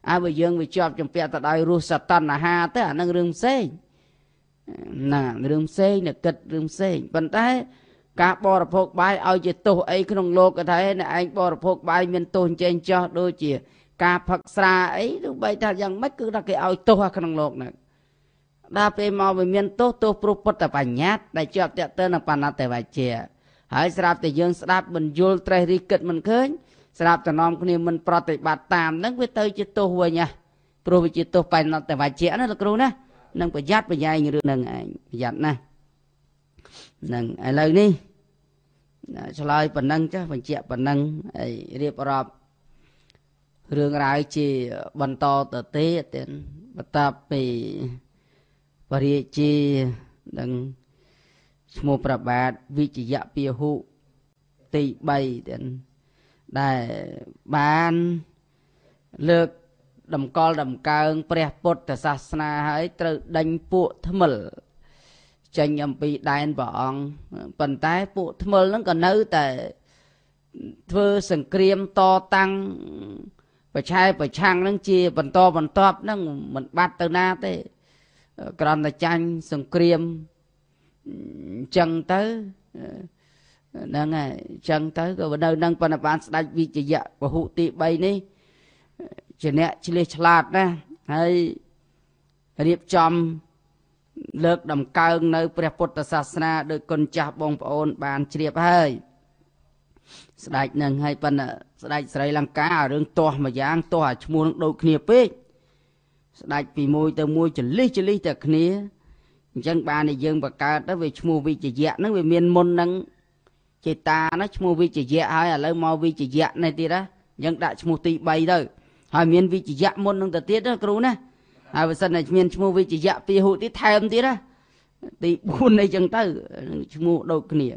បើយើងវាជាប់ជំពាក់ទៅដោយរសតណ្ហាទៅអានឹងរឿងផ្សេងណារឿងផ្សេងអ្នកគិតរឿងផ្សេងប៉ុន្តែការបរិភោគបាយឲ្យជាទោសអីក្នុងលោកក៏ថាអ្នកឯងបរិភោគបាយមានទោសចេញចោះដូចជាការផឹកស្រាអីទោះបីថាយ៉ាងម៉េចគឺថាគេឲ្យទោសក្នុងលោកហ្នឹងដល់ពេលមកវាមានទោសព្រោះពុទ្ធបញ្ញត្តិដែលជាប់តេតើនឹងបណ្ណតេវជា ហើយស្រាប់តែយើងស្ដាប់មិនយល់ត្រេះរិះគិតមិនឃើញស្រាប់តែនាំគ្នាមិនប្រតិបត្តិតាមហ្នឹងវាទៅជាទោសវិញណាព្រោះវាជាទោសបញ្ណតវជ្ជៈណាលោកគ្រូណានឹងប្រយ័ត្នប្រយែងរឿងហ្នឹងឯងប្រយ័ត្នណាហ្នឹងឥឡូវនេះឆ្លើយប៉ុណ្ណឹងចាស់បញ្ជាក់ប៉ុណ្ណឹងហើយរៀបរាប់រឿងរ៉ាវជាបន្តទៅទៀតបន្ទាប់ពីបរិជានឹងឈ្មោះប្របាទវិជ្ជៈពាហុទី3ទៀតដែលបានលើកតម្កល់តម្កើងព្រះពុទ្ធសាសនាហើយត្រូវដេញពួកថ្មិលចេញអំពីដែនព្រះអង្គប៉ុន្តែពួកថ្មិលហ្នឹងក៏នៅតែធ្វើសង្គ្រាមតតាំងប្រឆាំងហ្នឹងជាបន្តបន្ទាប់ហ្នឹងមិនបាត់ទៅណាទេគ្រាន់តែចាញ់សង្គ្រាមចឹងទៅហ្នឹងហើយចឹងទៅក៏នៅនឹងប៉ុន្តែបានស្ដេចវិជ្ជៈពហុទី3នេះជាអ្នកឆ្លៀសឆ្លាតណាហើយរៀបចំលើកតម្កើងនៅព្រះពុទ្ធសាសនាដោយគុណចាស់បងប្អូនបានជ្រាបហើយស្ដេចនឹងហើយប៉ុន្តែស្ដេចស្រីលង្ការឿងទាស់មួយយ៉ាងទាស់អាឈ្មោះនឹងដូចគ្នាពេកស្ដេចពីមួយទៅមួយចលិះតែគ្នាអញ្ចឹងបានតែយើងបង្កើតទៅវាឈ្មោះវិជ្ជៈហ្នឹងវាមានមុនហ្នឹងចេតាណាឈ្មោះវិជ្ជៈហើយឥឡូវមកវិជ្ជៈនេះទៀតណាអញ្ចឹងដាក់ឈ្មោះទី3ទៅហើយមានវិជ្ជៈមុនហ្នឹងទៅទៀតណាគ្រូណាហើយបើសិនតែមានឈ្មោះវិជ្ជៈពីហុទៀតថែមទៀតណាទី4អីចឹងទៅឈ្មោះដូចគ្នា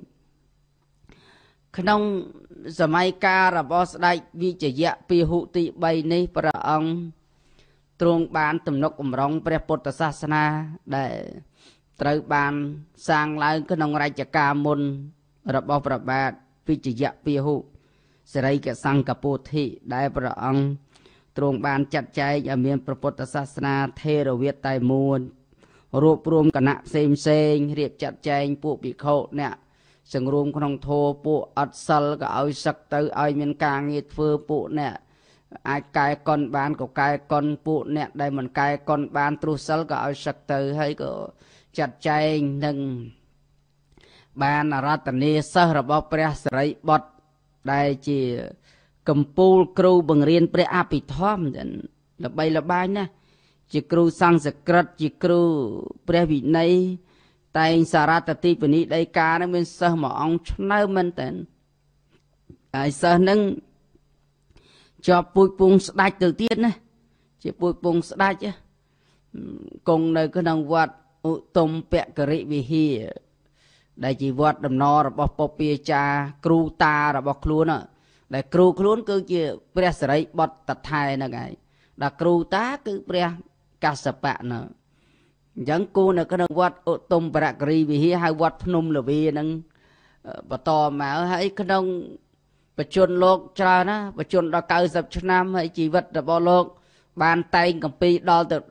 ក្នុងសម័យកាលរបស់ស្ដេចវិជ្ជៈពីហុទី3នេះព្រះអង្គទ្រង់បានទំនុកបំរុងព្រះពុទ្ធសាសនាដែលត្រូវបានសាងឡើងក្នុងរជ្ជកាលមុនរបស់ព្រះបាទវិជ្ជៈពាហុសិរីកសង្កពោធិដែលព្រះអង្គទ្រង់បានចាត់ចែងឲ្យមានព្រះពុទ្ធសាសនាថេរវាទតែមួយរួបរวมគណៈផ្សេងរៀបចាត់ចែងពួកភិក្ខុអ្នកសង្រួមក្នុងធម៌ពួកអត់សិលក៏ឲ្យសឹកទៅឲ្យមានការងារធ្វើពួកអ្នកអាចកែកុនបានក៏កែកុនពួកអ្នកដែលមិនកែកុនបានទ្រុសិលក៏ឲ្យសឹកទៅហើយក៏ចាត់ចែងនឹងបានអរតនីសិស្សរបស់ព្រះសិរីបុត្រដែលជាកំពូលគ្រូបង្រៀនព្រះអភិធម្មល្បីល្បាញណាស់ជាគ្រូសង្ស្ក្រឹតជាគ្រូព្រះវិន័យតែងសារតទីពនីដីកានឹងមានសិស្សមួយអង្គឆ្នើមមែនតើហើយសិស្សនឹងជាប់ពូជពងស្ដាច់ទៅទៀតណាជាពូជពងស្ដាច់គង់នៅក្នុងវត្តឧត្តមពគរិវិហារដែលជាវត្តដំណររបស់ពពាចារគ្រូតារបស់ខ្លួនដែលគ្រូខ្លួនគឺជាព្រះសិរីបុត្រតថែហ្នឹងហើយដល់គ្រូតាគឺព្រះកស្សបៈហ្នឹងអញ្ចឹងគូនៅក្នុងវត្តឧត្តមពគរិវិហារហៅវត្តភ្នំលវាហ្នឹងបន្តមកហើយក្នុងបជនលោកច្រើនណាបជនដល់90ឆ្នាំហើយជីវិតរបស់លោកបានតែងកម្ពីដល់ទៅ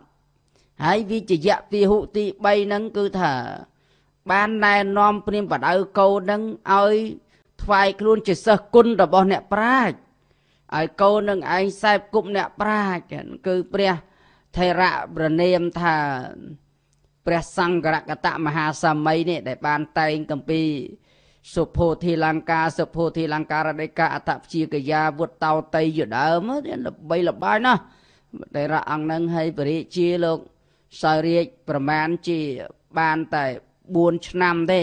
10ហើយវិជ្ជៈពាហុទី3ហ្នឹងគឺថាបានណែនាំព្រាហ្មណ៍បដៅកូនហ្នឹងឲ្យថ្វាយខ្លួនជាសិស្សគុណរបស់អ្នកប្រាជ្ញឲ្យកូននឹងឯងសែបគប់អ្នកប្រាជ្ញគឺព្រះថេរៈប្រណិមថាព្រះសង្ឃរកតមហាសាមីនេះដែលបានតែងកម្ពីសុភោធិលង្កាសុភោធិលង្ការដីកាអតព្យាកយាវុតតោតៃយដើមល្បីល្បាញណាស់តែរអង្គនឹងឲ្យបរិជាលោកសោយរាជប្រមាណជាបានតែ4ឆ្នាំទេ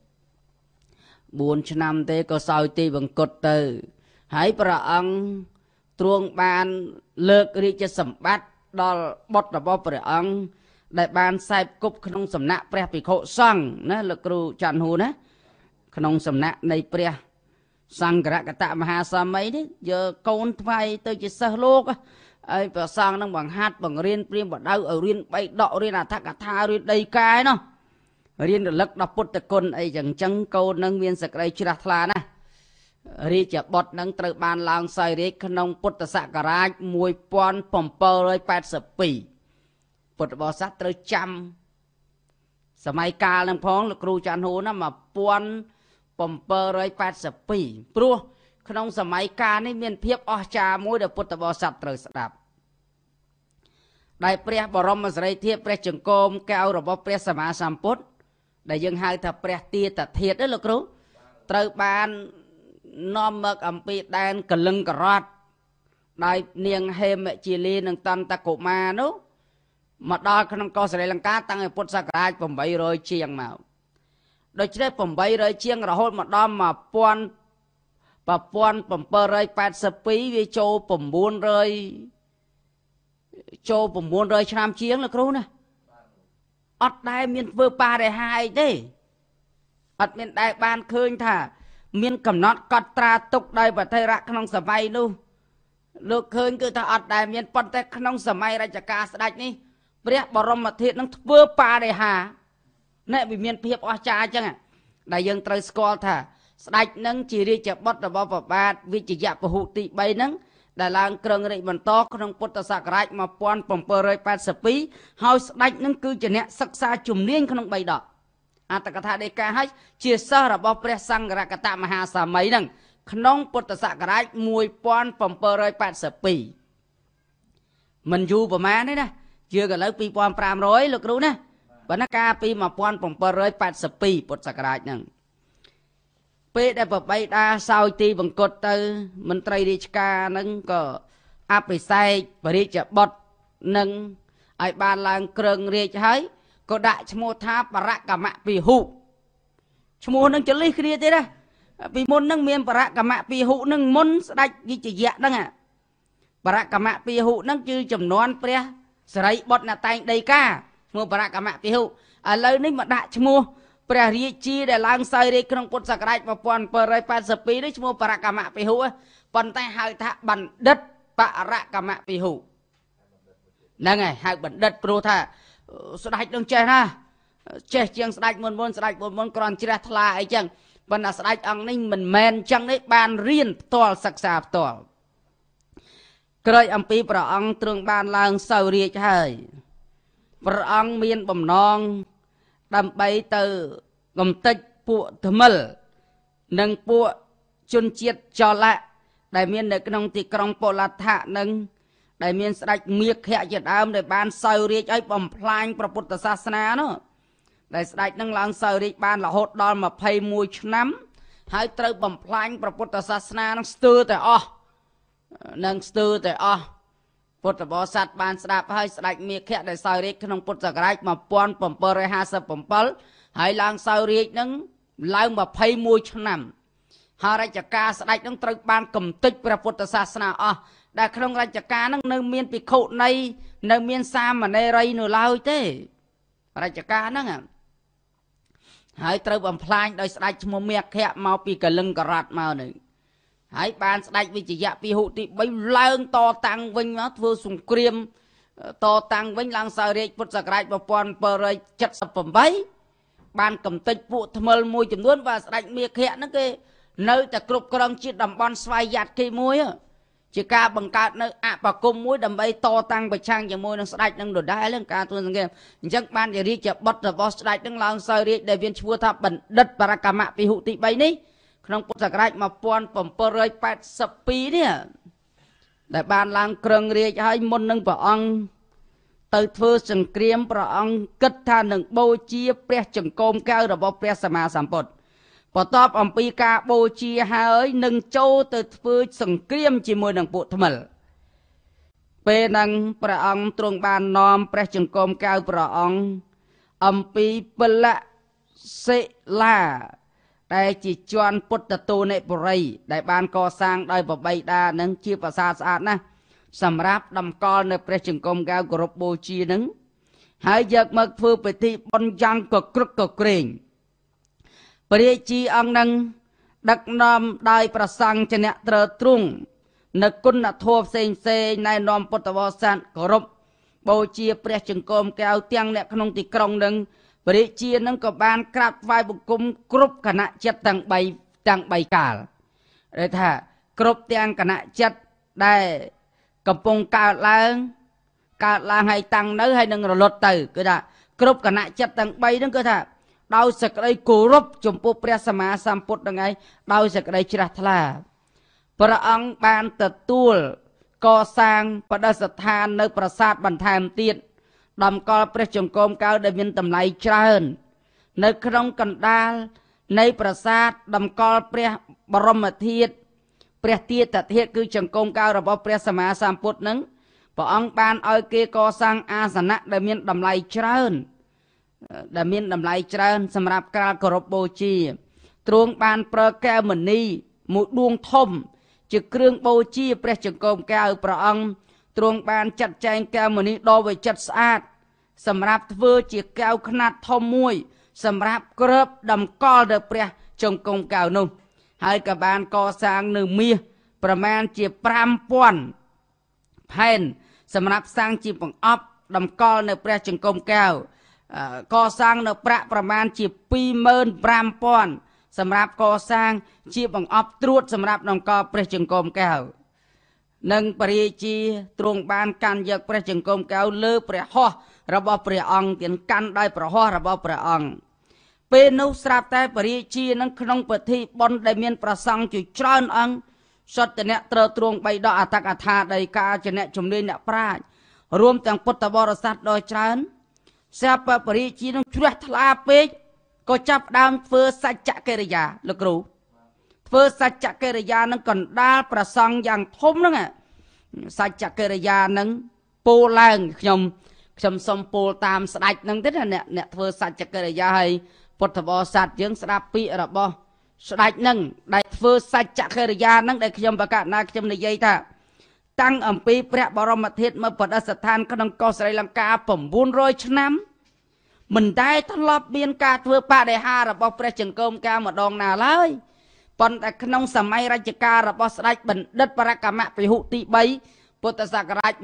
4ឆ្នាំទេក៏សោយទីបង្គត់ទៅហើយព្រះអង្គទ្រង់បានលើករាជសម្បត្តិដល់បុត្ររបស់ព្រះអង្គដែលបានសែបគប់ក្នុងសំណាក់ព្រះភិក្ខុសង្ឃណាលោកគ្រូច័ន្ទហួរណាក្នុងសំណាក់នៃព្រះសង្ឃរកតមហាសាមីនេះយកកូនថ្វាយទៅជាសិស្សលោកហើយព្រះសង្ឃនឹងបង្ហាត់បង្រៀនព្រាហ្មណ៍បដៅឲ្យរៀនបីដករៀនអត្ថកថារៀនដីកាយនោះរៀនរលឹកដល់ពុទ្ធគុណអីចឹងកូននឹងមានសក្តីជ្រះថ្លាណាស់រាជបុត្រនឹងត្រូវបានឡើងសោយរាជក្នុងពុទ្ធសករាជ1782ពុទ្ធបរិស័ទត្រូវចាំសម័យកាលនឹងផងលោកគ្រូចាន់ហួរណា1782ព្រោះក្នុងសម័យកាលនេះមានភាពអស្ចារ្យមួយដែលពុទ្ធបរិស័ទត្រូវស្ដាប់ដែលព្រះបរមសារីធិព្រះចង្គមកែវរបស់ព្រះសម្មាសម្ពុទ្ធដែលយើងហៅថាព្រះទាតធាតុលោកគ្រូត្រូវបាននាំមកអំពីដែនកលឹងករតដោយនាងហេមជាលីនិងតន្តកុមារនោះមកដល់ក្នុងកោះស្រីលង្កាតាំងពីពុទ្ធសករាជ800ជាងមកដូច្នេះ800ជាងរហូតមកដល់1782វាចូល900ឆ្នាំជាងលោកគ្រូណាអត់ដែលមានធ្វើបរិហាអីទេអត់មានដែលបានឃើញថាមានកំណត់កត់ត្រាទុកដោយប្រតិរៈក្នុងសម័យនោះលោកឃើញគឺថាអត់ដែលមានប៉ុន្តែក្នុងសម័យរជ្ជកាលស្ដេចនេះព្រះបរមធាតុនឹងធ្វើបរិហាណែវាមានភាពអស្ចារ្យអញ្ចឹងដែលយើងត្រូវស្គាល់ថាស្ដេចនឹងជារាជបុត្ររបស់ព្រះបាទវិជ្ជយពហុទី3ហ្នឹងដែលឡើងក្រឹងរាជបន្តក្នុងពុទ្ធសករាជ1782ហើយស្ដេចនឹងគឺជាអ្នកសិក្សាជំនាញក្នុង3ដកអត្តកថាដេកាហើយជាសិស្សរបស់ព្រះសង្ឃរកតមហាសាមីនឹងក្នុងពុទ្ធសករាជ1782មិនយូរប្រមាណទេណាយើងឥឡូវ2500លោកគ្រូណាប៉ុន្តែកាលពី1782ពុទ្ធសករាជហ្នឹងពេលដែលប្របីដាសោយទីបង្គត់ទៅមន្ត្រីរាជការហ្នឹងក៏អភិសេកបរិជ្ជបុត្រនឹងឲ្យបានឡើងក្រឹងរាជហើយក៏ដាក់ឈ្មោះថាបរកម្មពិហុឈ្មោះនឹងចលិះគ្នាទេណាពីមុននឹងមានបរកម្មពិហុនឹងមុនស្ដេចវិជ្ជយៈហ្នឹងបរកម្មពិហុហ្នឹងគឺចំនួនព្រះសិរីបុត្រអ្នកតែងដីកាឈ្មោះបរកម្មពិហុឥឡូវនេះមកដាក់ឈ្មោះព្រះរាជាដែលឡើងសោយរាជក្នុងពុទ្ធសករាជ1782នេះឈ្មោះបរកម្មពិហុប៉ុន្តែហៅថាបណ្ឌិតបរកម្មពិហុហ្នឹងហើយហៅបណ្ឌិតព្រោះថាស្ដេចនឹងចេះណាចេះជាងស្ដេចមុនស្ដេចមុនគ្រាន់ជ្រះថ្លាអីចឹងប៉ុន្តែស្ដេចអង្គនេះមិនមែនចឹងទេបានរៀនផ្ទាល់សិក្សាផ្ទាល់ក្រោយអំពីព្រះអង្គទ្រង់បានឡើងសោយរាជហើយព្រះអង្គមានបំណងដើម្បីទៅកំទេចពួកថ្មិលនិងពួកជនជាតិចលៈដែលមាននៅក្នុងទីក្រុងពលដ្ឋៈនឹងដែលមានស្ដេចមាឃៈជាដើមដែលបានសោយរាជឲ្យបំផ្លាញព្រះពុទ្ធសាសនានោះដែលស្ដេចនឹងឡើងសោយរាជបានរហូតដល់21ឆ្នាំហើយត្រូវបំផ្លាញព្រះពុទ្ធសាសនានឹងស្ទើរតែអស់ពុទ្ធបរិស័ទបានស្ដាប់ហើយស្ដេចមាឃៈដែលសោយរាជក្នុងពុទ្ធសករាជ1757ហើយឡើងសោយរាជនឹងឡើង21ឆ្នាំហើយរជ្ជកាលស្ដេចនឹងត្រូវបានកំទេចព្រះពុទ្ធសាសនាអស់ដែលក្នុងរជ្ជកាលនឹងនៅមានភិក្ខុនីនៅមានសាមណេរីនៅឡើយទេរជ្ជកាលហ្នឹងហើយត្រូវបំផ្លាញដោយស្ដេចឈ្មោះមាឃៈមកពីកលឹងករតមកនឹងហើយបានស្ដេចវិជ្ជយពហុទី3ឡើងតតាំងវិញមកធ្វើសង្គ្រាមតតាំងវិញឡើងសោយរាជពុទ្ធសករាជ1778បានកំទេចពួកថ្មិលមួយចំនួនvàស្ដេចមាឃៈហ្នឹងគេនៅតែគ្រប់គ្រងជាតិតំបន់ស្វ័យយ័តគេមួយជាការបង្កើតនៅអបគមមួយដើម្បីតតាំងប្រឆាំងជាមួយនឹងស្ដេចនឹងដដែលនឹងការធ្វើសង្គ្រាមអញ្ចឹងបានជារាជបុត្ររបស់ស្ដេចនឹងឡើងសោយរាជដែលមានឈ្មោះថាបណ្ឌិតបរកម្មពិហុទី3នេះក្នុងពុទ្ធសករាជ1782នេះដែលបានឡើងក្រឹងរាជហើយមុននឹងព្រះអង្គទៅធ្វើសង្គ្រាមព្រះអង្គគិតថានឹងបូជាព្រះចង្គមកែវរបស់ព្រះសម្មាសម្ពុទ្ធបន្ទាប់អំពីការបូជាហើយនឹងចូលទៅធ្វើសង្គ្រាមជាមួយនឹងពួកថ្មិលពេលហ្នឹងព្រះអង្គទ្រង់បាននាំព្រះចង្គមកែវព្រះអង្គអំពីពលៈសិលាដែលជាជាន់ពុទ្ធតូនិបុរីដែលបានកសាងដោយប្របីតានឹងជាប្រាសាទស្អាតណាស់សម្រាប់តម្កល់នៅព្រះចង្គមកែវគោរពបូជានឹងហើយយកមកធ្វើពិធីបុណ្យយ៉ាងកក្រឹកកក្រែងព្រះរាជាអង្គនឹងដឹកនាំដោយប្រសង់ជាអ្នកត្រើតត្រង់នៅគុណធម៌ផ្សេងណែនាំពុទ្ធបរិស័ទគោរពបូជាព្រះចង្គមកែវទាំងអ្នកក្នុងទីក្រុងនឹងព្រះរាជានឹងក៏បានក្រាបថ្វាយបង្គំគ្រប់គណៈចិត្តទាំង3កាលដែលថាគ្រប់ទាំងគណៈចិត្តដែលកំពុងកើតឡើងហើយតាំងនៅហើយនឹងរលត់ទៅគឺថាគ្រប់គណៈចិត្តទាំង3ហ្នឹងគឺថាដោយសេចក្តីគោរពចំពោះព្រះសម្មាសម្ពុទ្ធហ្នឹងឯងដោយសេចក្តីជ្រះថ្លាព្រះអង្គបានទទួលកសាងបដិស្ថាននៅប្រាសាទបន្ថែមទៀតតម្កល់ព្រះចង្កូមកៅដែលមានតម្លៃច្រើននៅក្នុងកណ្ដាលនៃប្រាសាទតម្កល់ព្រះបរមធាតុព្រះទាតធាតុគឺចង្កូមកៅរបស់ព្រះសម្មាសម្ពុទ្ធនឹងព្រះអង្គបានឲ្យគេកសាងអាសនៈដែលមានតម្លៃច្រើនសម្រាប់ការគោរពបូជាទ្រង់បានប្រើកែវមណីមួយដួងធំជាគ្រឿងបូជាព្រះចង្កូមកៅព្រះអង្គទ្រង់បានចាត់ចែងកែវមណីដ៏វិចិត្រស្អាតសម្រាប់ធ្វើជាកែវខ្នាតធំមួយសម្រាប់គ្របតម្កល់ដល់ព្រះចង្កូមកៅនោះហើយក៏បានកសាងនៅមាសប្រមាណជា 5,000 ផែនសម្រាប់សាងជាបង្អប់តម្កល់នៅព្រះចង្កូមកៅកសាងនៅប្រាក់ប្រមាណជា 25,000 សម្រាប់កសាងជាបង្អប់ត្រួតសម្រាប់តម្កល់ព្រះចង្កូមកៅនិងព្រះរាជាទ្រង់បានកាន់យកព្រះចង្កូមកៅលើព្រះហស្ថរបស់ព្រះអង្គទានកាន់ដោយព្រះហស្ថរបស់ព្រះអង្គពេលនោះស្រាប់តែព្រះរាជានឹងក្នុងពិធីបុណ្យដែលមានប្រសង់ជាច្រើនអង្គសុទ្ធតែអ្នកត្រូវទ្រង់បីដកអត្តកថាដីការជាអ្នកជំនាញអ្នកប្រាជ្ញរួមទាំងពុទ្ធបរិស័ទដ៏ច្រើនស្រាប់តែព្រះរាជានឹងជ្រះថ្លាពេកក៏ចាប់ដើមធ្វើសច្ចកិរិយាលោកគ្រូធ្វើសច្ចកិរិយានឹងកណ្ដាលប្រសង់យ៉ាងធំហ្នឹងសច្ចកិរិយានឹងពោលឡើងខ្ញុំសូមពោលតាមស្ដេចហ្នឹងទេណាអ្នកធ្វើសច្ចកិរិយាហើយពុទ្ធបរិស័ទយើងស្ដាប់ពាក្យរបស់ស្ដេចហ្នឹងដែលធ្វើសច្ចកិរិយាហ្នឹងដែលខ្ញុំបកណាខ្ញុំនិយាយថាតាំងអំពីព្រះបរមធាតុមកបដិស្ថានក្នុងកោះស្រីលង្កា900 ឆ្នាំមិនដែលធ្លាប់មានការធ្វើបដិហាររបស់ព្រះចង្កូមកៅម្ដងណាឡើយប៉ុន្តែក្នុងសម័យរជ្ជកាលរបស់ស្ដេចបណ្ឌិតបរកម្មពហុទី3ពុទ្ធសករាជ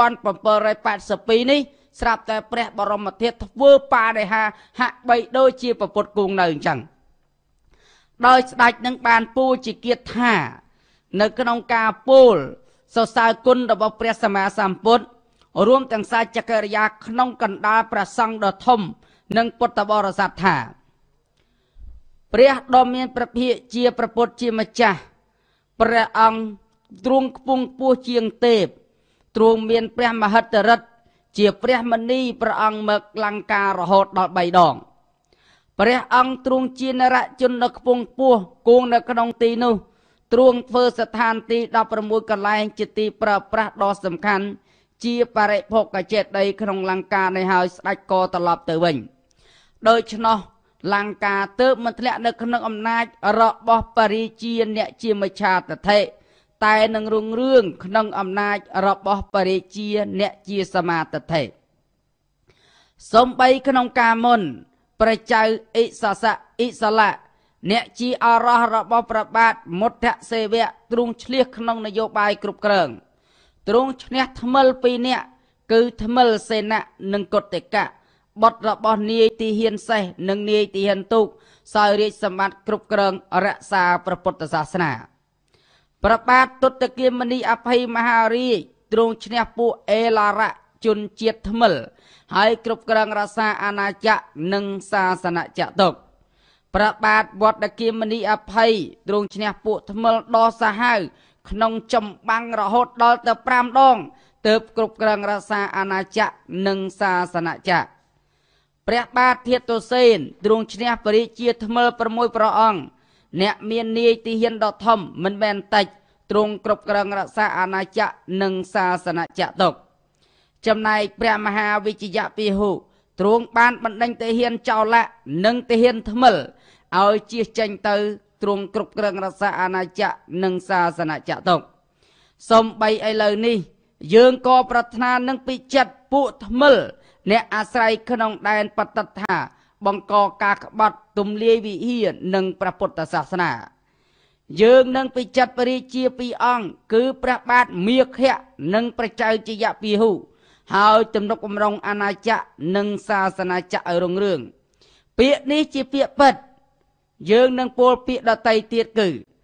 1782នេះស្រាប់តែព្រះបរមធាតុធ្វើបដិហារហាក់បីដូចជាពពុទ្ធគង់នៅអញ្ចឹងដោយស្ដេចនឹងបានពូជាគាថានៅក្នុងការពោលសរសើរគុណរបស់ព្រះសម្មាសម្ពុទ្ធរួមទាំងសច្ចកិរិយាក្នុងកណ្ដាលព្រះសង្ឃដ៏ធំនិងពុទ្ធបរិស័ទថាព្រះដ៏មានព្រះភិក្ខជាព្រះពុទ្ធជាម្ចាស់ព្រះអង្គទ្រង់ខ្ពង់ខ្ពស់ជាងទេពទ្រង់មានព្រះមហិទ្ធិឫទ្ធិជាព្រះមនីព្រះអង្គមកលង្ការរហូតដល់3 ដងព្រះអង្គទ្រង់ជានរជនដ៏ខ្ពង់ខ្ពស់គង់នៅក្នុងទីនោះទ្រង់ធ្វើស្ថានទី16 កន្លែងជាទីប្រើប្រាស់ដ៏សំខាន់ជាបរិភោគចេតិយក្នុងលង្កានេះហើយស្ដេចក៏ត្រឡប់ទៅវិញដូច្នោះលង្កាទើបមិនធ្លាក់នៅក្នុងអំណាចរបស់បរិជាអ្នកជាមច្ឆាទិដ្ឋិតែនឹងរុងរឿងក្នុងអំណាចរបស់បរិជាអ្នកជាសមាទិដ្ឋិសំបីក្នុងការមុនព្រះចៅអិសសៈអិសលៈអ្នកជាអរោះរបស់ព្រះបាទមុទ្ធសេវៈទ្រង់ឆ្លៀសក្នុងនយោបាយគ្រប់គ្រងទ្រង់ឈ្នះថ្មិល2 នាក់គឺថ្មិលសេនៈនិងកុតិកៈបុត្ររបស់នាយទីហ៊ានសេះនិងនាយទីហ៊ានទូកសោយរាជសម្បត្តិគ្រប់គ្រងរក្សាព្រះពុទ្ធសាសនាព្រះបាទទុត្តគិមនីអភ័យមហារាជទ្រង់ឈ្នះពួកអេឡារៈជនជាតិថ្មិលហើយគ្រប់គ្រងរក្សាអាណាចក្រនិងសាសនចតុកព្រះបាទវត្តគិមនីអភ័យទ្រង់ឈ្នះពួកថ្មិលដ៏សាហាវក្នុងចម្បាំងរហូតដល់ទៅ5 ដងទើបគ្រប់គ្រងរក្សាអាណាចក្រនិងសាសនចក្រព្រះបាទធាតុសេនទ្រង់ឈ្នះបរិជាថ្មិល6 ព្រះអង្គអ្នកមាននាយទីហ៊ានដ៏ធំមិនមែនតិចទ្រង់គ្រប់គ្រងរក្សាអាណាចក្រនិងសាសនចតុកចំណែកព្រះមហាវិជ្ជយពិហុទ្រង់បានបណ្ដេញទាហានចោលៈនិងទាហានថ្មិលឲ្យជៀសចេញទៅទ្រង់គ្រប់គ្រងរក្សាអាណាចក្រនិងសាសនចតុកសូម្បីឥឡូវនេះយើងក៏ប្រាថ្នានឹងពិចិត្រពួកថ្មិលអ្នកអាស្រ័យក្នុងដែនបតត្ថាបង្កការក្បត់ទម្លាយវិហារនិងព្រះពុទ្ធសាសនាយើងនឹងពិចិត្របរិជា2 អង្គគឺព្រះបាទមាខៈនិងព្រះចៅជយពិហុហើយទំនុកបំរុងអាណាចក្រនិងសាសនាចក្រឲ្យរុងរឿងពាក្យនេះជាពាក្យពិតយើងនឹងពោលពាក្យដតីទៀតគឺ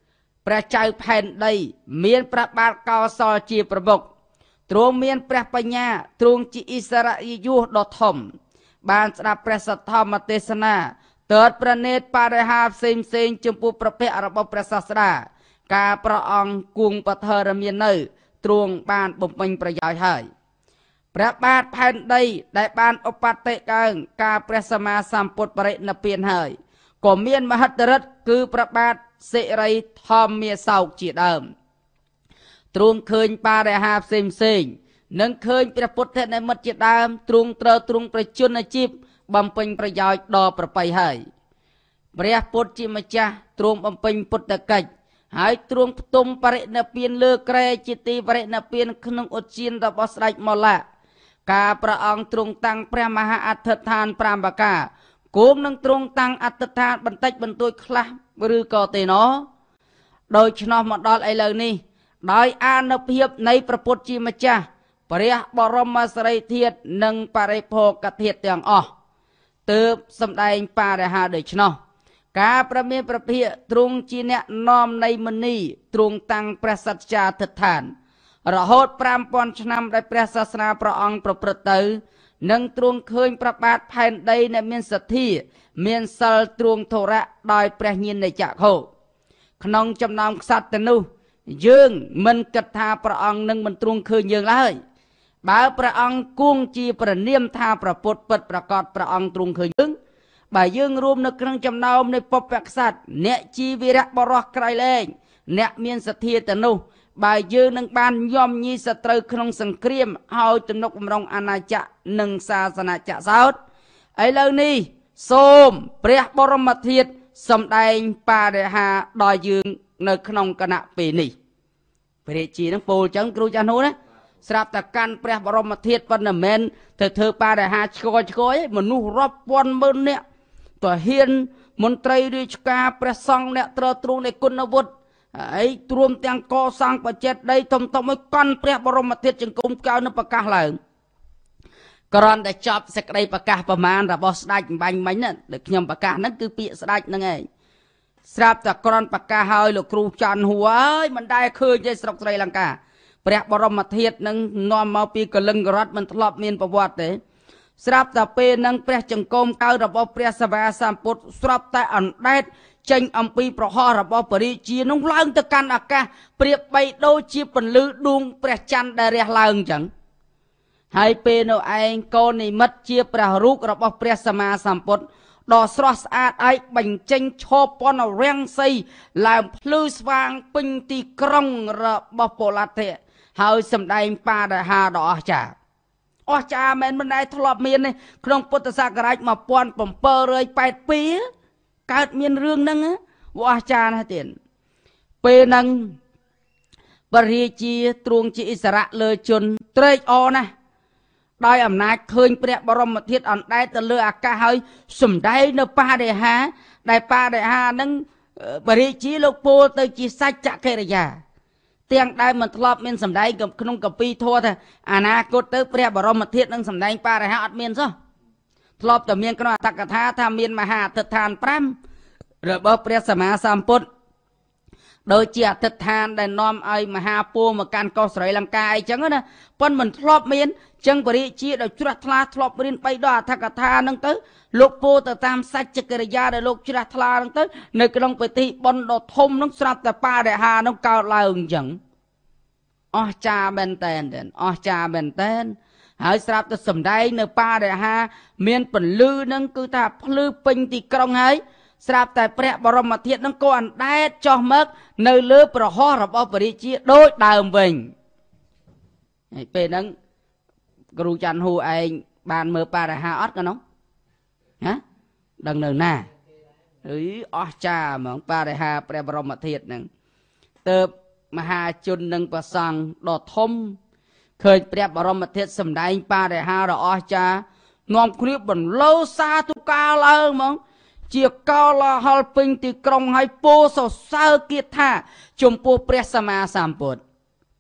ព្រះចៅផែនដីមានព្រះបាទកោសលជាប្រមុខទ្រង់មានព្រះបញ្ញាទ្រង់ជាឥស្សរិយយសដ៏ធំបានស្ដាប់ព្រះសទ្ធម្មទេសនាទើបប្រណេតបរិហាផ្សេងចំពោះព្រះភ័ក្ត្ររបស់ព្រះសាស្តាការព្រះអង្គគង់បធរមាននៅទ្រង់បានបំពេញប្រយោជន៍ហើយព្រះបាទផែនដីដែលបានឧបតិកើងការព្រះសម្មាសម្ពុទ្ធបរិនិព្វានហើយក៏មានមហិទ្ធិឫទ្ធិគឺព្រះបាទសិរីធម្មាសោកជាដើមទ្រង់ឃើញបរិហាផ្សេងនិងឃើញព្រះពុទ្ធនិមិត្តជាដើមទ្រង់ត្រូវទ្រង់ប្រជញ្ញជីពបំពេញប្រយោជន៍ដល់ប្រពៃហើយព្រះពុទ្ធជាម្ចាស់ទ្រង់បំពេញពុទ្ធកិច្ចហើយទ្រង់ផ្ទុំបរិនិព្វានលើក្រែជាទីបរិនិព្វានក្នុងឧទ្យានរបស់ស្ដេចមលៈការព្រះអង្គទ្រង់តាំងព្រះមហាអធិដ្ឋាន5ប្រការគោមនឹងទ្រង់តាំងអធិដ្ឋានបន្តិចបន្តួចខ្លះឬក៏ទេណោដោយឆ្នោះមកដល់ឥឡូវនេះដោយអានុភាពនៃព្រះពុទ្ធជាម្ចាស់ព្រះបរមសារីធាតុនិងបរិភោគធាតុទាំងអស់ទើបសម្ដែងបរិហាដូច្នោះការប្រមានប្រភិយទ្រង់ជាអ្នកនាំនៃមនីទ្រង់តាំងព្រះសច្ចាធិដ្ឋានរហូត5000ឆ្នាំដែលព្រះសាសនាព្រះអង្គប្រព្រឹត្តទៅនឹងទ្រង់ឃើញព្រះបាទផែនដីដែលមានសទ្ធាមានសិលទ្រង់ធរៈដោយព្រះញាណនៃចក្ខុក្នុងចំណោមក្សត្រទៅនោះយើងមិនគិតថាព្រះអង្គនឹងមិនទ្រង់ឃើញយើងឡើយបើព្រះអង្គគង់ជាព្រះនាមថាព្រះពុទ្ធពិតប្រាកដព្រះអង្គទ្រង់ឃើញយើងបើយើងរួមនៅក្នុងចំណោមនៃពុព្វក្សត្រអ្នកជីវីរៈបរោះក្រៃលែងអ្នកមានសទ្ធាទៅនោះបើយើងនឹងបានយំញីសត្រូវក្នុងសង្គ្រាមហើយទំនុកបំរុងអាណាចក្រនិងសាសនាចក្រសោតឥឡូវនេះសូមព្រះបរមធាតុសម្ដែងបរិហាដល់យើងនៅក្នុងគណៈពេលនេះព្រះរាជានឹងពោលចឹងគ្រូចាស់នោះណាស្រាប់តែកាន់ព្រះបរមធាតុប៉ុន្តែមិនមែនទៅធ្វើបរិហាឆ្កយមនុស្សរាប់ពាន់ម៉ឺននាក់ទាហានមន្ត្រីរាជការព្រះសង្ឃអ្នកត្រទ្រង់នៃគុណវុឌ្ឍហើយទ្រាំទាំងកសាងបច្ចេកដីធំៗឲ្យកាន់ព្រះបរមធាតុចង្គមកៅនៅប្រកាសឡើងគ្រាន់តែចប់សេចក្តីប្រកាសប្រមាណរបស់ស្ដេចបាញ់មិញណាដែលខ្ញុំប្រកាសហ្នឹងគឺពាក្យស្ដេចហ្នឹងឯងស្រាប់តែគ្រាន់ប្រកាសឲ្យលោកគ្រូច័ន្ទហួរហើយមិនដែលឃើញទេស្រុកស្រីលង្កាព្រះបរមធាតុនឹងនាំមកពីកលិង្ករដ្ឋមិនធ្លាប់មានប្រវត្តិទេស្រាប់តែពេលនឹងព្រះចង្គមកៅរបស់ព្រះសវាសម្ពុទ្ធស្រាប់តែអណ្ដែតចេញអំពីប្រហោះរបស់ពរិជានោះឡើងទៅកាន់អាកាសប្រៀបបីដូចជាពន្លឺដួងព្រះច័ន្ទដែលរះឡើងអញ្ចឹងហើយពេលនោះឯងកូននិមិត្តជាព្រះរូបរបស់ព្រះសម្មាសម្ពុទ្ធដ៏ស្រស់ស្អាតឯងបញ្ចេញឈរពន្ធរាំងសីឡើងភ្លឺស្វាងពេញទីក្រុងរបស់ពលទ្ធៈហើយសម្ដែងបរិហាដ៏អស្ចារ្យមែនមិនដែលធ្លាប់មានទេក្នុងពុទ្ធសករាជ1782កើតមានរឿងហ្នឹងអស្ចារ្យណាស់ទៀតពេលហ្នឹងព្រះរាជាទ្រង់ជាឥស្សរៈលើជនត្រេកអរណាស់ដោយអំណាចឃើញព្រះបរមធាតុអណ្ដែតទៅលើអាកាសហើយសម្ដែងនៅបរិហាដែលបរិហាហ្នឹងព្រះរាជាលោកពោលទៅជាសច្ចកិរិយាទាំងដែលមិនធ្លាប់មានសម្ដែងក្នុងកពីធម៌ថាអនាគតទៅព្រះបរមធាតុនឹងសម្ដែងបរិហាអត់មានសោះធ្លាប់តែមានក្នុងអត្តកថាថាមានមហាអធិដ្ឋាន5របស់ព្រះសម្មាសម្ពុទ្ធដូចជាអធិដ្ឋានដែលនាំឲ្យមហាពូមកកាន់កោះស្រីលង្កាអីចឹងណាប៉ុន្តែមិនធ្លាប់មានចឹងបរិជាដោយជ្រះថ្លាធ្លាប់រៀនបីដល់អធិកថាហ្នឹងទៅលោកពោលទៅតាមសច្ចកិរិយាដែលលោកជ្រះថ្លាហ្នឹងទៅនៅក្នុងពិធីបុណ្យដ៏ធំហ្នឹងស្រាប់តែបរិហាហ្នឹងកើតឡើងអញ្ចឹងអស្ចារ្យមែនតែនអស្ចារ្យមែនតែនហើយស្រាប់តែសម្ដែងនៅបរិហាមានពន្លឺហ្នឹងគឺថាភ្លឺពេញទីក្រុងហើយស្រាប់តែព្រះបរមធាតុនឹងក៏អណ្ដែតចុះមកនៅលើប្រហោះរបស់ព្រះរាជាដូចដើមវិញហើយពេលហ្នឹងគ្រូច័ន្ទហួរឯងបានមើលបរិហាអត់ក៏នោះហ៎ដឹងនៅណាអីអស្ចារ្យហ្មងបរិហាព្រះបរមធាតុហ្នឹងទៅមហាជននឹងប្រសង់ដ៏ធំឃើញព្រះបរមធាតុសម្ដែងបរិហាដ៏អស្ចារ្យនាំគ្នាបន្លឺសាធុការឡើងហ្មងជាកោឡាហលពេញទីក្រុងហើយពោសរសើរគាថាចំពោះព្រះសម្មាសម្ពុទ្ធ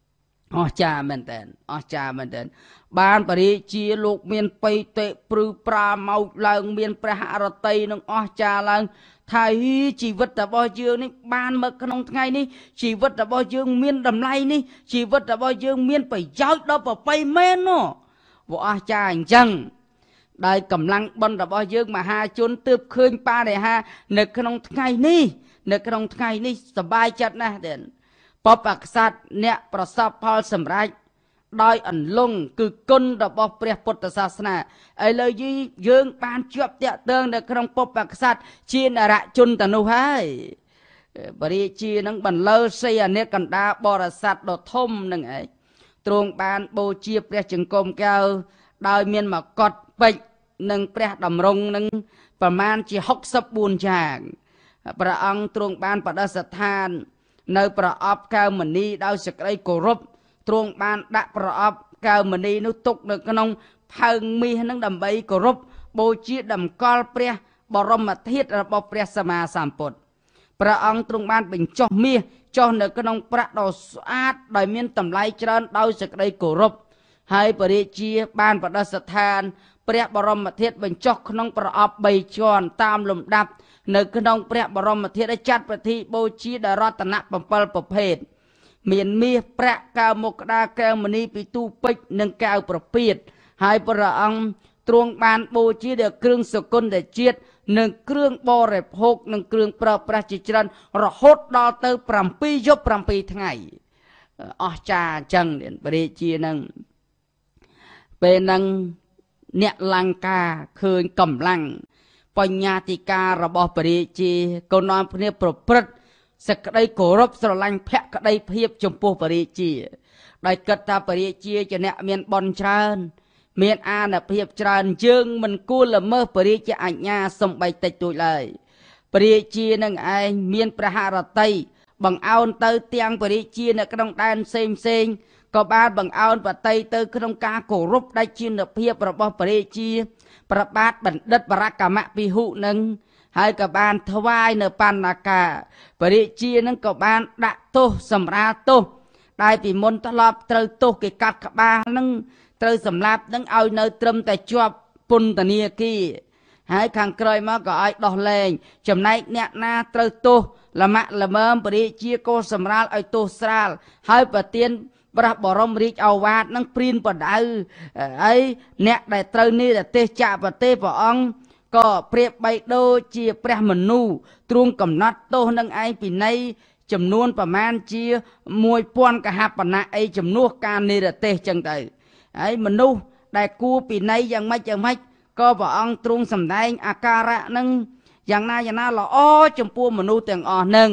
អស្ចារ្យមែនតើអស្ចារ្យមែនតើបានបរិជាលោកមានបៃតេព្រឺប្រាមកឡើងមានព្រះហរតីនឹងអស្ចារ្យឡើងថាជីវិតរបស់យើងនេះបានមកក្នុងថ្ងៃនេះជីវិតរបស់យើងមានតម្លៃនេះជីវិតរបស់យើងមានប្រយោជន៍ដល់ប្រពៃមែននោះវាអស្ចារ្យអញ្ចឹងដោយកម្លាំងបុណ្យរបស់យើងមហាជនទើបឃើញបរិហានៅក្នុងថ្ងៃនេះសប្បាយចិត្តណាស់ទេបបក្សត្រអ្នកប្រសពផលសម្រេចដោយអន្លង់គឺគុណរបស់ព្រះពុទ្ធសាសនាឥឡូវយើងបានជាប់តាក់ទងនៅក្នុងបបក្សត្រជានរជនទៅនោះហើយបរិជានឹងបន្លឺសេអនេកណ្ដាបរិស័ទដ៏ធំនឹងឯងទ្រង់បានបូជាព្រះចង្គមកែវដោយមានមកុដពេជ្រនិងព្រះតម្រង់នឹងប្រមាណជា64យ៉ាងព្រះអង្គទ្រង់បានបដិស្ថាននៅប្រអប់កែវមณีដោយសេចក្តីគោរពទ្រង់បានដាក់ប្រអប់កែវមณีនោះទុកនៅក្នុងផើងមាសនឹងដើម្បីគោរពបូជាតម្កល់ព្រះបរមធាតុរបស់ព្រះសម្មាសម្ពុទ្ធព្រះអង្គទ្រង់បានបញ្ចុះមាសចុះនៅក្នុងប្រាក់ដ៏ស្អាតដោយមានតម្លៃច្រើនដោយសេចក្តីគោរពហើយបរិជាបានបដិស្ថានព្រះបរមធាតុបញ្ចុះក្នុងប្រអប់3ជាន់តាមលំដាប់នៅក្នុងព្រះបរមធាតុឲ្យចាត់ពិធីបូជាដល់រតនៈ7ប្រភេទមានមាសប្រាក់កែវមុខក្តារកែវមณีពីទូពេជ្រនិងកែវប្រពៀតហើយព្រះអង្គទ្រង់បានបូជាដល់គ្រឿងសុគន្ធជាតិនិងគ្រឿងបរិភោគនិងគ្រឿងប្រើប្រាស់ជាច្រើនរហូតដល់ទៅ7យប់7ថ្ងៃអស្ចារ្យអញ្ចឹងបរិជានឹងពេលហ្នឹងអ្នកលង្កាឃើញកម្លាំងបញ្ញាធិការរបស់បរិជាក៏នាំគ្នាប្រព្រឹត្តសេចក្តីគោរពស្រឡាញ់ភក្តីភាពចំពោះបរិជាដោយគិតថាបរិជាជាអ្នកមានបុណ្យច្រើនមានអានុភាពច្រើនយើងមិនគួរល្មើសបរិជាអញ្ញាសំបីតិចតួចឡើយបរិជានឹងឯងមានព្រះហរតីបង្អោនទៅទាំងបរិជានៅក្នុងដែនផ្សេងក៏បានបង្អោនបតីទៅក្នុងការគោរពដាច់ជានិភាពរបស់បរិជាប្របាទបណ្ឌិតបរកម្មពិហុនឹងហើយក៏បានថ្វាយនៅបណ្ណាកាបរិជានឹងក៏បានដាក់ទោសសម្រាលទោសដែលពីមុនធ្លាប់ត្រូវទោសគេកាត់ក្បាលនឹងត្រូវសម្លាប់នឹងឲ្យនៅត្រឹមតែជាប់ពន្ធនាគារហើយខាងក្រោយមកក៏ឲ្យដោះលែងចំណែកអ្នកណាត្រូវទោសល្មាក់ល្មើមបរិជាក៏សម្រាលឲ្យទោសស្រាលហើយប្រទានព្រះបរមរាជឱវាទនឹងព្រានបដៅហើយអ្នកដែលត្រូវនិរទេសចក្រប្រទេសព្រះអង្គក៏ប្រៀបបីដូចជាព្រះមនុស្សទ្រង់កំណត់ទោសនឹងឯងពីនៃចំនួនប្រមាណជា1000កហបណៈអីចំនួនការនិរទេសចឹងទៅហើយមនុស្សដែលគួរពីនៃយ៉ាងម៉េចក៏ព្រះអង្គទ្រង់សម្ដែងអាការៈនឹងយ៉ាងណាល្អចំពោះមនុស្សទាំងអស់នឹង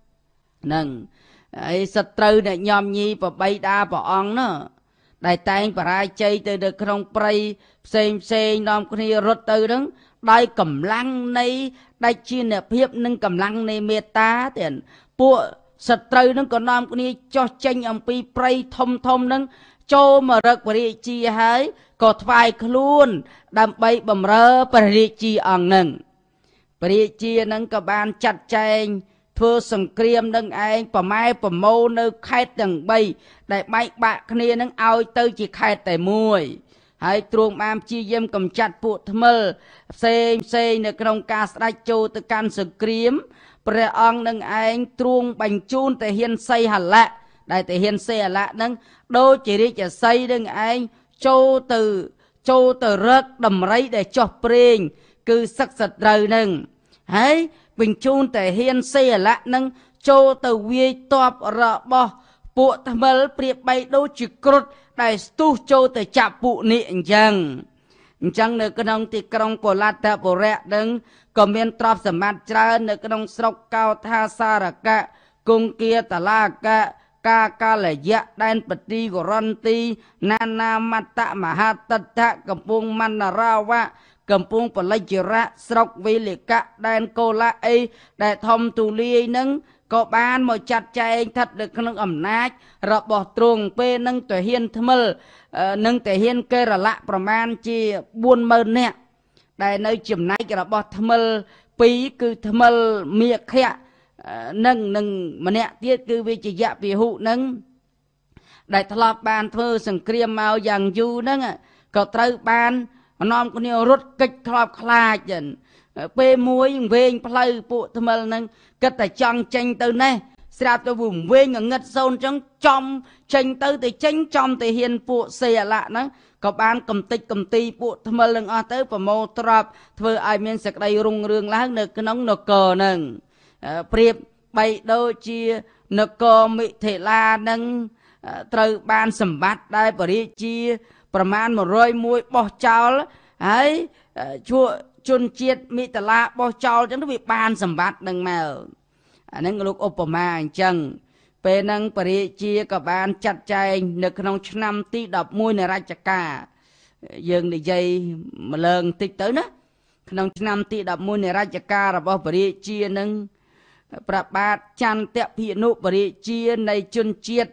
ហើយសត្រូវអ្នកញោមញីប្របីដាព្រះអង្គនោះដែលតែងបរាជ័យទៅនៅក្នុងព្រៃផ្សេងនាំគ្នារត់ទៅនឹងដោយកម្លាំងនៃដាច់ជានិភាពនិងកម្លាំងនៃមេត្តាទៀតពួកសត្រូវនឹងក៏នាំគ្នាចោះចេញអំពីព្រៃធំនឹងចូលមករកព្រះរាជាហើយក៏ថ្វាយខ្លួនដើម្បីបម្រើព្រះរាជាអង្គនឹងព្រះរាជានឹងក៏បានចាត់ចែងធ្វើសង្គ្រាមនឹងឯងប្រម៉ែប្រមូលនៅខេត្តទាំង3ដែលបែកបាក់គ្នានឹងឲ្យទៅជាខេត្តតែមួយហើយទ្រង់បានព្យាយាមកម្ចាត់ពួកថ្មិលផ្សេងនៅក្នុងការស្ដេចចូលទៅកាន់សង្គ្រាមព្រះអង្គនឹងឯងទ្រង់បញ្ជូនទាហានសីហលៈដែលទាហានសីហលៈនឹងដូចជារាជសីនឹងឯងចូលទៅរកដំរីដែលចោះព្រេងគឺសឹកសត្រូវនឹងហើយបញ្ជូនទាហានសីហលៈនឹងចូលទៅវាយតបរបស់ពួកថ្មិលប្រៀបបីដូចជាគ្រុឌដែលស្ទុះចូលទៅចាប់ពួកនេះអញ្ចឹងនៅក្នុងទីក្រុងកុលតបុរៈនឹងក៏មានទ្រព្យសម្បត្តិច្រើននៅក្នុងស្រុកកោថាសារកៈគង្គាតឡាកៈកាកាលយៈដែនបទីករន្ទីណានាមតមហាតតៈកំពង់មណ្ណរាវៈកំពង់ពលិជរៈស្រុកវេលិកៈដែនកូឡាអីដែលធំទូលាយនឹងក៏បានមកចាត់ចែងស្ថិតនៅក្នុងអំណាចរបស់ទ្រង់ពេលនឹងទាហានថ្មិលនិងទាហានកេរលៈប្រមាណជា40000នាក់ដែលនៅចំណែករបស់ថ្មិល2គឺថ្មិលមាខៈនិងម្នាក់ទៀតគឺវិជ្ជយៈពិហុនឹងដែលធ្លាប់បានធ្វើសង្គ្រាមមកយ៉ាងយូរហ្នឹងក៏ត្រូវបាននាំគ្នារត់គេចខ្លោបខ្លាចចឹងពេលមួយវែងផ្លូវពួកថ្មិលហ្នឹងគិតតែចង់ចេញទៅណេះស្រាប់ទៅវែងងឹតសូនចឹងចំចេញទៅចេញចំទៅហ៊ានពួកសេអលៈហ្នឹងក៏បានកំតិចកំទីពួកថ្មិលនឹងអស់ទៅប្រមូលទ្រព្យធ្វើឲ្យមានសេចក្តីរុងរឿងឡើងនៅក្នុងនគរហ្នឹងប្រៀបបីដូចជានគរមិថិលានឹងត្រូវបានសម្បត្តិដែលបរិជាប្រមាណ101បោះចោលហើយជួជនជាតិមិថិលាបោះចោលចឹងទៅវាបានសម្បត្តិនឹងមកអាហ្នឹងលោកឧបមាអញ្ចឹងពេលហ្នឹងបរិជាក៏បានចាត់ចែងនៅក្នុងឆ្នាំទី11នៃរជ្ជកាលយើងនិយាយម្លងតិចទៅណាក្នុងឆ្នាំទី11នៃរជ្ជកាលរបស់បរិជានឹងព្រះបាទចន្ទភិនុបរិជានៃជនជាតិ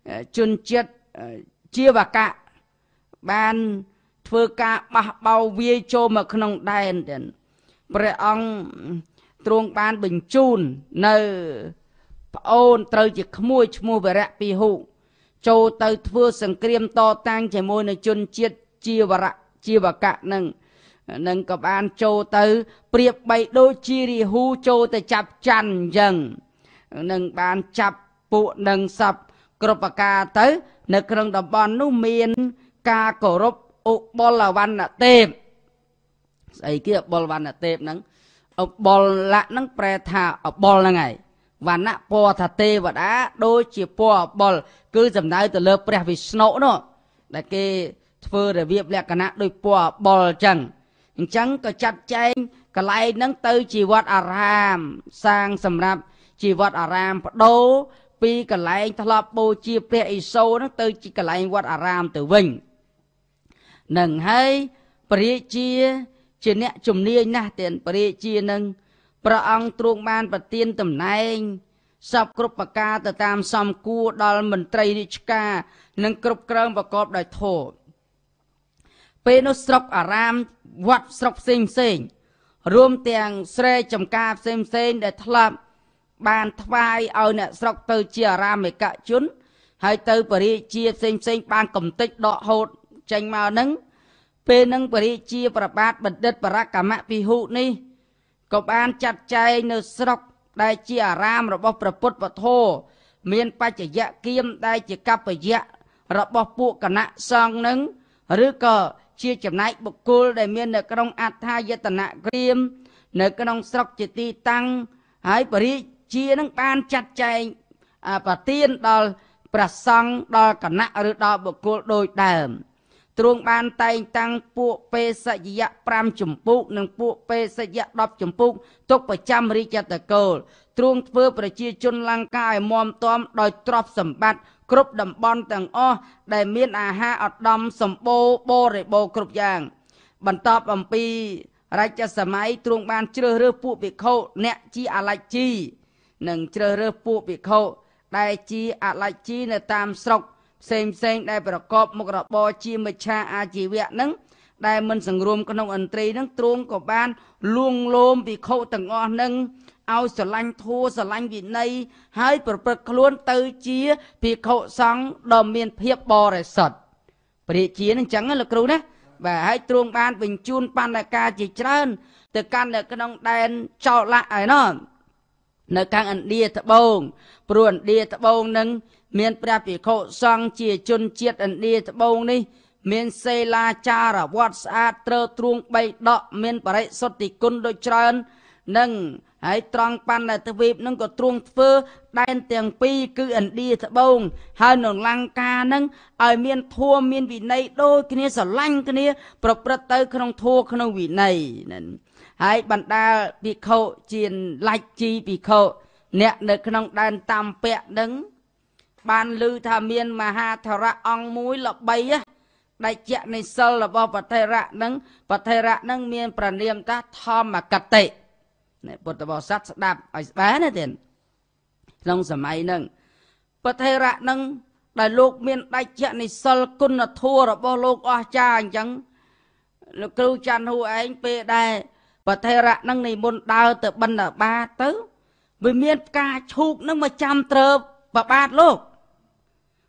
ជាវកៈបានធ្វើការបះបោវាយចូលមកក្នុងដែនទៀតព្រះអង្គទ្រង់បានបញ្ជូននៅប្អូនត្រូវជាក្មួយឈ្មោះវរៈពិហុចូលទៅធ្វើសង្គ្រាមតតាំងជាមួយនឹងជនជាតិជាវកៈនឹងក៏បានចូលទៅប្រៀបបីដូចជារាហូចូលទៅចាប់ច័ន្ទអញ្ចឹងនឹងបានចាប់ពួកនឹងសពគ្រប់ប្រការទៅនៅក្នុងតំបន់នោះមានការគោរពឧបលវណ្ណទេពស្អីគេឧបលវណ្ណទេពហ្នឹងឧបលៈហ្នឹងប្រែថាឧបលហ្នឹងហើយវណ្ណៈពណ៌ថាទេវតាដូចជាពណ៌ឧបលគឺសំដៅទៅលើព្រះវិស្ណុនោះដែលគេធ្វើរបៀបលក្ខណៈដូចពណ៌ឧបលអញ្ចឹងក៏ចាត់ចែងកន្លែងហ្នឹងទៅជាវត្តអារាមសាងសម្រាប់ជាវត្តអារាមបដូរពីកន្លែងធ្លាប់បូជាព្រះឥសូរហ្នឹងទៅជាកន្លែងវត្តអារាមទៅវិញនឹងហើយព្រះរាជាអ្នកជំនាញណាស់ទៀតព្រះរាជានឹងព្រះអង្គទ្រង់បានប្រទានតំណែងសពគ្រប់ប្រការទៅតាមសមគួរដល់មន្ត្រីរាជការនិងគ្រប់គ្រងប្រកបដោយធម៌ពេលនោះស្រុកអារាមវត្តស្រុកផ្សេងរួមទាំងស្រែចម្ការផ្សេងដែលធ្លាប់បានថ្វាយឲ្យអ្នកស្រុកទៅជាអារាមិកជនហើយទៅបរិជាផ្សេងបានកំទេចដកហូតចេញមកហ្នឹងពេលហ្នឹងបរិជាប្របាទបណ្ឌិតបរកម្មពិហុនេះក៏បានចាត់ចែងនៅស្រុកដែលជាអារាមរបស់ព្រះពុទ្ធពធមានបច្ចយគៀមដែលជាកប្បយៈរបស់ពួកគណៈសង្ឃនឹងឬក៏ជាចំណែកបុគ្គលដែលមាននៅក្នុងអដ្ឋាយតនគ្រាមនៅក្នុងស្រុកជាទីតាំងហើយបរិជានឹងបានចាត់ចែងប្រទានដល់ព្រះសង្ឃដល់គណៈឬដល់បុគ្គលដូចដើមទ្រង់បានតែងតាំងពួកបេសយៈ5ចម្ពោះនិងពួកបេសយៈ10ចម្ពោះទុកប្រចាំរាជតកូលទ្រង់ធ្វើប្រជាជនលង្កាឲ្យមាំទាំដោយទ្រព្យសម្បត្តិគ្រប់តំបន់ទាំងអស់ដែលមានអាហារឧត្តមសម្បូរបរិបូរណ៍គ្រប់យ៉ាងបន្ទាប់អំពីរាជសម័យទ្រង់បានជ្រើសរើសពួកភិក្ខុអ្នកជាអលច្ជីនិងជ្រើសរើសពួកភិក្ខុដែលជាអលច្ជីនៅតាមស្រុកផ្សេងដែលប្រកបមុខរបរជាមច្ឆាអាជីវៈហ្នឹងដែលមិនសង្រួមក្នុងឥន្ទ្រីហ្នឹងទ្រង់ក៏បានលួងលោមភិក្ខុទាំងអស់ហ្នឹងឲ្យស្រឡាញ់ធម៌ស្រឡាញ់វិន័យហើយប្រព្រឹត្តខ្លួនទៅជាភិក្ខុសង្ឃដ៏មានភាពបរិសុទ្ធព្រះរាជានឹងអញ្ចឹងលោកគ្រូណាបាទហើយទ្រង់បានបញ្ជូនបណ្ឌការជាច្រើនទៅកាន់នៅក្នុងដែនចោលៈហើយណោះនៅខាងឥណ្ឌាត្បូងព្រោះឥណ្ឌាត្បូងនឹងមានព្រះភិក្ខុសង្ឃជាជនជាតិឥណ្ឌាត្បូងនេះមានសេលាចារវត្តស្អាតត្រទ្រួងបីដកមានបរិសុទ្ធិគុណដូចច្រើននឹងហើយត្រង់បណ្ឌទ្វីបនឹងក៏ទ្រង់ធ្វើដែនទាំងពីរគឺឥណ្ឌាត្បូងហើយនៅលង្កានឹងឲ្យមានធម៌មានវិន័យដូចគ្នាស្រឡាញ់គ្នាប្រព្រឹត្តទៅក្នុងធម៌ក្នុងវិន័យហ្នឹងហើយបណ្ដាលភិក្ខុជាលច្ជីភិក្ខុអ្នកនៅក្នុងដែនតាមពៈនឹងបានឮថាមានមហាធរៈអង្គមួយល្បីដែលជានិសិលរបស់បថេរៈនឹងមានប្រនាមថាធម្មកតិពុទ្ធបរិស័ទស្ដាប់ឲ្យស្បានណាទៀតក្នុងសម័យហ្នឹងបថេរៈនឹងដែលលោកមានដៃជានិសិលគុណធម៌របស់លោកអស្ចារ្យអញ្ចឹងលោកគ្រូច័ន្ទហួរឯងពេលដែលបថេរៈនឹងនិមន្តដើរទៅបិណ្ឌបាតទៅវាមានផ្កាឈូកនឹងមកចាំត្រើបបាទលោក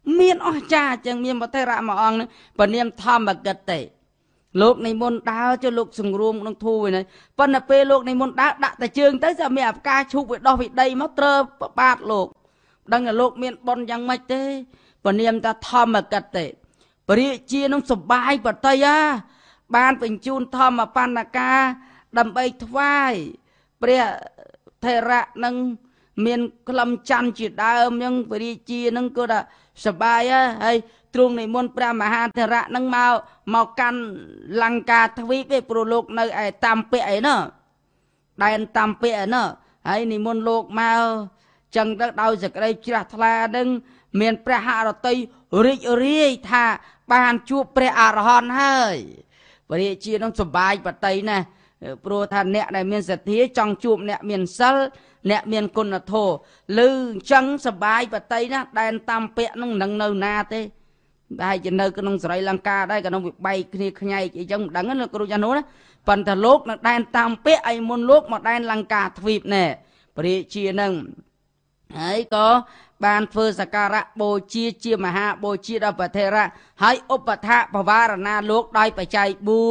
មានអស្ចារ្យចឹងមានប្រតិរៈមួយអង្គនឹងពនាមធម្មកិតទេលោកនិមន្តដើរចុះលោកសង្រួមក្នុងធូរវិញប៉ុន្តែពេលលោកនិមន្តដើរដាក់តែជើងទៅតែមានអាផ្កាឈូកវាដោះវិដីមកត្រូវបាតលោកដឹងថាលោកមានបុណ្យយ៉ាងម៉េចទេពនាមថាធម្មកិតទេពរិជានឹងសបាយបតីបានបញ្ជូនធម្មបណ្ណការដើម្បីថ្វាយព្រះថេរៈនឹងមានក្លឹមច័ន្ទជាដើមចឹងពរិជានឹងក៏ថាសបាយហើយទ្រង់និមន្តព្រះមហាថេរៈនឹងមកកាន់លង្កាទ្វីបឯព្រោះលោកនៅឯតាមពាក់ឯណោះដែនតាមពាក់ឯណោះហើយនិមន្តលោកមកចឹងទៅដោយសេចក្តីជ្រះថ្លានឹងមានព្រះហឫទ័យរីករាយថាបានជួបព្រះអរហន្តហើយពរិជានឹងសប្បាយបតីណាស់ព្រោះថាអ្នកដែលមានសទ្ធាចង់ជួបអ្នកមានសិលអ្នកមានគុណធម៌ឮអញ្ចឹងសប្បាយបតីណាស់ដែនតាមពាក់នឹងនៅណាទេតែជានៅក្នុងសរីលង្កាដែរក៏នឹងវាបែកគ្នាខ្ញែកអីចឹងមិនដឹងណាគ្រូចាស់នោះណាប៉ុន្តែលោកនៅដែនតាមពាក់ឲ្យមុនលោកមកដែនលង្កាទ្វីបណែពរិជានឹងហើយក៏បានធ្វើសក្ការៈបូជាមហាបូជាដល់ព្រះថេរៈហើយឧបថៈបវារណាលោកដោយបច្ច័យ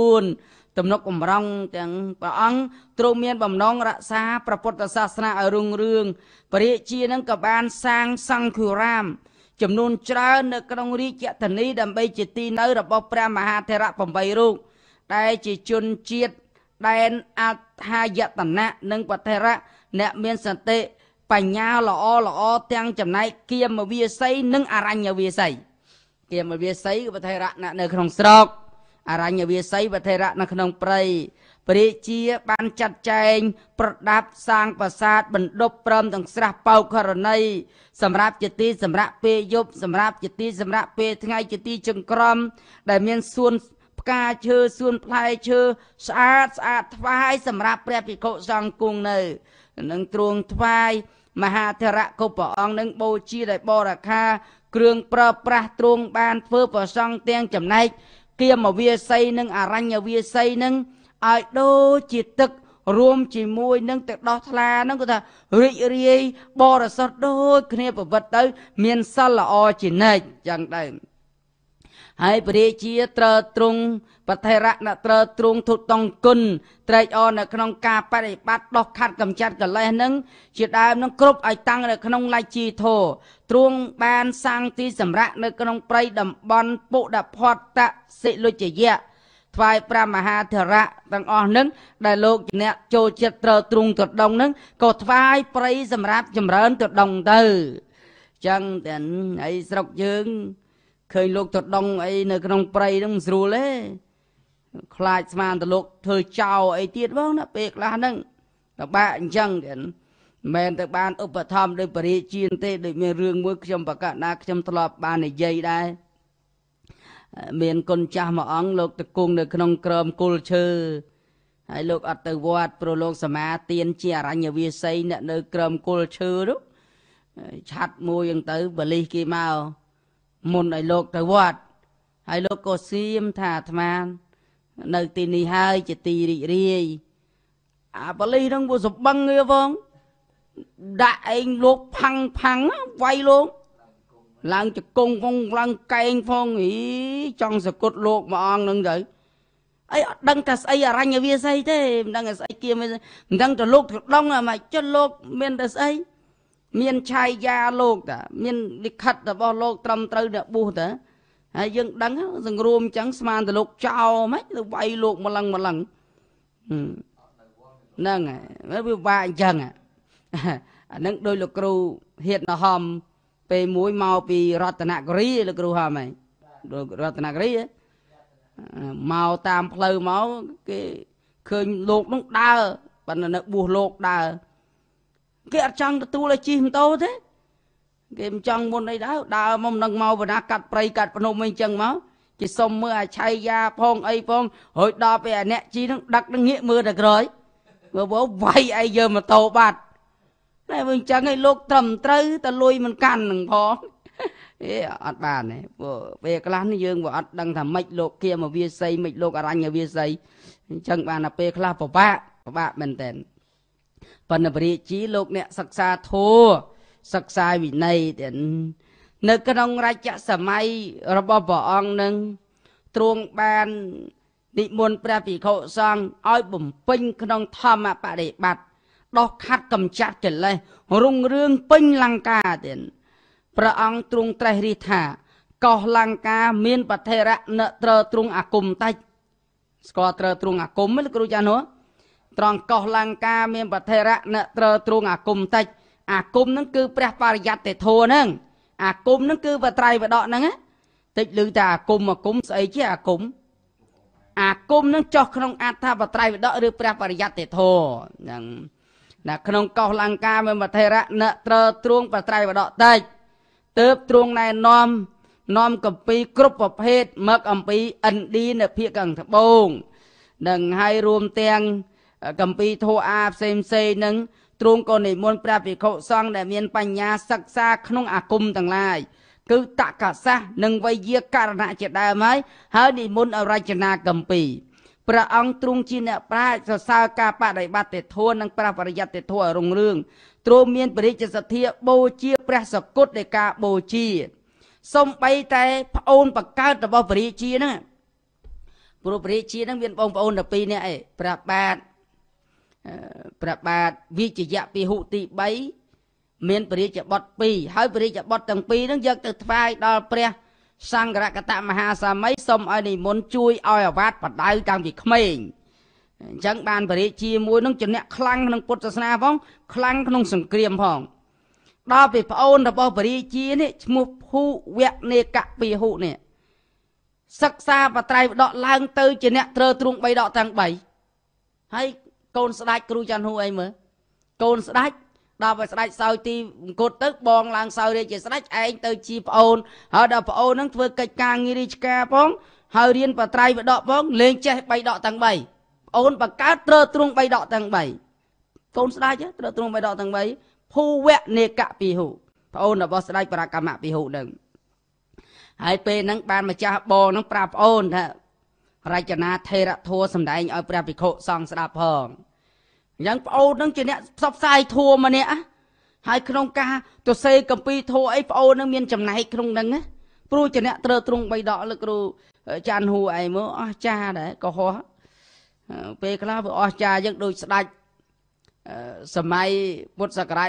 4ទំនុកបំរុងទាំងព្រះអង្គទ្រង់មានបំណងរក្សាព្រះពុទ្ធសាសនាឲ្យរុងរឿងពរិជានឹងក៏បានសាងសង្ឃារាមចំនួនច្រើននៅក្នុងរាជធានីដើម្បីជាទីនៅរបស់ព្រះមហាថេរៈ8រូបដែលជាជនជាតិដែនអថាយតនៈនិងពថេរៈអ្នកមានសតិបញ្ញាល្អទាំងចំណែកគៀមវាស័យនិងអរញ្ញវាស័យគៀមវាស័យគឺពថេរៈនៅក្នុងស្រុកអរញ្ញវាស័យពថេរៈនៅក្នុងព្រៃព្រះជាបានចាត់ចែងប្រដាប់សាងប្រាសាទបណ្ដប់ព្រមទាំងស្រះបោកករណីសម្រាប់ជាទីសម្រាប់ពេលយប់សម្រាប់ជាទីសម្រាប់ពេលថ្ងៃជាទីចង្ក្រមដែលមានសួនផ្កាឈើសួនផ្លែឈើស្អាតថ្វាយសម្រាប់ព្រះភិក្ខុសង្ឃគង់នៅនឹងទ្រង់ថ្វាយមហាថេរៈគ្រប់ព្រះអង្គនឹងបូជាដោយបរិខាគ្រឿងប្រើប្រាស់ទ្រង់បានធ្វើប្រសង់ទាំងចំណែកគៀមវាស័យនិងអរញ្ញវាស័យនឹងឲ្យដូចជាទឹករួមជាមួយនឹងទឹកដោះថ្លាហ្នឹងគឺថារីករាយបរិសុទ្ធដូចគ្នាប្រវត្តិទៅមានសិលល្អជានិច្ចចឹងដែរហើយព្រះជាត្រូវទ្រង់បថេរៈអ្នកត្រូវទ្រង់ទុតតង់គុណត្រេកអរនៅក្នុងការបដិបត្តិដោះខាត់កម្ចាត់កិលេសនឹងជាដើមនឹងគ្រប់ឲ្យតាំងនៅក្នុងលជ្ជីធរទ្រង់បានសាងទីសម្រាប់នៅក្នុងព្រៃតំបន់ពុដផតសិលុជយៈថ្វាយព្រះមហាថេរៈទាំងអស់នឹងដែលលោកអ្នកចូលចិត្តត្រូវទ្រង់ទៅដងនឹងក៏ថ្វាយព្រៃសម្រាប់ចម្រើនទៅដងទៅចឹងតែហើយស្រុកយើងឃើញលោកទៅដងអីនៅក្នុងព្រៃហ្នឹងមិនស្រួលទេខ្លាចស្មានទៅលោកធ្វើចោលអីទៀតបងណាពេលខ្លះហ្នឹងតែបាក់អញ្ចឹងទៀតមិនទៅបានឧបត្ថម្ភដោយបរិជាទេដូចមានរឿងមួយខ្ញុំបកណាខ្ញុំធ្លាប់បាននិយាយដែរមានគុណចាស់មួយអង្គលោកតគង់នៅក្នុងក្រមគុលឈើហើយលោកអត់ទៅវត្តព្រោះលោកសមាទានជាអរញ្ញវាស័យអ្នកនៅក្រមគុលឈើនោះឆាត់មួយហ្នឹងទៅបលិសគេមកមុនឲ្យលោកទៅវត្តហើយលោកក៏សៀមថាអាត្មានៅទីនេះហើយជាទីរីករាយអាបលិសហ្នឹងវាសម្បឹងទេបងដាក់ឯងលោកផាំងវាយលោកឡើងជង្គង់ផងឡើងកែងផងអីចង់សគុតលោកមួយអង្គហ្នឹងទៅអីអត់ដឹងថាស្អីអរញ្ញវាស័យទេមិនដឹងថាស្អីគៀមមិនដឹងទៅលោកទៅដងមកចុះលោកមានតែស្អីមានឆាយយ៉ាលោកតាមានលិខិតរបស់លោកត្រឹមត្រូវអ្នកបួសតាហើយយើងដឹងសង្រួមអញ្ចឹងស្មានទៅលោកចោលហ្មងទៅវាយលោកម្លឹងហ្នឹងហើយវាបាក់អញ្ចឹងអាហ្នឹងដោយលោកគ្រូហៀតណហមពេលមួយមកពីរតនគិរីលោកគ្រូហមហ្នឹងរតនគិរីមកតាមផ្លូវមកគេឃើញលោកនោះដើរប៉ុន្តែនៅបួសលោកដើរគេអត់ចង់ទទួលឲ្យជិះម៉ូតូទេគេមិនចង់មុនអីដើរមកនឹងមកបណ្ណាកាត់ព្រៃកាត់ភ្នំអីចឹងមកគេសុំមើលអាឆៃយ៉ាផងអីផងរួចដល់ពេលអាអ្នកជីនឹងដឹកនឹងងាកមើលតែក្រោយមើលវាយអីយកម៉ូតូបាត់តែវិញចឹងឲ្យលោកត្រឹមត្រូវតែលុយមិនកាន់នឹងផងអេអត់បានទេពេលខ្លះនេះយើងក៏អត់ដឹងថាម៉េចលោកគៀមវាស័យម៉េចលោកអរញ្ញវាស័យអញ្ចឹងបានតែពេលខ្លះពិបាកមែនតើប៉ុន្តែព្រះជីលោកអ្នកសិក្សាធម៌សិក្សាវិន័យនៅក្នុងរាជសម័យរបស់ព្រះអង្គនឹងទ្រង់បាននិមន្តព្រះភិក្ខុសង្ឃឲ្យបំពេញក្នុងធម្មបរិបត្តិដោះខាត់កម្ចាត់កិលេសរុងរឿងពេញលង្កាទៀតព្រះអង្គទ្រង់ត្រេះរិះថាកោះលង្កាមានបថេរៈអ្នកត្រូវទ្រង់អាគមតិចស្គាល់ត្រូវទ្រង់អាគមទេលោកគ្រូចាស់នោះត្រង់កោះលង្កាមានបថេរៈអ្នកត្រូវទ្រង់អាគមតិចអាគមហ្នឹងគឺព្រះបរិយត្តិធម៌ហ្នឹងអាគមហ្នឹងគឺបត្រៃបដកហ្នឹងតិចឮតែអាគមស្អីជាអាគមហ្នឹងចុះក្នុងអត្ថបត្រៃបដកឬព្រះបរិយត្តិធម៌ហ្នឹងនៅក្នុងកោះលង្កាមានបថេរៈអ្នកត្រូវទ្រង់បត្រៃបដកតិចទើបទ្រង់ណែនាំកម្ពីគ្រប់ប្រភេទមកអំពីឥណ្ឌានៅភាគខាងត្បូងនឹងឲ្យរួមទាំងកម្ពីធម៌អាផ្សេងនឹងទ្រង់ក៏និមន្តព្រះភិក្ខុសង្ឃដែលមានបញ្ញាសិក្សាក្នុងអាគមទាំងឡាយគឺតក្កសាសនិងវៃយាករណៈជាដើមហើយនិមន្តឲ្យរចនាកម្ពីព្រះអង្គទ្រង់ជាអ្នកប្រាជ្ញសរសើរការបដិបត្តិធម៌និងព្រះបរិយត្តិធម៌រុងរឿងទ្រង់មានបរិជ្ជសទ្ធាបូជាព្រះសគុតនៃការបូជាសំបីតែប្អូនបកើតរបស់ព្រះរាជាហ្នឹងព្រោះព្រះរាជាហ្នឹងមានបងប្អូន12នាក់ឯងព្រះបាទវិជ្ជយៈពិហុទី3មានព្រះរាជបុត្រ2ហើយព្រះរាជបុត្រទាំងពីរហ្នឹងយកទៅថ្វាយដល់ព្រះសង្ឃរកតមហាសាមីសូមឲ្យនិមន្តជួយឲ្យអាវាតបដៅតាំងពីក្មេងអញ្ចឹងបានព្រះរាជាមួយនឹងជំនះខ្លាំងក្នុងពុទ្ធសាសនាផងខ្លាំងក្នុងសង្គ្រាមផងដល់ពីប្អូនរបស់ព្រះរាជានេះឈ្មោះភូវនេកពិហុនេះសិក្សាបត្រៃបដកឡើងទៅជាអ្នកត្រូវទ្រង់3ដកទាំង3ហើយកូនស្ដេចគ្រូច័ន្ទហ៊ូអីមើលកូនស្ដេចដល់បើស្ដេចសោយទីអង្គត់ទៅបងឡើងសោយរាជាស្ដេចឯងទៅជាប្អូនហើយដល់ប្អូនហ្នឹងធ្វើកិច្ចការងាររាជការផងហើយរៀនបត្រៃបដកផងលេងចេះ3ដកទាំង3ប្អូនបង្កើតត្រូវទ្រង់3ដកទាំង3កូនស្ដេចត្រូវទ្រង់3ដកទាំង3ភូវនេកពិហុប្អូនរបស់ស្ដេចបរកម្មពិហុហ្នឹងហើយពេលហ្នឹងបានម្ចាស់បងហ្នឹងប្រាប់ប្អូនថារចនាថេរធัวសម្ដែងឲ្យព្រះភិក្ខុសង្ឃស្ដាប់ផងអញ្ចឹងប្អូនហ្នឹងជាអ្នកផ្សព្វផ្សាយធัวម្នាក់ហើយក្នុងការទៅសេកម្ពីធัวអីប្អូនហ្នឹងមានចំណែកក្នុងហ្នឹងណាព្រោះជាអ្នកត្រូវទ្រង់3ដកលោកគ្រូច័ន្ទហ៊ូអីមើលអស្ចារ្យដែរកុហកពេលខ្លះវាអស្ចារ្យយើងដូចស្ដេចសម័យពុទ្ធសករាជ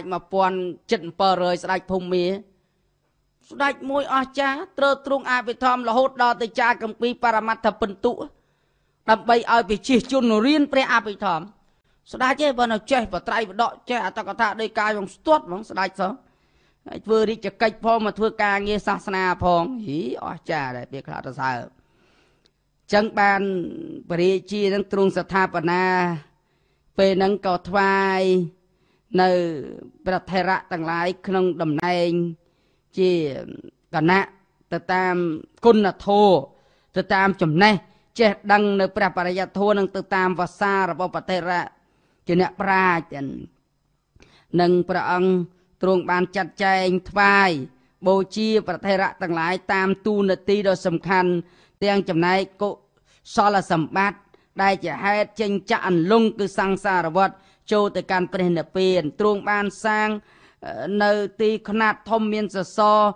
1700ស្ដេចភូមាស្ដេចមួយអស្ចារ្យត្រូវទ្រង់អភិធម្មរហូតដល់ទៅចារកម្ពីបរមត្ថពិន្ទុដើម្បីឲ្យប្រជាជនរៀនព្រះអភិធម្មស្ដេចឯងបើនៅចេះបត្រៃបដកចេះអត្តកថាដោយកាយផងស្ទាត់ហ្មងស្ដេចសោះហើយធ្វើរាជកិច្ចផងមកធ្វើការងារសាសនាផងអស្ចារ្យដែរពេលខ្លះទៅសើចឹងបានព្រះរាជានឹងទ្រង់ស្ថាបនាពេលហ្នឹងក៏ថ្វាយនៅព្រះថេរៈទាំងឡាយក្នុងតំណែងជាគណៈទៅតាមគុណធម៌ទៅតាមចំណេះចេះដឹងនៅព្រះបរិយត្តិធម៌នឹងទៅតាមភាសារបស់ព្រះថេរៈជាអ្នកប្រាជ្ញនិងព្រះអង្គទ្រង់បានចាត់ចែងថ្វាយបូជាព្រះថេរៈទាំងឡាយតាមទូនាទីដ៏សំខាន់ទាំងចំណែកកុសលសម្បត្តិដែលជាហេតុចេញចាក់អន្លង់គឺសង្សារវដ្តចូលទៅកាន់ព្រះនិព្វានទ្រង់បានសាងនៅទីខ្នាតធំមានសសរ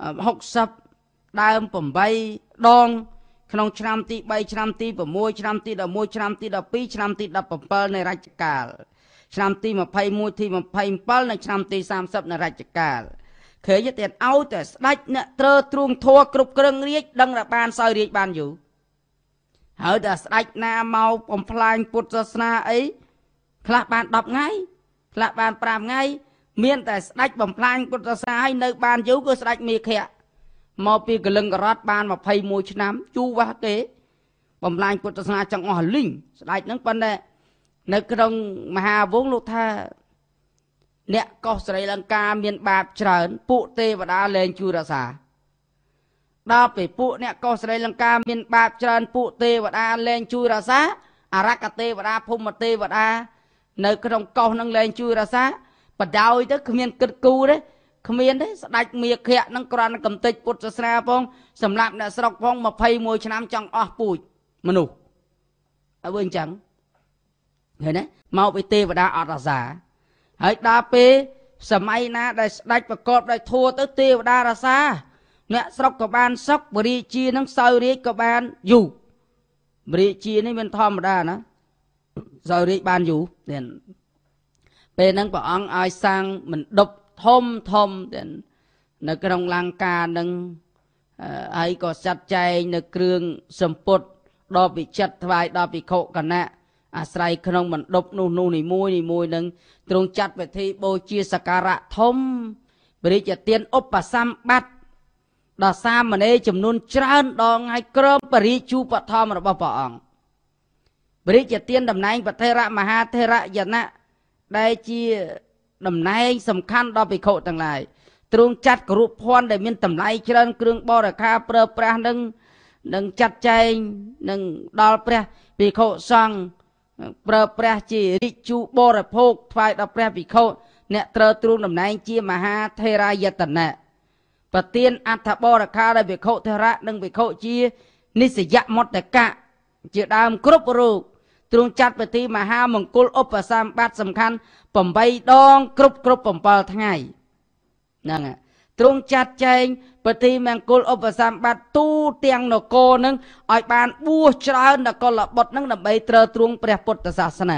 60ដើម8ដងក្នុងឆ្នាំទី3ឆ្នាំទី6ឆ្នាំទី11ឆ្នាំទី12ឆ្នាំទី17នៃរជ្ជកាលឆ្នាំទី21ទី27និងឆ្នាំទី30នៃរជ្ជកាលឃើញទៀតឲ្យតែស្ដេចអ្នកត្រូវទ្រង់ធัวគ្រប់គ្រងរាជដឹងថាបានសោយរាជបានយូរហើយតែស្ដេចណាមកបំផ្លាញពុទ្ធសាសនាអីខ្លះបាន10ថ្ងៃខ្លះបាន5ថ្ងៃមានតែស្ដេចបំផ្លាញពុទ្ធសាសនាឲ្យនៅបានយូរគឺស្ដេចមេខៈមកពីកលឹងករតបាន21ឆ្នាំជូរវ៉ាស់គេបំផ្លាញពុទ្ធសាសនាចង់អស់លីងស្ដេចហ្នឹងប៉ុន្តែនៅក្នុងមហាវង្សលោកថាអ្នកកោះស្រីលង្កាមានបាបច្រើនពួកទេវតាលែងជួយរក្សាដល់ពេលពួកអ្នកកោះស្រីលង្កាមានបាបច្រើនពួកទេវតាលែងជួយរក្សាអរគទេវតាភូមិទេវតានៅក្នុងកោះនឹងលែងជួយរក្សាបដោយទៅគ្មានគិតគូរទេគ្មានទេស្ដេចមាខៈនឹងគ្រាន់កំទេចពុទ្ធសាសនាផងសម្រាប់អ្នកស្រុកផង21ឆ្នាំចង់អស់ពូជមនុស្សហើយបើអញ្ចឹងឃើញទេមកពីទេវតាអត់រក្សាហើយដល់ពេលសម័យណាដែលស្ដេចប្រកបដោយធัวទៅទេវតារក្សាអ្នកស្រុកក៏បានសុខបរិជានឹងសោយរាជក៏បានយូរបរិជានេះមិនធម្មតាណាសោយរាជបានយូរទៀតពេលហ្នឹងព្រះអង្គឲ្យសាងមណ្ឌពធំទៀតនៅក្នុងលង្កានឹងហើយក៏ចាត់ចែងនៅគ្រឿងសម្ពុតដល់វិចិត្រថ្វាយដល់ភិក្ខុគណៈអាស្រ័យក្នុងមណ្ឌពនោះនីមួយនឹងទ្រង់ចាត់ពិធីបូជាសក្ការៈធំបរិយាទានឧបសម្បត្តិដល់សាមណេរចំនួនច្រើនដងហើយក្រមបរិជូបធម្មរបស់ព្រះអង្គបរិយាទានតំណែងប្រធេរមហាធេរយណៈដែលជាតំណែងសំខាន់ដល់ភិក្ខុទាំងឡាយទ្រង់ចាត់គរុភ័ណ្ឌដែលមានតម្លៃច្រើនគ្រឿងបរិក្ខារប្រើប្រាស់នឹងចាត់ចែងនឹងដល់ព្រះភិក្ខុសង្ឃប្រើប្រាស់ជារិជូបរិភោគថ្វាយដល់ព្រះភិក្ខុអ្នកត្រូវទ្រង់តំណែងជាមហាធេរយតនៈប្រទានអត្ថបរិក្ខារដល់ភិក្ខុធរៈនិងភិក្ខុជានិស្សយមត្តកៈជាដើមគ្រប់រូបទ្រង់ចាត់ពិធីមហាមង្គលឧបសម្បត្តិសំខាន់8ដងគ្រប់7ថ្ងៃហ្នឹងទ្រង់ចាត់ចែងពិធីមង្គលឧបសម្បត្តិទូទាំងនគរនឹងឲ្យបានបួសច្រើននគរបុត្រនឹងដើម្បីត្រើតត្រងព្រះពុទ្ធសាសនា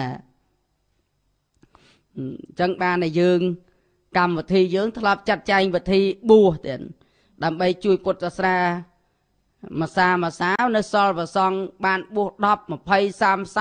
អញ្ចឹងបានតែយើងកម្មវិធីយើងធ្លាប់ចាត់ចែងពិធីបួសទៀតដើម្បីជួយពុទ្ធសាសនាមួយសានៅសល់ប្រសងបានបួស10 20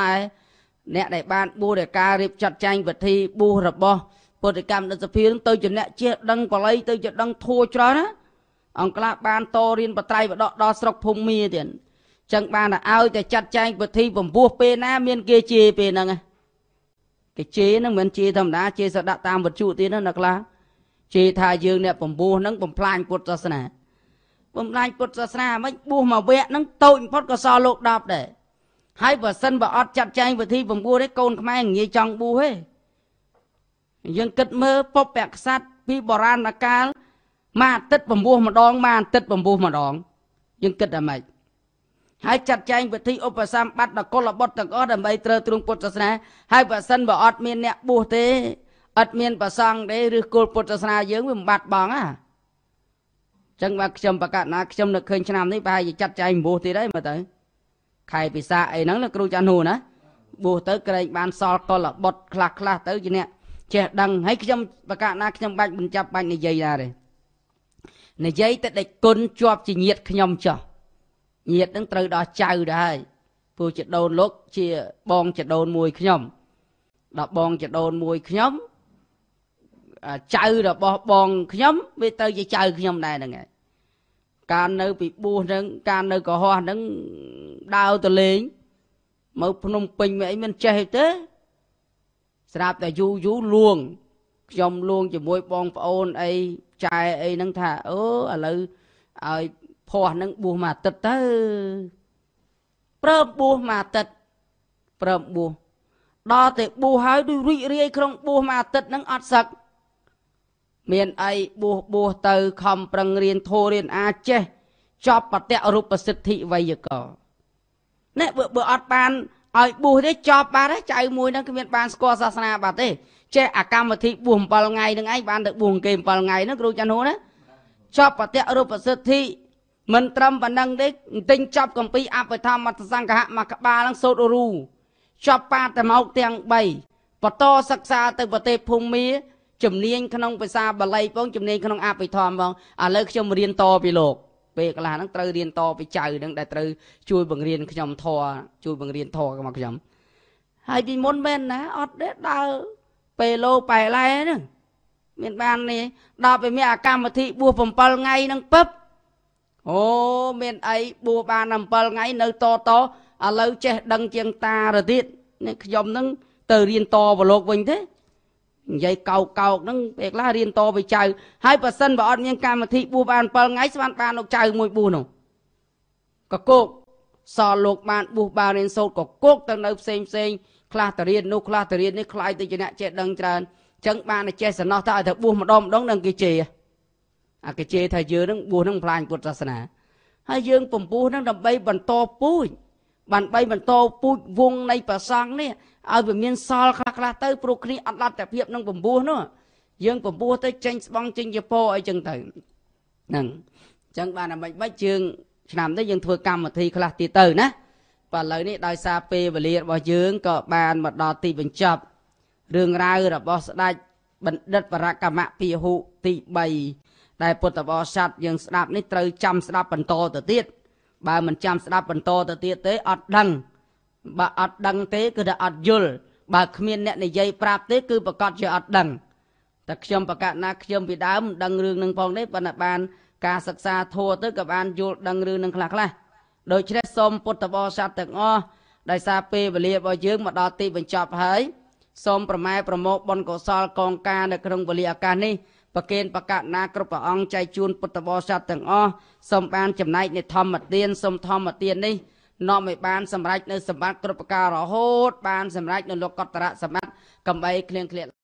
30 អ្នកដែលបានបួសដោយការរៀបចាត់ចែងពិធីបួសរបស់ពុទ្ធកម្មនិសភាទៅជាអ្នកចេះដឹងបល័យទៅជាដឹងធัวច្រើនណាអង្គខ្លះបានតរៀនបត្រៃបដកដល់ស្រុកភូមិទៀតអញ្ចឹងបានឲ្យតែចាត់ចែងពិធីបំពោះពេលណាមានគេជេរពេលហ្នឹងគេជេរហ្នឹងមិនជេរធម្មតាជេរសដាក់តាមវត្ថុទៀតណាអ្នកខ្លះជេរថាយើងអ្នកបំពោះហ្នឹងបំផ្លាញពុទ្ធសាសនាបំផ្លាញពុទ្ធសាសនាមិនបួសមកវគ្គហ្នឹងតូចបំផុតក៏សល់លោក10ដែរហើយបើសិនបើអត់ចាត់ចែងពិធីបំពោះទេកូនខ្មែរងាយចង់បួសទេយើងគិតមើលពុព្វក្សត្រពីបុរាណកាលមួយអាទិត្យបំពោះម្ដងមួយអាទិត្យបំពោះម្ដងយើងគិតតែម៉េចហើយចាត់ចែងពិធីឧបសម្បត្តិដល់កុលបុត្រទាំងអស់ដើម្បីត្រើតត្រងពុទ្ធសាសនាហើយបើសិនបើអត់មានអ្នកបួសទេអត់មានប្រសង់ទេឬគល់ពុទ្ធសាសនាយើងវាមិនបាត់បង់ណាចឹងបាទខ្ញុំប្រកាសណាខ្ញុំនឹកឃើញឆ្នាំនេះប្រហែលជាចាត់ចែងបួសទៀតហើយមើលទៅខែពិសាអីហ្នឹងលោកគ្រូចាន់ហូណាបួសទៅក្រែងបានសល់កុលបុត្រខ្លះទៅជាអ្នកចេះដឹងហើយខ្ញុំប្រកាសណាខ្ញុំបាច់បញ្ចប់បាច់និយាយណាទេនិយាយតែដេចគុណជាប់ជាញាតខ្ញុំចោះញាតនឹងត្រូវដល់ចៅដែរព្រោះចដូនលោកជាបងចដូនមួយខ្ញុំដល់បងចដូនមួយខ្ញុំចៅរបស់បងខ្ញុំវាទៅជាចៅខ្ញុំដែរហ្នឹងហើយការនៅពីបួសហ្នឹងការនៅកុហកហ្នឹងដើរទៅលេងមកភ្នំពេញមិនអីមិនចេះទេស្រាប់តែយូរលួងខ្ញុំលួងជាមួយបងប្អូនអីចែអីហ្នឹងថាអូឥឡូវឲ្យភ័ស្ហ្នឹងបួសមួយអាទិត្យទៅព្រមបួសមួយអាទិត្យព្រមបួសដល់តែបួសហើយដូចរីករាយក្នុងបួសមួយអាទិត្យហ្នឹងអត់សឹកមានអីបួសទៅខំប្រឹងរៀនធម៌រៀនអាចេះចប់បតិរូបសិទ្ធិវៃយកនេះបើអត់បានឲ្យបួសទេចប់បាត់ទេចៅមួយហ្នឹងគ្មានបានស្គាល់សាសនាបាត់ទេចេះអាកម្មវិធីបួស7ថ្ងៃហ្នឹងឯងបានទៅបួសគេ7ថ្ងៃហ្នឹងគ្រូចាន់ហូណាចប់បតិរូបសិទ្ធិមិនត្រឹមប៉ុណ្ណឹងទេទិញចប់គម្ពីរអភិធម្មមត្តសង្ឃៈមួយក្បាលហ្នឹងសូត្ររូចប់បាតតែមកទាំង3បន្តសិក្សាទៅប្រទេសភូមាជំនាញក្នុងភាសាបាលីផងជំនាញក្នុងអភិធម្មផងឥឡូវខ្ញុំរៀនតពីលោកពេលកន្លះហ្នឹងត្រូវរៀនតពីចៅហ្នឹងដែលត្រូវជួយបង្រៀនខ្ញុំធម៌ជួយបង្រៀនធម៌មកខ្ញុំហើយពីមុនមែនណាអត់ទេដើរពេលលោប៉ែឡែហ្នឹងមានបាននេះដល់ពេលមានអាកម្មវិធីបួស7ថ្ងៃហ្នឹងពឹបអូមានអីបួសបាន7ថ្ងៃនៅតឥឡូវចេះដឹងជាងតាទៅទៀតនេះខ្ញុំហ្នឹងទៅរៀនតបលោកវិញទេនិយាយកោកហ្នឹងពេលខ្លះរៀនតពីចៅហើយបើសិនបើអត់មានកម្មវិធីបួសបាន7ថ្ងៃស្មានបានលោកចៅមួយបួសនោះក៏គោកសល់លោកបានបួសបានរៀនសូត្រក៏គោកទៅនៅផ្សេងខ្លះទៅរៀននោះខ្លះទៅរៀននេះខ្លាយទៅជាអ្នកចេះដឹងច្រើនអញ្ចឹងបានតែចេះសំណោះថាឲ្យទៅបួសម្ដងនឹងគេជេរអាគេជេរថាយើងនឹងបួសនឹងផ្លាញពុទ្ធសាសនាហើយយើងពំពោះនឹងដើម្បីបន្តពូជបន្តពូជវងនៃប្រសង់នេះឲ្យវាមានសល់ខ្លះទៅព្រោះគ្នាអត់លទ្ធភាពនឹងពំពោះនោះយើងពំពោះទៅចេញស្បង់ចេញជាពោអីចឹងទៅហ្នឹង chẳng bàn là mình bách chương làm tới dân thua cầm mà thi khá tí từ ná và lời này đòi xa phê và liệt vào dương có bàn mà đo tì bình chập rương rau là bó đai bẩn đất và ra cả mạ phì hụ tì bày đại bột bó sạch dân đạp này trừ trăm đạp bẩn to từ tiết bà mình trăm đạp bẩn to từ tiết tới ọt đăng bà ọt đăng tế cứ đã ọt dùl bà khmiên nẹ này dây prap tế cứ bà cọt cho ọt đăng ta khâm bà cạn na khâm vì đám đăng rương nâng phong đấy bà bàn ca sắc xa thua tới các bạn dùl đăng rương nâng khlạc là đôi chết xôm bột bó sạch tầng o đại xa phê và liệt vào dương mà đo tì bình chập hơi xômประมาณប្រមោបនកុសលកងការនៅក្នុងវេលាឱកាសនេះប្រកេនប្រកាសណាគ្រប់ព្រះអង្គចែកជូនពុទ្ធបរិស័ទទាំងអស់សូមបានចំណែកនៃធម្មទានសូមធម្មទាននេះនាំឲ្យបានសម្រេចនៅសម្បត្តិគ្រប់ប្រការរហូតបានសម្រេចនៅលោកកតរៈសម្បត្តិកំបីគ្លៀងគ្លា